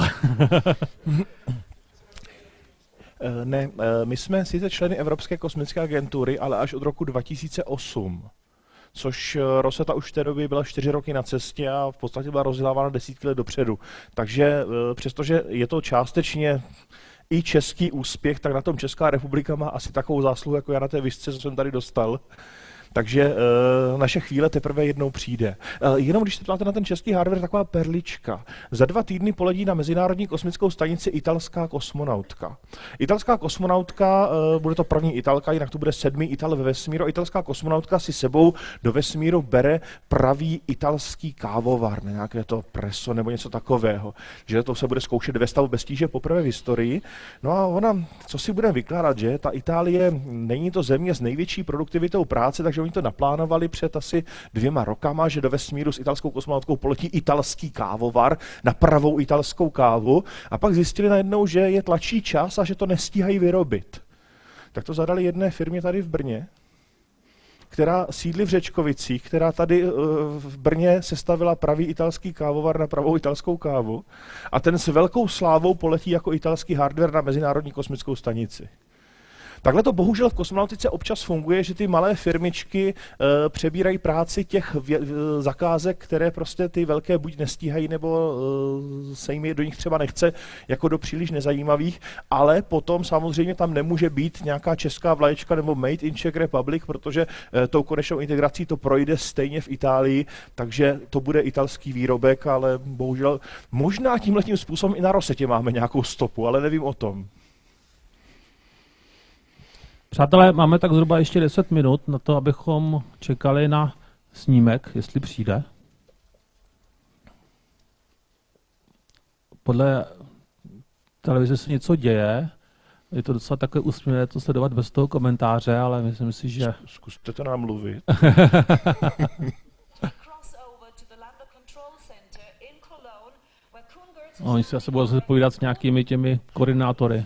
Ne, my jsme sice členy Evropské kosmické agentury, ale až od roku 2008. Což Rosetta už v té době byla 4 roky na cestě a v podstatě byla rozdělávána desítky let dopředu. Takže přestože je to částečně i český úspěch, tak na tom Česká republika má asi takovou zásluhu, jako já na té visce, co jsem tady dostal. Takže naše chvíle teprve jednou přijde. Jenom když se ptáte na ten český hardware, taková perlička. Za 2 týdny poletí na Mezinárodní kosmickou stanici italská kosmonautka. Italská kosmonautka, bude to první Italka, jinak to bude 7. Ital ve vesmíru. Italská kosmonautka si sebou do vesmíru bere pravý italský kávovar, nějaké to preso nebo něco takového. Že to se bude zkoušet ve stavu bez tíže poprvé v historii. No a ona, co si budeme vykládat, že ta Itálie není to země s největší produktivitou práce, takže oni to naplánovali před asi 2 rokama, že do vesmíru s italskou kosmonautkou poletí italský kávovar na pravou italskou kávu a pak zjistili najednou, že je tlačí čas a že to nestíhají vyrobit. Tak to zadali jedné firmě tady v Brně, která sídlí v Řečkovicích, která tady v Brně sestavila pravý italský kávovar na pravou italskou kávu a ten s velkou slávou poletí jako italský hardware na Mezinárodní kosmickou stanici. Takhle to bohužel v kosmonautice občas funguje, že ty malé firmičky přebírají práci těch zakázek, které prostě ty velké buď nestíhají, nebo se jim do nich třeba nechce, jako do příliš nezajímavých, ale potom samozřejmě tam nemůže být nějaká česká vlaječka nebo Made in Czech Republic, protože tou konečnou integrací to projde stejně v Itálii, takže to bude italský výrobek, ale bohužel možná tímhletím způsobem i na Rosetě máme nějakou stopu, ale nevím o tom.
Přátelé, máme tak zhruba ještě 10 minut na to, abychom čekali na snímek, jestli přijde. Podle televize se něco děje, Je to docela takové úsměvné to sledovat bez toho komentáře, ale myslím si, že...
Zkuste to nám mluvit.
Oni si asi budou povídat s nějakými těmi koordinátory.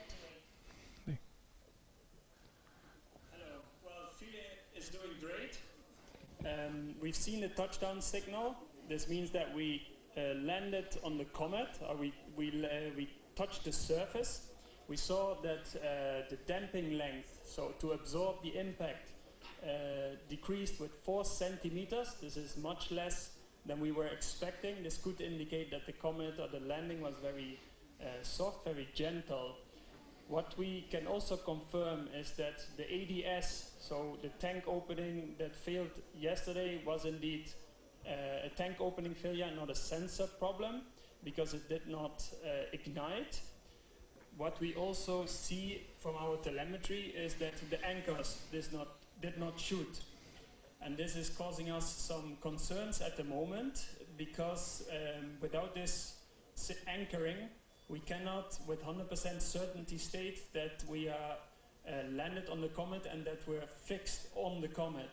We've seen the touchdown signal. This means that we landed on the comet, or we touched the surface. We saw that the damping length, so to absorb the impact, decreased with 4 centimeters. This is much less than we were expecting. This could indicate that the comet or the landing was very soft, very gentle. What we can also confirm is that the ADS, so the tank opening that failed yesterday, was indeed a tank opening failure, not a sensor problem, because it did not ignite. What we also see from our telemetry is that the anchors did not shoot. And this is causing us some concerns at the moment, because without this anchoring, we cannot with 100% certainty state that we are landed on the comet and that we're fixed on the comet.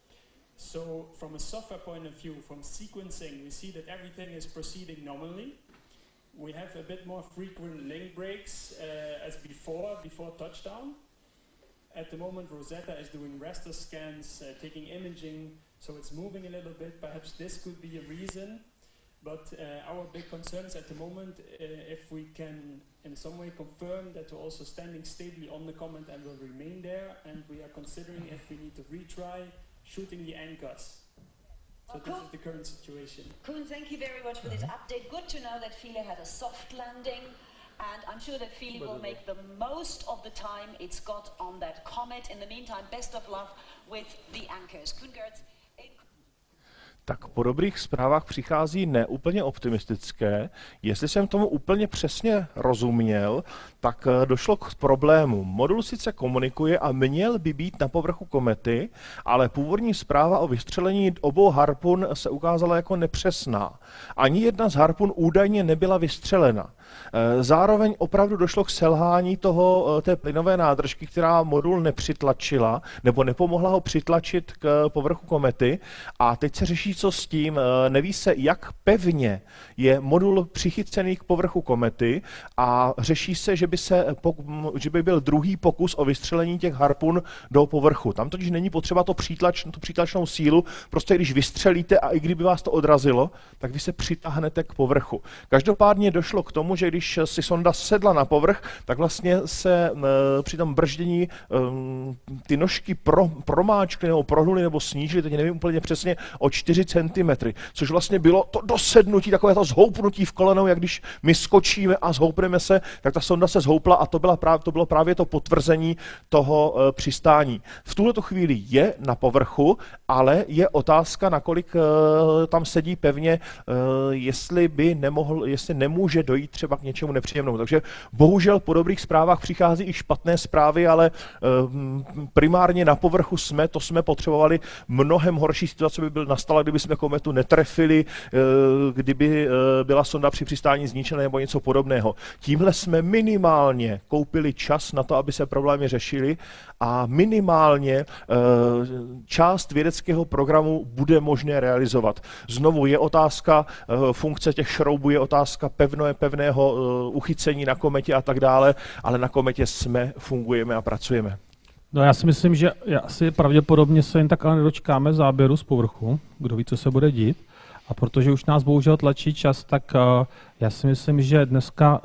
So from a software point of view, from sequencing, we see that everything is proceeding normally. We have a bit more frequent link breaks as before touchdown. At the moment, Rosetta is doing raster scans, taking imaging, so it's moving a little bit. Perhaps this could be a reason. But our big concern is at the moment if we can in some way confirm that we're also standing stably on the comet and will remain there, and we are considering if we need to retry shooting the anchors. So this is the current situation.
Koen, thank you very much for this update. Good to know that Philae had a soft landing, and I'm sure that Philae will make the most of the time it's got on that comet. In the meantime, best of luck with the anchors. Koen Geerts.
Tak po dobrých zprávách přichází neúplně optimistické. Jestli jsem tomu úplně přesně rozuměl, tak došlo k problému. Modul sice komunikuje a měl by být na povrchu komety, ale původní zpráva o vystřelení obou harpun se ukázala jako nepřesná. Ani jedna z harpun údajně nebyla vystřelena. Zároveň opravdu došlo k selhání té plynové nádržky, která modul nepřitlačila, nebo nepomohla ho přitlačit k povrchu komety. A teď se řeší, co s tím. Neví se, jak pevně je modul přichycený k povrchu komety, a řeší se, že by byl druhý pokus o vystřelení těch harpun do povrchu. Tam totiž není potřeba tu přítlačnou sílu, prostě když vystřelíte a i kdyby vás to odrazilo, tak vy se přitáhnete k povrchu. Každopádně došlo k tomu, že když si sonda sedla na povrch, tak vlastně se při tom brždění ty nožky promáčkly nebo prohnuly nebo snížily, teď nevím úplně přesně, o 4 cm, což vlastně bylo to dosednutí, takové to zhoupnutí v kolenou, jak když my skočíme a zhoupneme se, tak ta sonda se zhoupla a to bylo právě to potvrzení toho přistání. V tuhleto chvíli je na povrchu, ale je otázka, nakolik tam sedí pevně, jestli nemůže dojít třeba k něčemu nepříjemnému. Takže bohužel po dobrých zprávách přichází i špatné zprávy, ale primárně na povrchu jsme potřebovali. Mnohem horší situace by nastala, kdyby jsme kometu netrefili, kdyby byla sonda při přistání zničena nebo něco podobného. Tímhle jsme minimálně koupili čas na to, aby se problémy řešily, a minimálně část vědeckého programu bude možné realizovat. Znovu je otázka funkce těch šroubů, je otázka pevného uchycení na kometě a tak dále, ale na kometě fungujeme a pracujeme.
No, já si myslím, že asi pravděpodobně se jen tak ale nedočkáme záběru z povrchu, kdo ví, co se bude dít. A protože už nás bohužel tlačí čas, tak já si myslím, že dneska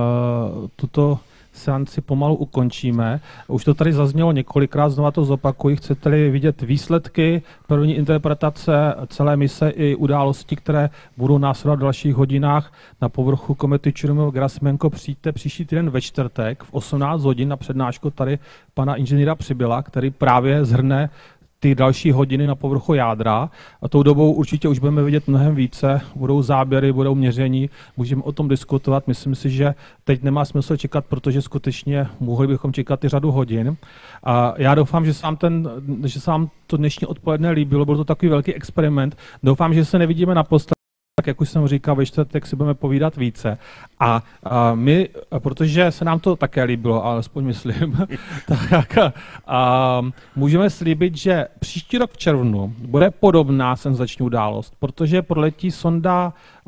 tuto seanci pomalu ukončíme. Už to tady zaznělo několikrát, znova to zopakuji. Chcete-li vidět výsledky, první interpretace celé mise i události, které budou následovat v dalších hodinách na povrchu komety Churymov-Gerasimenko, přijďte příští týden ve čtvrtek v 18 hodin na přednášku tady pana inženýra Přibyla, který právě shrne ty další hodiny na povrchu jádra, a tou dobou určitě už budeme vidět mnohem více, budou záběry, budou měření, můžeme o tom diskutovat. Myslím si, že teď nemá smysl čekat, protože skutečně mohli bychom čekat i řadu hodin. A já doufám, že se vám to dnešní odpoledne líbilo, byl to takový velký experiment. Doufám, že se nevidíme naposled. tak jak už jsem říkal, ve čtvrtek si budeme povídat více. A my, protože se nám to také líbilo, alespoň myslím, tak můžeme slíbit, že příští rok v červnu bude podobná senzační událost, protože proletí sonda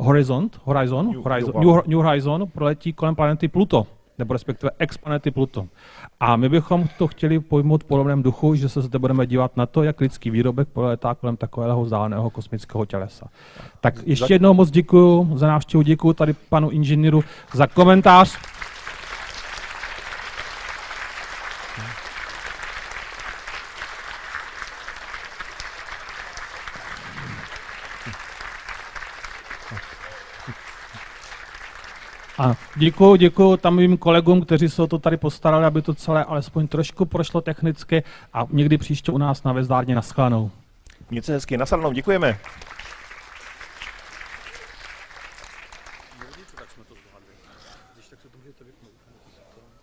New Horizon proletí kolem planety Pluto, nebo respektive explanety Pluto. A my bychom to chtěli pojmout v podobném duchu, že se zde budeme dívat na to, jak lidský výrobek proletá kolem takového vzdáleného kosmického tělesa. Tak ještě jednou moc děkuju za návštěvu, děkuju tady panu inženýru za komentář. A děkuju tam mým kolegům, kteří se o to tady postarali, aby to celé alespoň trošku prošlo technicky a někdy příště u nás na Vezdárně naschledanou.
Mějte se hezky, naschledanou, děkujeme.
Tak jsme to zvládli. Když tak se to můžete vypnout.